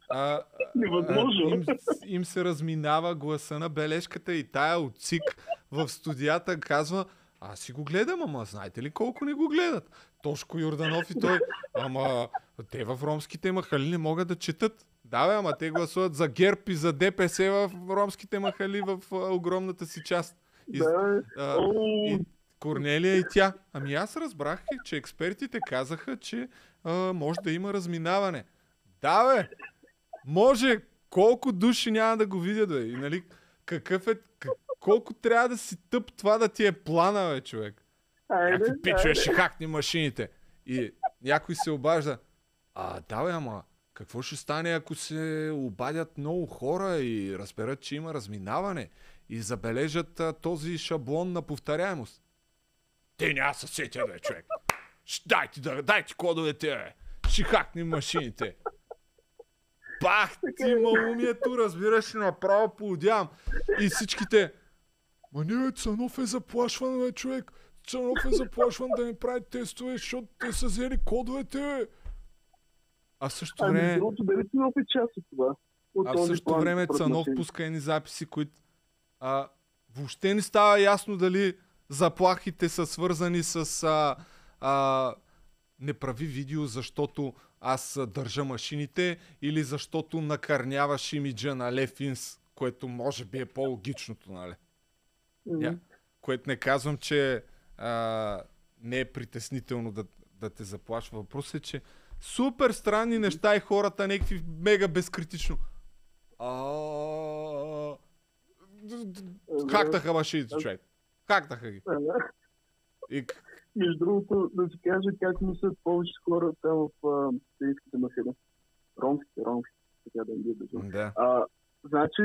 им се разминава гласа на бележката и тая от ЦИК в студията казва: аз си го гледам, ама знаете ли колко не го гледат? Тошко Йорданов и той: ама те в ромските махали не могат да четат. Да, бе, ама те гласуват за ГЕРБ и за ДПС в ромските махали в огромната си част. И Корнелия и тя. Ами аз разбрах, че експертите казаха, че може да има разминаване. Да, бе! Може! Колко души няма да го видят, бе? И, нали, Колко трябва да си тъп това да ти е плана, бе, човек? Някакви пичове ще хакни машините. И някой се обажда. Да, бе, ама какво ще стане, ако се обадят много хора и разберат, че има разминаване и забележат този шаблон на повторяемост? Те няма се сетят, бе, човек. Дайте кодовете, бе. Ще хакнем машините. Бах ти малумието, разбираш ли, направо поудявам. И всичките... Ма не, бе, Цанов е заплашван, бе, човек. Цанов е заплашван да не прави тестове, защото те са взели кодовете, бе. А в същото време... А в същото време Цанов пуска едни записи, които въобще не става ясно дали заплахите са свързани с не прави видео, защото аз държа машините, или защото накърняваш имиджа на Лефинс, което може би е по-логичното, нали? Което не казвам, че не е притеснително да те заплашва. Въпросът е, че супер странни неща и хората някакви мега безкритично. Хактаха машините, човек. Хактаха ги. Между другото, да си кажа как мислят повече хора там в сирийските машини. Ромските, така да не ги държам. Значи,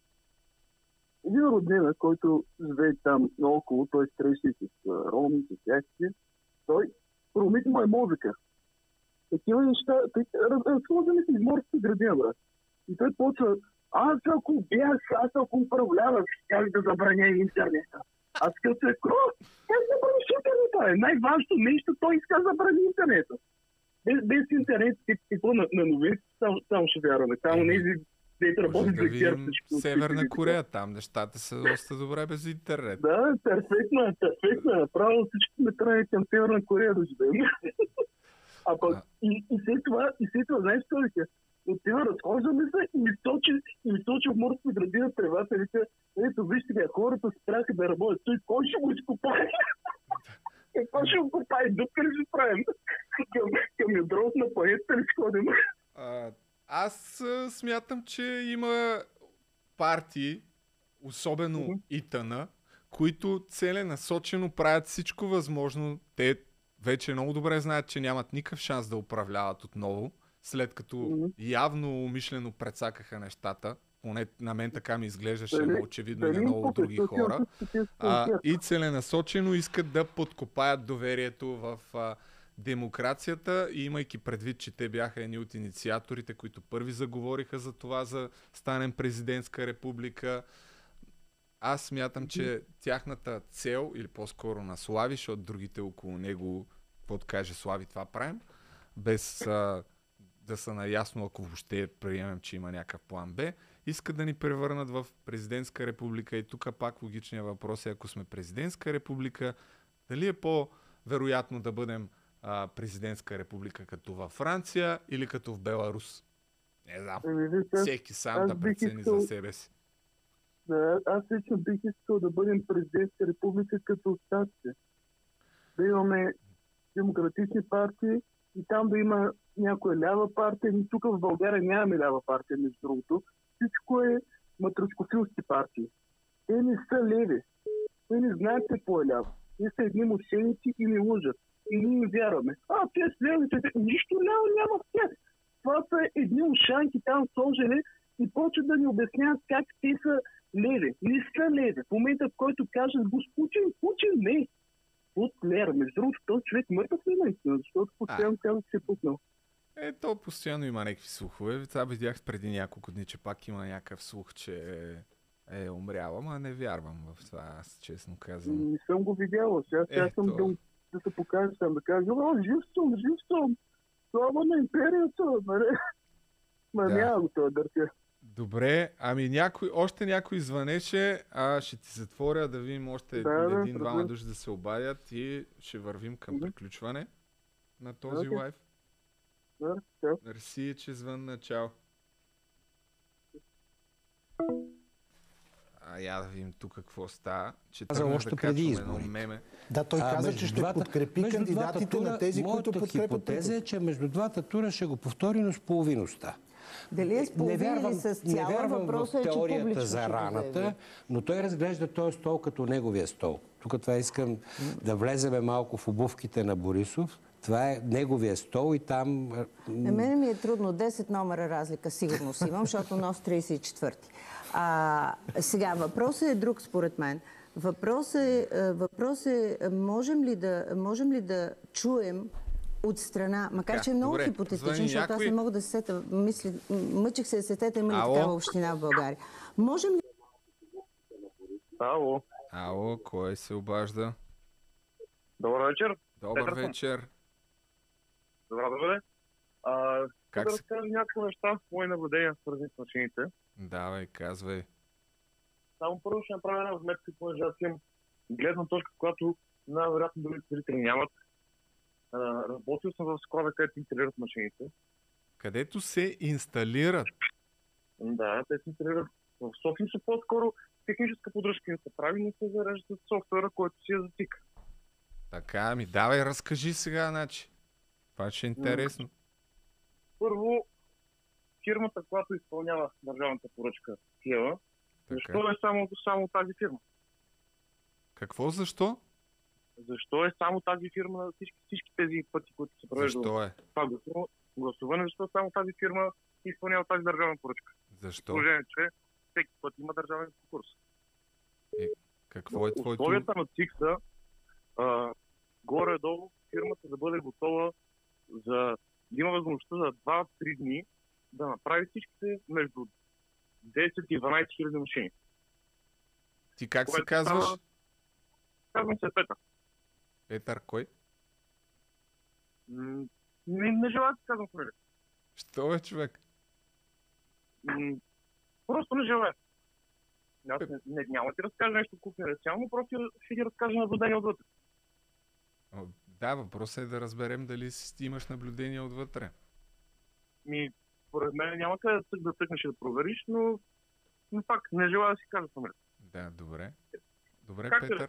един роднина, който живее там наоколо, той среща с роми, с тяхти, той промит му е мозъка. Такива неща, сложени са из морската градина, брат. И той почва, аз ако управлявах, как да забраня интернета. Аз като се как забраниш интернета? Най-важното нещо, той иска да забрани интернета. Без интернет, какво на новини, само ще вярваме. Само нези дете работят за ГЕРБ. Северна Корея, там нещата са доста добре без интернет. Да, перфектно. Право всички ме трябва към Северна Корея да живеем. А пък и след това, знаеш какво вика? Отива, разхождаме се и ми сочи в морската градина тревата, вика, ето вижте ли, хората спряха да работят. Той кой ще го изкопае? Какво ще го копае? Дупка ли ще правим? Към ядрото на планетата ли сходим? Аз смятам, че има партии, особено ИТН, които целенасочено правят всичко възможно. Те вече много добре знаят, че нямат никакъв шанс да управляват отново, след като явно умишлено прецакаха нещата. Поне на мен така ми изглеждаше, очевидно и на много други хора. И целенасочено искат да подкопаят доверието в демокрацията, и имайки предвид, че те бяха едни от инициаторите, които първи заговориха за това, за станем президентска република. Аз смятам, че тяхната цел, или по-скоро на Слави, защото другите около него, каквото каже Слави, това правим, без да са наясно, ако въобще приемем, че има някакъв план Б, искат да ни превърнат в президентска република. И тук пак логичният въпрос е, ако сме президентска република, дали е по-вероятно да бъдем президентска република като във Франция или като в Беларус? Не знам. Всеки сам да прецени за себе си. Да, аз лично бих искал да бъдем президентска република като Штатите. Да имаме демократични партии и там да има някоя лява партия. И тук в България нямаме лява партия, между другото. Всичко е матръшкофилски партии. Те не са леви. Те не знаят какво е ляво. Те са едни мошеници и не лъжат. И ние им вярваме. Те с левите, нищо ляво няма в тях. Това са едни ушанки там сложени и почват да ни обясняват как те са леви. Не са леви. В момента, в който кажат Путин не. Путлер. Между другото, този човек мъртъв ли наистина, защото постоянно казва, че се е путнал. То постоянно има някакви слухове. Това видях преди няколко дни, че пак има някакъв слух, че е умряла, ама не вярвам в това, аз честно казвам. Не съм го видяла. Сега съм да се покажа, да кажа, жив съм. Слава на империята, нали? Няма го това дъртя. Добре, още някой звънеше, ще ти затворя да видим още един-двама души да се обадят и ще вървим към приключване на този лайв. Мерси, че звънна. Чао. Я да видим тук какво става. Че каза още преди изборите. Да, той каза, че ще подкрепи кандидатите на тези, които подкрепят. Моята хипотеза е, че между двата тура ще го повтори, но с половиността. Дали е споловин с цяла, въпросът е, че публично теорията за раната, но той разглежда този стол като неговия стол. Тук това искам да влеземе малко в обувките на Борисов. Това е неговия стол и там... На мен ми е трудно. 10 номера разлика сигурно си имам, защото носи 34-ти. Сега, въпросът е друг според мен. Въпрос е можем ли да чуем от страна, макар че е много хипотетичен, защото аз не мога да се сета, мъчих се да се сета, има ли такава община в България. Можем ли... Ало, кой се обажда? Добър вечер. Добър вечер. Добре, добре. Как да разкажа някакви неща, мои наблюдения, свързани с машините. Давай, казвай. Само първо ще направя една вметка, понеже аз имам гледна точка, която най-вероятно другите зрители нямат. Работил съм в склада, където инсталират машините. Където се инсталират? Да, те се инсталират. В София са по-скоро техническа поддръжка не се прави, не се зарежда с софтуера, който си е за ТИК. Така, давай, разкажи сега, значи. Това ще е интересно. Първо, фирмата, която изпълнява държавната поръчка Киева, защо е само тази фирма? Какво? Защо? Защо е само тази фирма на всички тези пъти, които се провеждат? Защо е? Това гласуване, защо само тази фирма изпълнява тази държавна поръчка? Защо? Положение, че всеки път има държавен конкурс. Какво е твоето? Условията на ЦИК са горе-долу фирмата да бъде готова да има възможността за 2-3 дни да направи всичките между 10 и 12 хиляди машини. Ти как се казваш? Казвам се Петър. Петър кой? Не желая да се казвам фамилия. Що е, човек? Просто не желая. Аз няма ти разкажа нещо конфиденциално, просто ще ги разкажа наблюдение отвътре. Да, въпросът е да разберем дали имаш наблюдение отвътре. Поред мен няма къде да тъкнеш и да провериш, но пак не желая да си кажа фамилия. Да, добре. Добре, как Петър.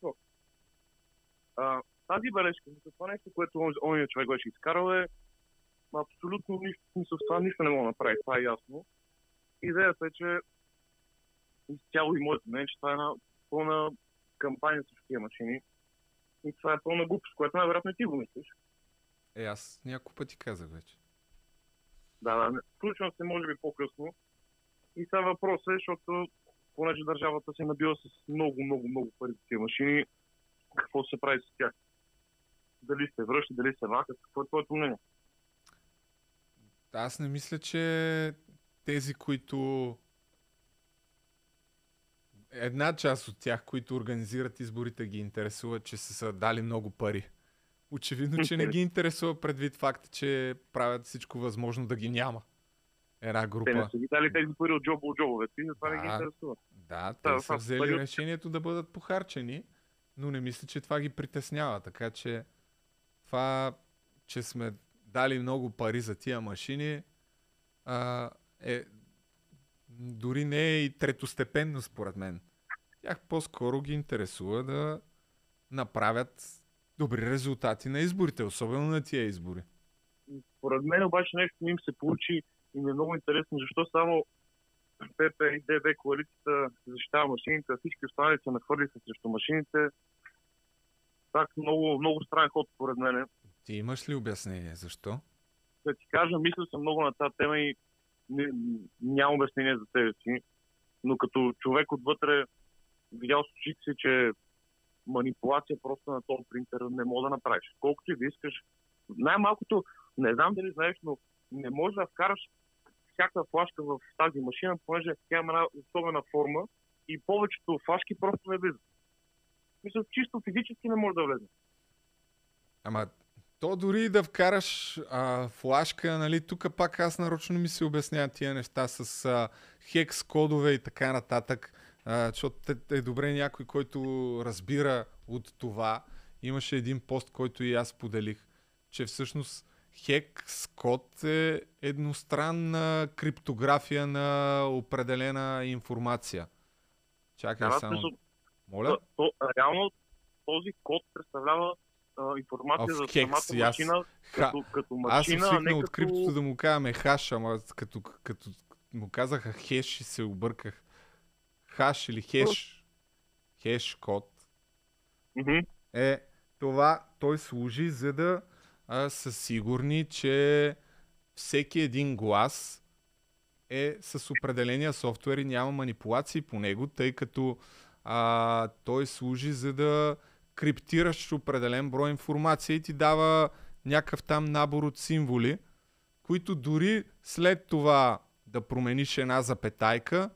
Тази бележка, това нещо, което ония човек беше изкарал, е абсолютно нищо, смисъл, това нищо не мога да направи, това е ясно. Идеята е, че изцяло и моето мнение, че това е една пълна кампания с тия машини. И това е пълна глупост, което най-вероятно ти го мислиш. Аз няколко пъти казах вече. Да, включвам се може би по-късно. И сега въпросът е, защото понеже държавата се набива с много пари за тия машини, какво се прави с тях? Дали се връща, дали се вакат, какво е твоето мнение? Аз не мисля, че тези, които... Една част от тях, които организират изборите, ги интересуват, че са дали много пари. Очевидно, че не ги интересува предвид факта, че правят всичко възможно да ги няма. Една група. Те не са ги дали тези пари от джобовете, затова не ги интересува. Да, те са взели решението да бъдат похарчени, но не мисля, че това ги притеснява. Така че това, че сме дали много пари за тия машини, дори не е и третостепенно според мен. Тях по-скоро ги интересува да направят добри резултати на изборите, особено на тия избори. Според мен обаче нещо не им се получи и ми е много интересно, защо само ПП и ДБ коалицията защитава машините, а всички останали се нахвърли срещу машините. Так, много странен ход според мен. Ти имаш ли обяснение? Защо? Да ти кажа, мисля съм много на тази тема и няма обяснение за себе си, но като човек отвътре видял с очите си, че манипулация просто на този принтер не мога да направиш. Колкото и да искаш. Най-малкото, не знам дали знаеш, но не можеш да вкараш всяка флашка в тази машина, понеже тя има една особена форма и повечето флашки просто не влизат. Мисля, чисто физически не може да влезе. Ама то дори да вкараш флашка, нали, тук пак аз нарочно ми се обяснявам тия неща с хекс кодове и така нататък, защото е добре някой, който разбира от това. Имаше един пост, който и аз поделих, че всъщност хекс код е едностранна криптография на определена информация. Чакай само. Моля? Реално този код представлява информация за самата машина като машина. Аз съм свикнал от криптото да му казваме хаш, ама като му казаха хеш и се обърках. Хаш или хеш. Хеш код. Това той служи, за да са сигурни, че всеки един глас е с определения софтуер и няма манипулации по него, тъй като той служи за да криптираш определен брой информация и ти дава някакъв там набор от символи, които дори след това да промениш една запетайка,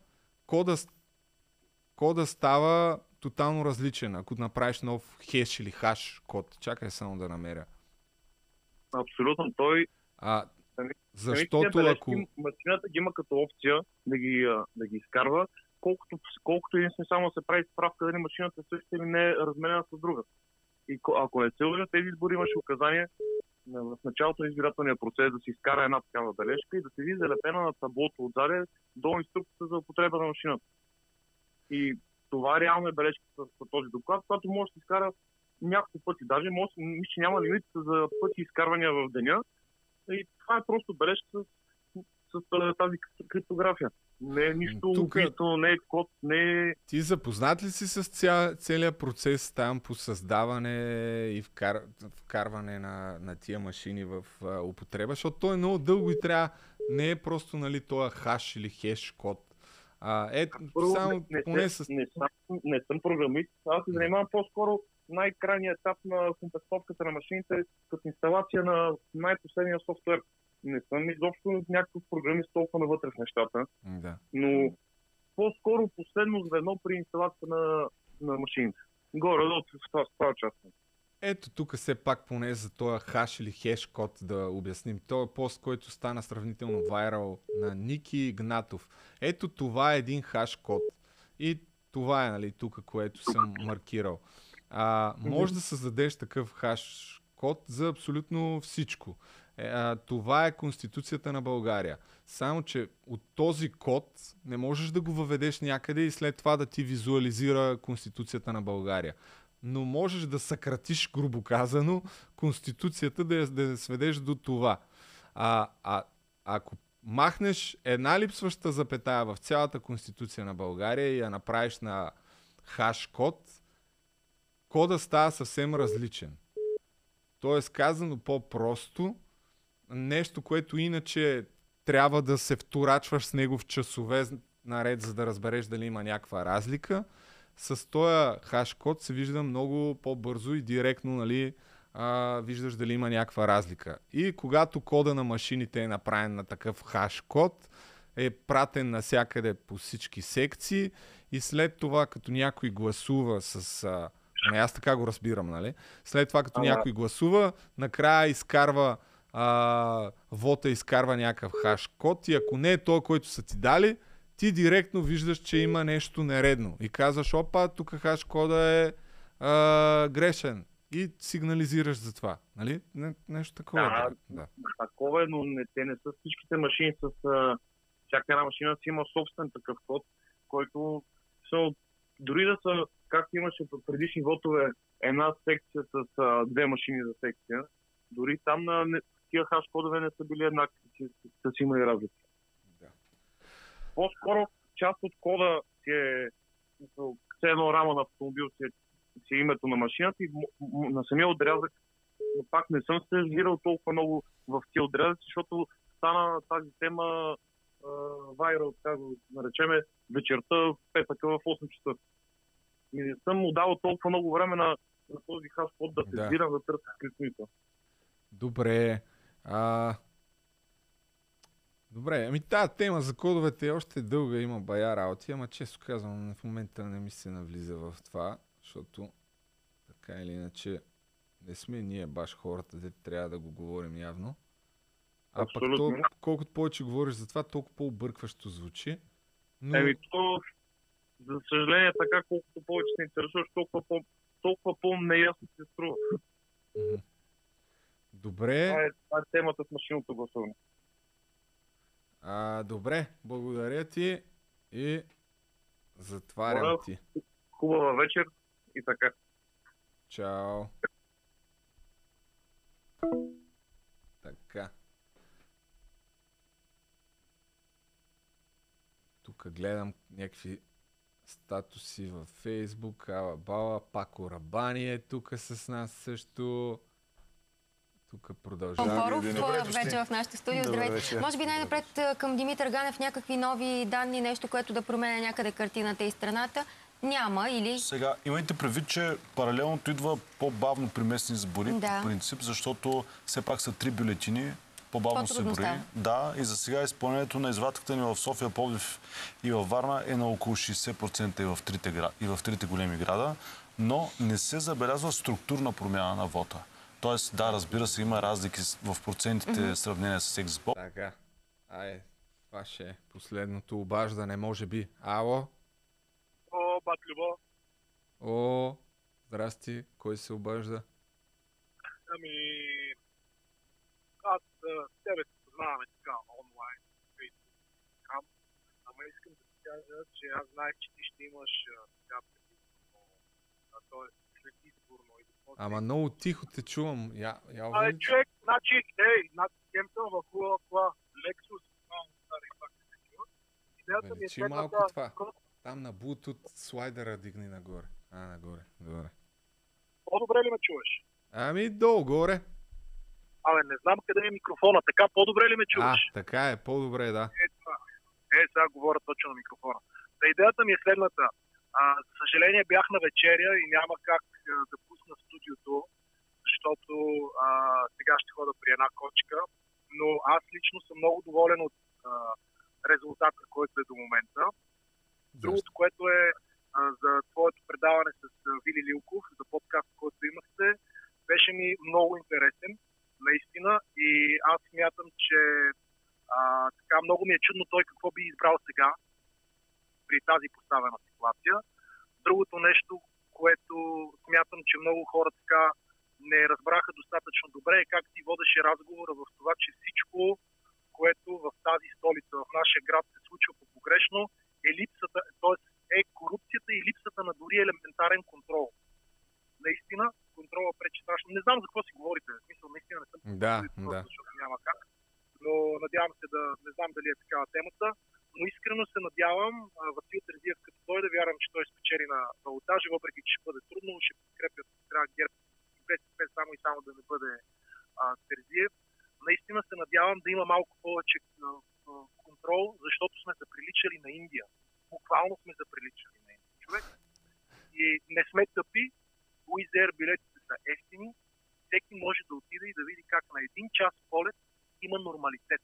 кода става тотално различен, ако направиш нов хеш или хаш код. Чакай само да намеря. Абсолютно. Той... защото ако... Машината ги има като опция да ги изкарва, колкото единствено само се прави справка дали машината също или не е разменена с друга. И ако не се лъжа, тези избори имаше указание в началото на избирателния процес да се изкара една такава бележка и да се види залепена на таблото отзаде до инструкцията за употреба на машината. И това реално е бележка с този доклад, която може да се изкара няколко пъти. Даже мисля, че няма лимит за пъти изкарвания в деня. И това е просто бележка с тази криптография. Не е нищо убийство, не е код, не е... Ти запознат ли си с целият процес там по създаване и вкарване на тия машини в употреба? Защото той е много дълго и трябва... Не е просто, нали, този хаш или хеш код. Не съм програмист. Аз се занимавам по-скоро най-крайния етап на комплектовката на машините като инсталация на най-последния софтуер. Не съм изобщо някакъв програмист толкова навътре в нещата, но по-скоро последно звено при инсталацията на машините. Горе-долу в това част. Ето тук все пак поне за този хаш или хеш код да обясним. Той е пост, който стана сравнително вайрал на Ники Игнатов. Ето това е един хаш код. И това е, нали, тук, което съм маркирал. Може да създадеш такъв хаш код за абсолютно всичко. Това е Конституцията на България. Само, че от този код не можеш да го въведеш някъде и след това да ти визуализира Конституцията на България. Но можеш да съкратиш, грубо казано, Конституцията да я сведеш до това. Ако махнеш една липсваща запетая в цялата Конституция на България и я направиш на хаш код, кода става съвсем различен. Тоест, казано по-просто, нещо, което иначе трябва да се вторачваш с него в часове наред, за да разбереш дали има някаква разлика, с този хаш код се вижда много по-бързо и директно, нали, виждаш дали има някаква разлика. И когато кода на машините е направен на такъв хаш код, е пратен навсякъде по всички секции и след това, като някой гласува с... аз така го разбирам, нали? След това, като някой гласува, накрая изкарва вота, изкарва някакъв хаш код и ако не е той, който са ти дали, ти директно виждаш, че има нещо нередно. И казваш, опа, тук хаш кода е грешен. И сигнализираш за това. Нали? Нещо такова. Да. Такова е, но те не са всичките машини с... всяка една машина си има собствен такъв код, който дори да са, както имаше в предишни вотове, една секция с две машини за секция, дори там тия хаш кодове не са били еднакви, са си имали разлики. По-скоро част от кода си е едно рама на автомобил, си е името на машината и на самия отрязък, но пак не съм се вирал толкова много в тия отрязъци, защото стана тази тема вайрал, така го наречеме, вечерта в петъка в 8 часа. И не съм му дал толкова много време на този хаш код да се вирам, да търся скритница. Добре. Добре, ами тази тема за кодовете е още дълга, има бая работи, ама често казвам, в момента не ми се навлиза в това, защото така или иначе не сме ние баш хората, де трябва да го говорим явно. А абсолютно. Пък колкото повече говориш за това, толкова по-объркващо звучи. Но... за съжаление, така колкото повече се интересуваш, толкова по-неясно се струва. Добре. Това е темата с машинното гласуване. Добре, благодаря ти и затварям ти. Хубава вечер и така. Чао. Така. Тук гледам някакви статуси във Фейсбук. Ала Бала, Пако Рабани е тук с нас също. Тук продължаваме. Вече в нашото студио. Здравейте. Може би най-напред към Димитър Ганев някакви нови данни, нещо, което да променя някъде картината и страната. Няма или... Сега, имайте предвид, че паралелното идва по-бавно при местни избори, по принцип, защото все пак са 3 бюлетини, по-бавно се брои. Да, и за сега изпълнението на извадката ни в София, Пловдив и във Варна е на около 60% и в трите големи града, но не се забелязва структурна промяна на вота. Тоест, да, разбира се, има разлики в процентите в сравнение с екзитпол. Така, това ще е последното обаждане, може би. Ало? О, бат Любо. О, здрасти, кой се обажда? Ами, аз тебе се познаваме така онлайн, Фейсбук, ама искам да ти кажа, че аз знаех, че ти ще имаш така след изборно. Ама много тихо те чувам. Човек, значи, хем съм в хубава кола, Lexus, много стари пак се чува. Идеята ми е следната... Там на Bluetooth слайдера дигни нагоре. Нагоре. Добре. По-добре ли ме чуваш? Ами долу-горе. Не знам къде е микрофона. Така по-добре ли ме чуваш? Така е, по-добре, да. Сега говоря точно на микрофона. Идеята ми е следната. За съжаление бях на вечеря и няма как да пусна студиото, защото сега ще хода при една кочка, но аз лично съм много доволен от резултата, който е до момента. Другото, което е за твоето предаване с Вили Лилков, за подкаст, който имахте, беше ми много интересен, наистина, и аз смятам, че така много ми е чудно той какво би избрал сега при тази поставена ситуация. Другото нещо, което смятам, че много хора така не разбраха достатъчно добре, е как ти водеше разговора в това, че всичко, което в тази столица, в нашия град се случва по погрешно, е липсата, т.е. корупцията и липсата на дори елементарен контрол. Наистина, контрола пречи страшно. Не знам за какво си говорите. В смисъл, наистина не съм защото няма как. Но надявам се да, не знам дали е такава темата, но искрено се надявам Васил Терзиев, като дойде, вярвам, че той спечели на балотажа, въпреки че ще бъде трудно, ще подкрепят трябва ГЕРБ и БСП само и само да не бъде Терзиев. Наистина се надявам да има малко повече контрол, защото сме заприличали на Индия. Буквално сме заприличали на Индия. Човек. И не сме тъпи, Wizz Air билетите са ефтини, всеки може да отиде и да види как на един час полет има нормалитет.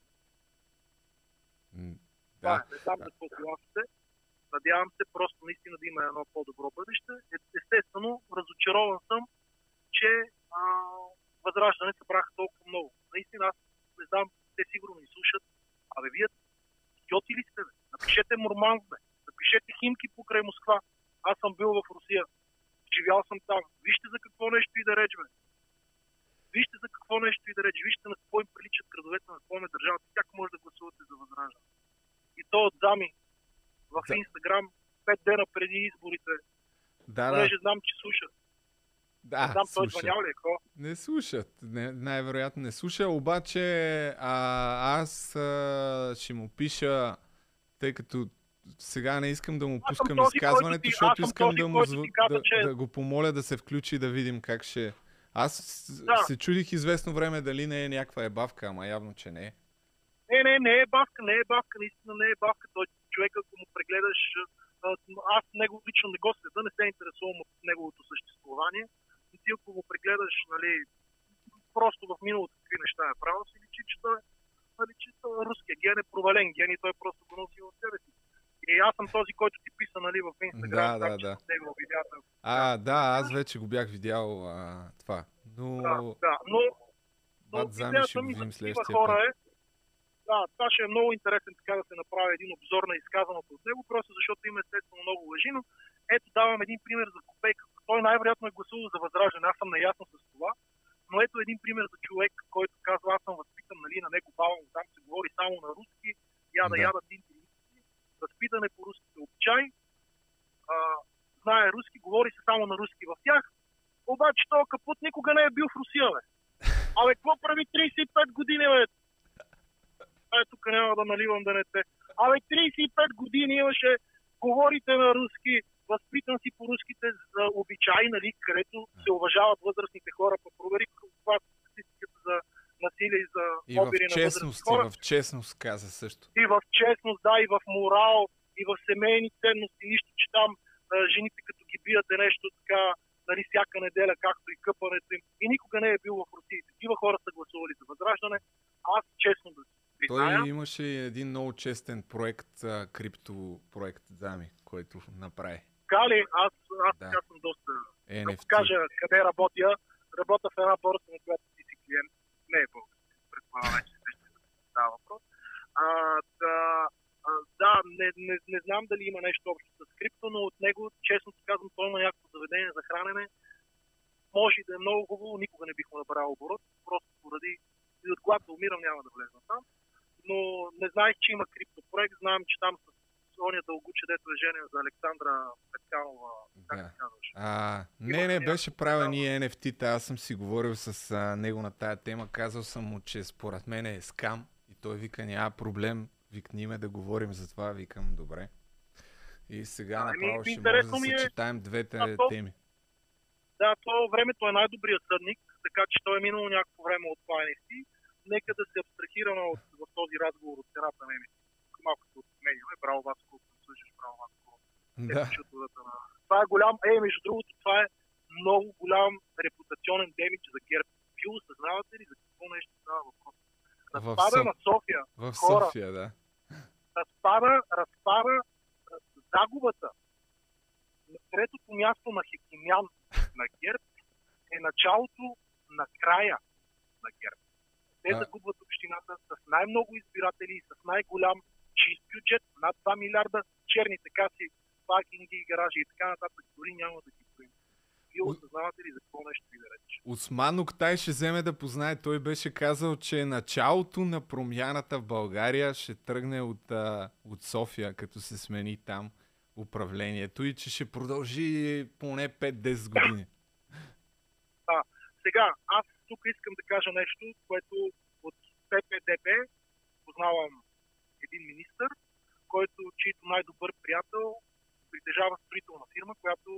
Не знам за какво гласите. Надявам се просто наистина да има едно по-добро бъдеще. Естествено, разочарован съм, че Възраждане събраха толкова много. Наистина, аз не знам, те сигурно ни слушат. Вие идиоти ли сте? Напишете Мурманск, напишете Химки покрай Москва. Аз съм бил в Русия. Живял съм там. Вижте за какво нещо и да реч, бе. Вижте за какво нещо и да реч. Вижте на какво им приличат градовете, на какво им е държавата. Как може да гласувате за Възраждане? И то от дами в Инстаграм 5 дена преди изборите. Понеже знам, че слушат. Да, знам, той звънял ли е, какво? Не слушат. Най-вероятно не слуша, обаче аз ще му пиша, тъй като сега не искам да му пускам изказването, защото искам да го помоля да се включи и да видим как ще... Аз се чудих известно време дали не е някаква ебавка, ама явно, че не е. Не е бавка, наистина не е бавка. Той човек, ако му прегледаш, аз него лично не го следа, не се интересувам от неговото съществувание. И ти ако го прегледаш, нали, просто в миналото какви неща е правил, си личи, че той е руския ген, е провален ген и той просто го носи в себе си. И аз съм този, който ти писа, нали, в Инстаграм. Да. Аз вече го бях видял това. Но идеята ми за такива хора е, това ще е много интересен така да се направи един обзор на изказаното от него, просто защото има естествено много лъжи, но ето давам един пример за Копейка. Той най-вероятно е гласувал за Възраждане, аз съм наясно с това, но ето един пример за човек, който казва, аз съм възпитан, нали, на него бавам, там се говори само на руски, яда тинти, възпитане по руските обичаи, знае руски, говори се само на руски в тях, обаче този капут никога не е бил в Русия, бе. Абе, какво прави 35 години, бе? Тук няма да наливам да не те. Абе, 35 години имаше, говорите на руски, възпитан си по руските обичаи, нали, където се уважават възрастните хора. Провери каква е статистиката за насилие и за обири на възрастни хора. И в честност каза също. И в честност, да, и в морал, и в семейни ценности. Нищо, че там жените като ги бият е нещо така, нали, всяка неделя, както и къпането им. И никога не е бил в Русия. Такива хора са гласували за Възраждане. Аз честно да си призная. Той имаше един много честен проект, криптопроект, Дами, който направи. Кали, аз така съм доста... NFT. Да кажа къде работя. Работя в една борса, на която си клиент. Не е български. Предполагам, вече ще става въпрос. Да, не знам дали има нещо общо с крипто, но от него, честно казвам, той има някакво заведение за хранене. Може и да е много хубаво, никога не бих му набрал оборот, просто поради и от глад да умирам, няма да влезна там. Но не знаех, че има криптопроект, знам, че там с Соня Дългуче, дето е женен за Александра Петканова. Да. Не, беше правен и NFT-та, аз съм си говорил с него на тая тема, казал съм му, че според мен е скам и той вика, няма проблем. Викни ме да говорим за това, викам, добре. И сега направо ще може да съчетаем двете теми. Да, то времето е най-добрият съдник, така че той е минало някакво време от това NFT. Нека да се абстрахираме в този разговор от цената на NFT. Малко се отменяме. Браво, Васко, ако слушаш, браво, Васко. Да. Това е голям, между другото, това е много голям репутационен демидж за ГЕРБ. Вие осъзнавате ли за какво нещо става въпрос? Разпада на София. В София, да. Разпада загубата на третото място на Хекимян на ГЕРБ е началото на края на ГЕРБ. Те загубват общината с най-много избиратели и с най-голям чист бюджет, над 2 милиарда, черните каси, паркинги и гаражи и така нататък. Дори няма да ги стоим. Вие осъзнавате ли за какво нещо ви да рече? Осман Октай ще вземе да познае. Той беше казал, че началото на промяната в България ще тръгне от София, като се смени там управлението и че ще продължи поне 5-10 години. Сега, аз тук искам да кажа нещо, което от ППДБ познавам един министър, чийто най-добър приятел притежава строителна фирма, която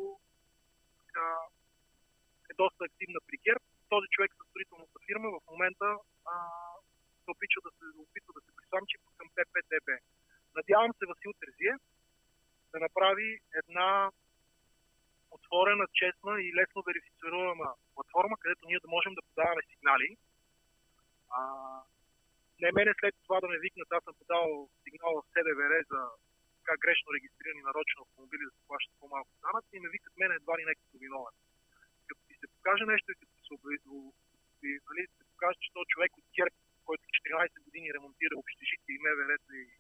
е доста активна при ГЕРБ. Този човек със строителната фирма в момента се опитва да се присамчи към ППДБ. Надявам се Васил Терзиев да направи една отворена, честна и лесно верифицируема платформа, където ние да можем да подаваме сигнали. Не мене след това да ме викнат, аз съм подал сигнал в СДВР за така грешно регистрирани нарочно автомобили да се плащат по-малко данъци и ме викат мене едва ли не като виновен. Като ти се покаже нещо и като се покаже, че този човек от ГЕРБ, който 14 години ремонтира общежитие и МВР-та и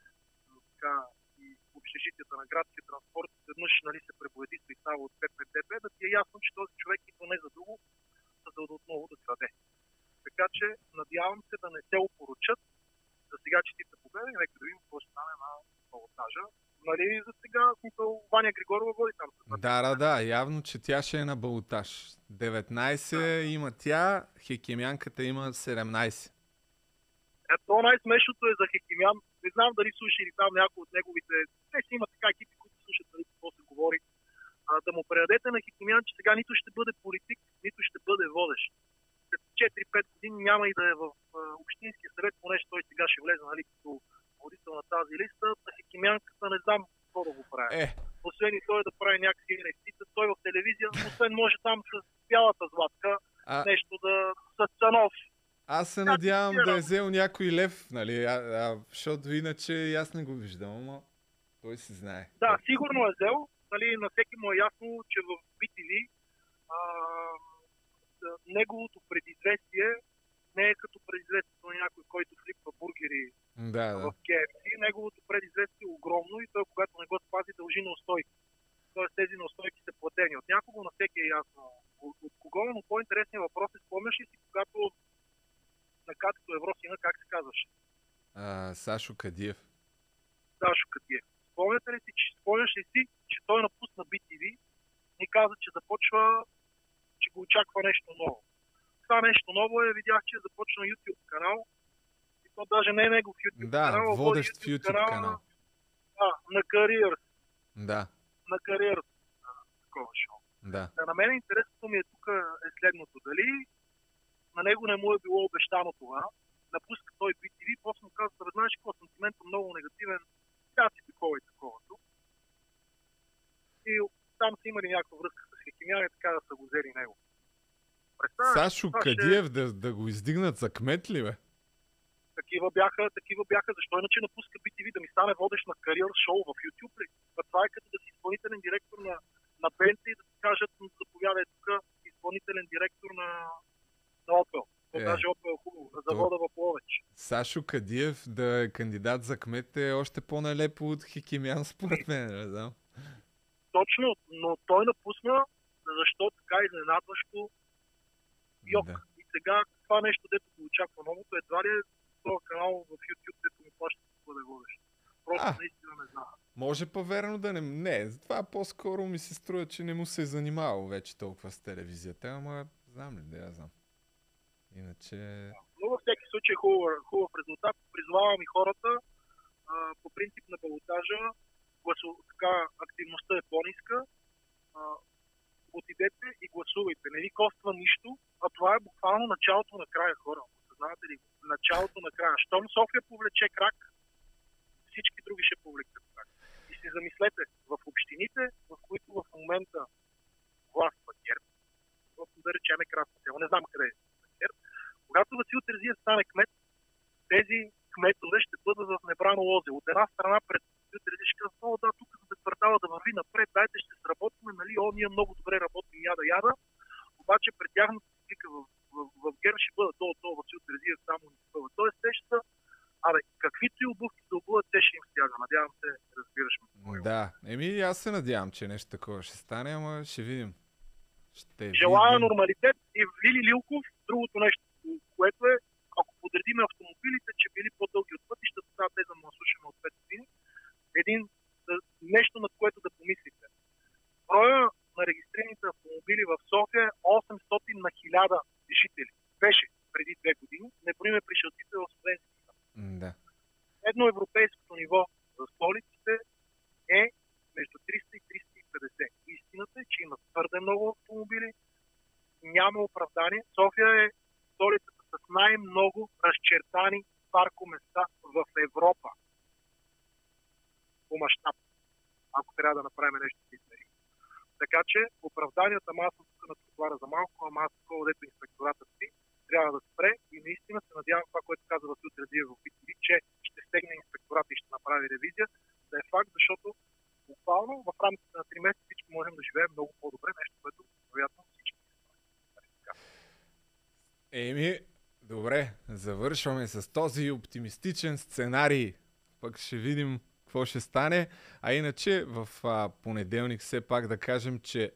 общежитията на градския транспорт, веднъж се пребоядисва и става от ППДБ, да ти е ясно, че този човек идва не за друго, за да отново да краде. Така че надявам се да не се опоручат за сега честита победа и нека да видим какво ще стане на балотажа. Нали за сега Ваня Григорова води там? Да, явно, че тя ще е на балотаж. 19 има тя, Хекимянката има 17. Ето най-смешното е за Хекимян. Не знам дали слушали там някой от неговите... Те си има така екипи, които слушат дали какво се говори. Да му предадете на Хекимян, че сега нито ще бъде политик, нито ще бъде водещ. След 4-5 години няма и да е в Общинския съвет, понеже той сега ще влезе, нали, като водител на тази листа. На Хекимянката не знам какво да го прави. Освен и той да прави някакви инвестиции, той в телевизия, освен може там с бялата златка, нещо да... с Цанов. Аз се надявам да е взел някой лев, нали, защото иначе аз не го виждам, ама той си знае. Да, сигурно е взел, нали, на всеки му е ясно, че в BTV неговото предизвестие не е като предизвестието на някой, който флипва бургери в KFC. Неговото предизвестие е огромно и той, когато не го спази, дължи неустойки. Тоест тези неустойки са платени от някого, на всеки е ясно от кого, но по-интересният въпрос е, спомняш ли си, когато на като Евросина, как се казваше? Сашо Кадиев. Сашо Кадиев. Спомняш ли си, че той напусна BTV и каза, че започва, че го очаква нещо ново. това нещо ново видях, че е започна YouTube канал. И то даже не е негов YouTube канал. Да, водещ в YouTube канал. На Careers. Да. На Careers. Такова шоу. Да. На мен интересното ми тук е следното. Дали на него не му е било обещано това, напуска той BTV, после му казва, да знаеш какво, сантиментът много негативен, тя си такова и таковато. И там са имали някаква връзка с Хекимян и така да са го взели него. Сашо Кадиев да го издигнат за кмет ли, бе? Такива бяха, защо иначе напуска BTV да ми стане водещ на кариер шоу в YouTube ли? Това е като да си изпълнителен директор на Бенти и да ти кажат, заповядай тук изпълнителен директор на Opel. Даже Opel е хубаво, на завода в Ловеч. Сашо Кадиев да е кандидат за кмет е още по-налепо от Хекимян, според мен, не знам. Точно, но той напусна, защото така изненадващо йок. Да. И сега това нещо, дето го очаква новото, едва ли е този канал в YouTube, дето ми плаща да бъде водещ. Просто наистина не знам. Може по-верно да не. Това по-скоро ми се струва, че не му се е занимавал вече толкова с телевизията, ама знам ли, да я знам. Иначе... Но във всеки случай хубав резултат. Призовавам и хората по принцип на балотажа, така активността е по-ниска. Отидете и гласувайте. Не ви коства нищо, а това е буквално началото на края, хора. Знаете ли? Началото на края. Щом София повлече крак, всички други ще повлекат крак. И си замислете, в общините, в които в момента властва ГЕРБ, да речем Красна Села, не знам къде е ГЕРБ, когато Васил Терзиев стане кмет, тези кметове ще бъдат в небрано лозе. От една страна пред Васил Терзиев ще казва, да, тук за квартала да върви напред, дайте ще сработим, нали, ние много добре работим, яда. Обаче пред тяхната слика в ГЕРБ ще бъдат долу Васил Терзиев само не спъва. Тоест те ще са, каквито и обувки да обуват, те ще им стяга. Надявам се, разбираш ме. Да, аз се надявам, че нещо такова ще стане, ама ще видим. Желая нормалитет и Лили Лилков, другото нещо, което е, ако подредиме автомобилите, че били по-дълги от пътищата, тази теза му слушаме от 5 години, нещо, над което да помислите. Броя на регистрираните автомобили в София е 800 на 1000 жители. Беше преди 2 години, не броиме пришелците в студентските. Да. Едно европейското ниво за столиците е между 300 и 350. Истината е, че има твърде много автомобили, няма оправдание. София е столицата с най-много разчертани паркоместа в Европа. По мащаб. Ако трябва да направим нещо с измери. Така че оправданията, аз съм тук на тротуара за малко, ама аз такова, дето инспектората си, трябва да спре и наистина се надявам това, което каза Васил Терзиев в BTV, че ще стегне инспектората и ще направи ревизия, да е факт, защото буквално в рамките на 3 месеца всички можем да живеем много по-добре, нещо, което вероятно всички. Добре, завършваме с този оптимистичен сценарий. Пък ще видим какво ще стане. А иначе в понеделник все пак да кажем, че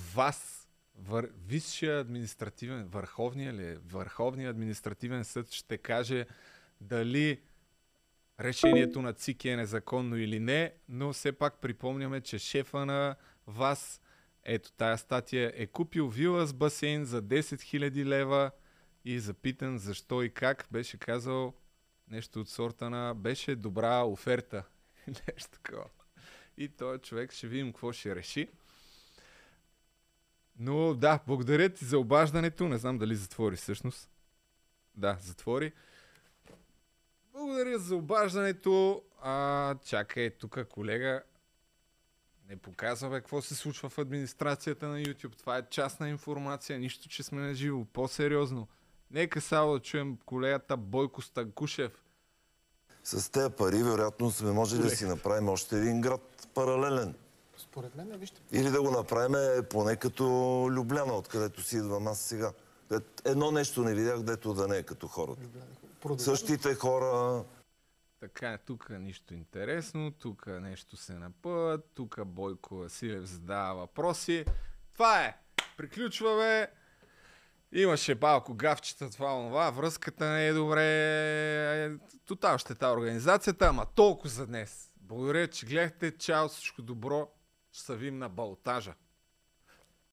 Висшия административен, Върховния административен съд ще каже дали решението на ЦИК е незаконно или не, но все пак припомняме, че шефа на ВАС, ето тая статия, е купил вила с басейн за 10 000 лева и запитан защо и как, беше казал нещо от сорта на беше добра оферта. Нещо такова. И този човек ще видим какво ще реши. Но да, благодаря ти за обаждането. Не знам дали затвори всъщност. Да, затвори. Благодаря за обаждането. Чакай, тук колега не показва какво се случва в администрацията на YouTube. Това е частна информация, нищо, че сме на живо. По-сериозно. Нека само да чуем колегата Бойко Станкушев. С тези пари, вероятно, сме можели да си направим още един град паралелен. Според мен, вижте. Или да го направим поне като Любляна, откъдето си идвам аз сега. Едно нещо не видях, дето да не е като хората. Същите хора... Така, тук нищо интересно, тук нещо се напъват, тук Бойко Василев задава въпроси. Това е! Приключваме. Имаше малко гавчета, това, връзката не е добре. Тотал щета организацията, ама толкова за днес. Благодаря, че гледахте. Чао, всичко добро. Ще се видим на балотажа.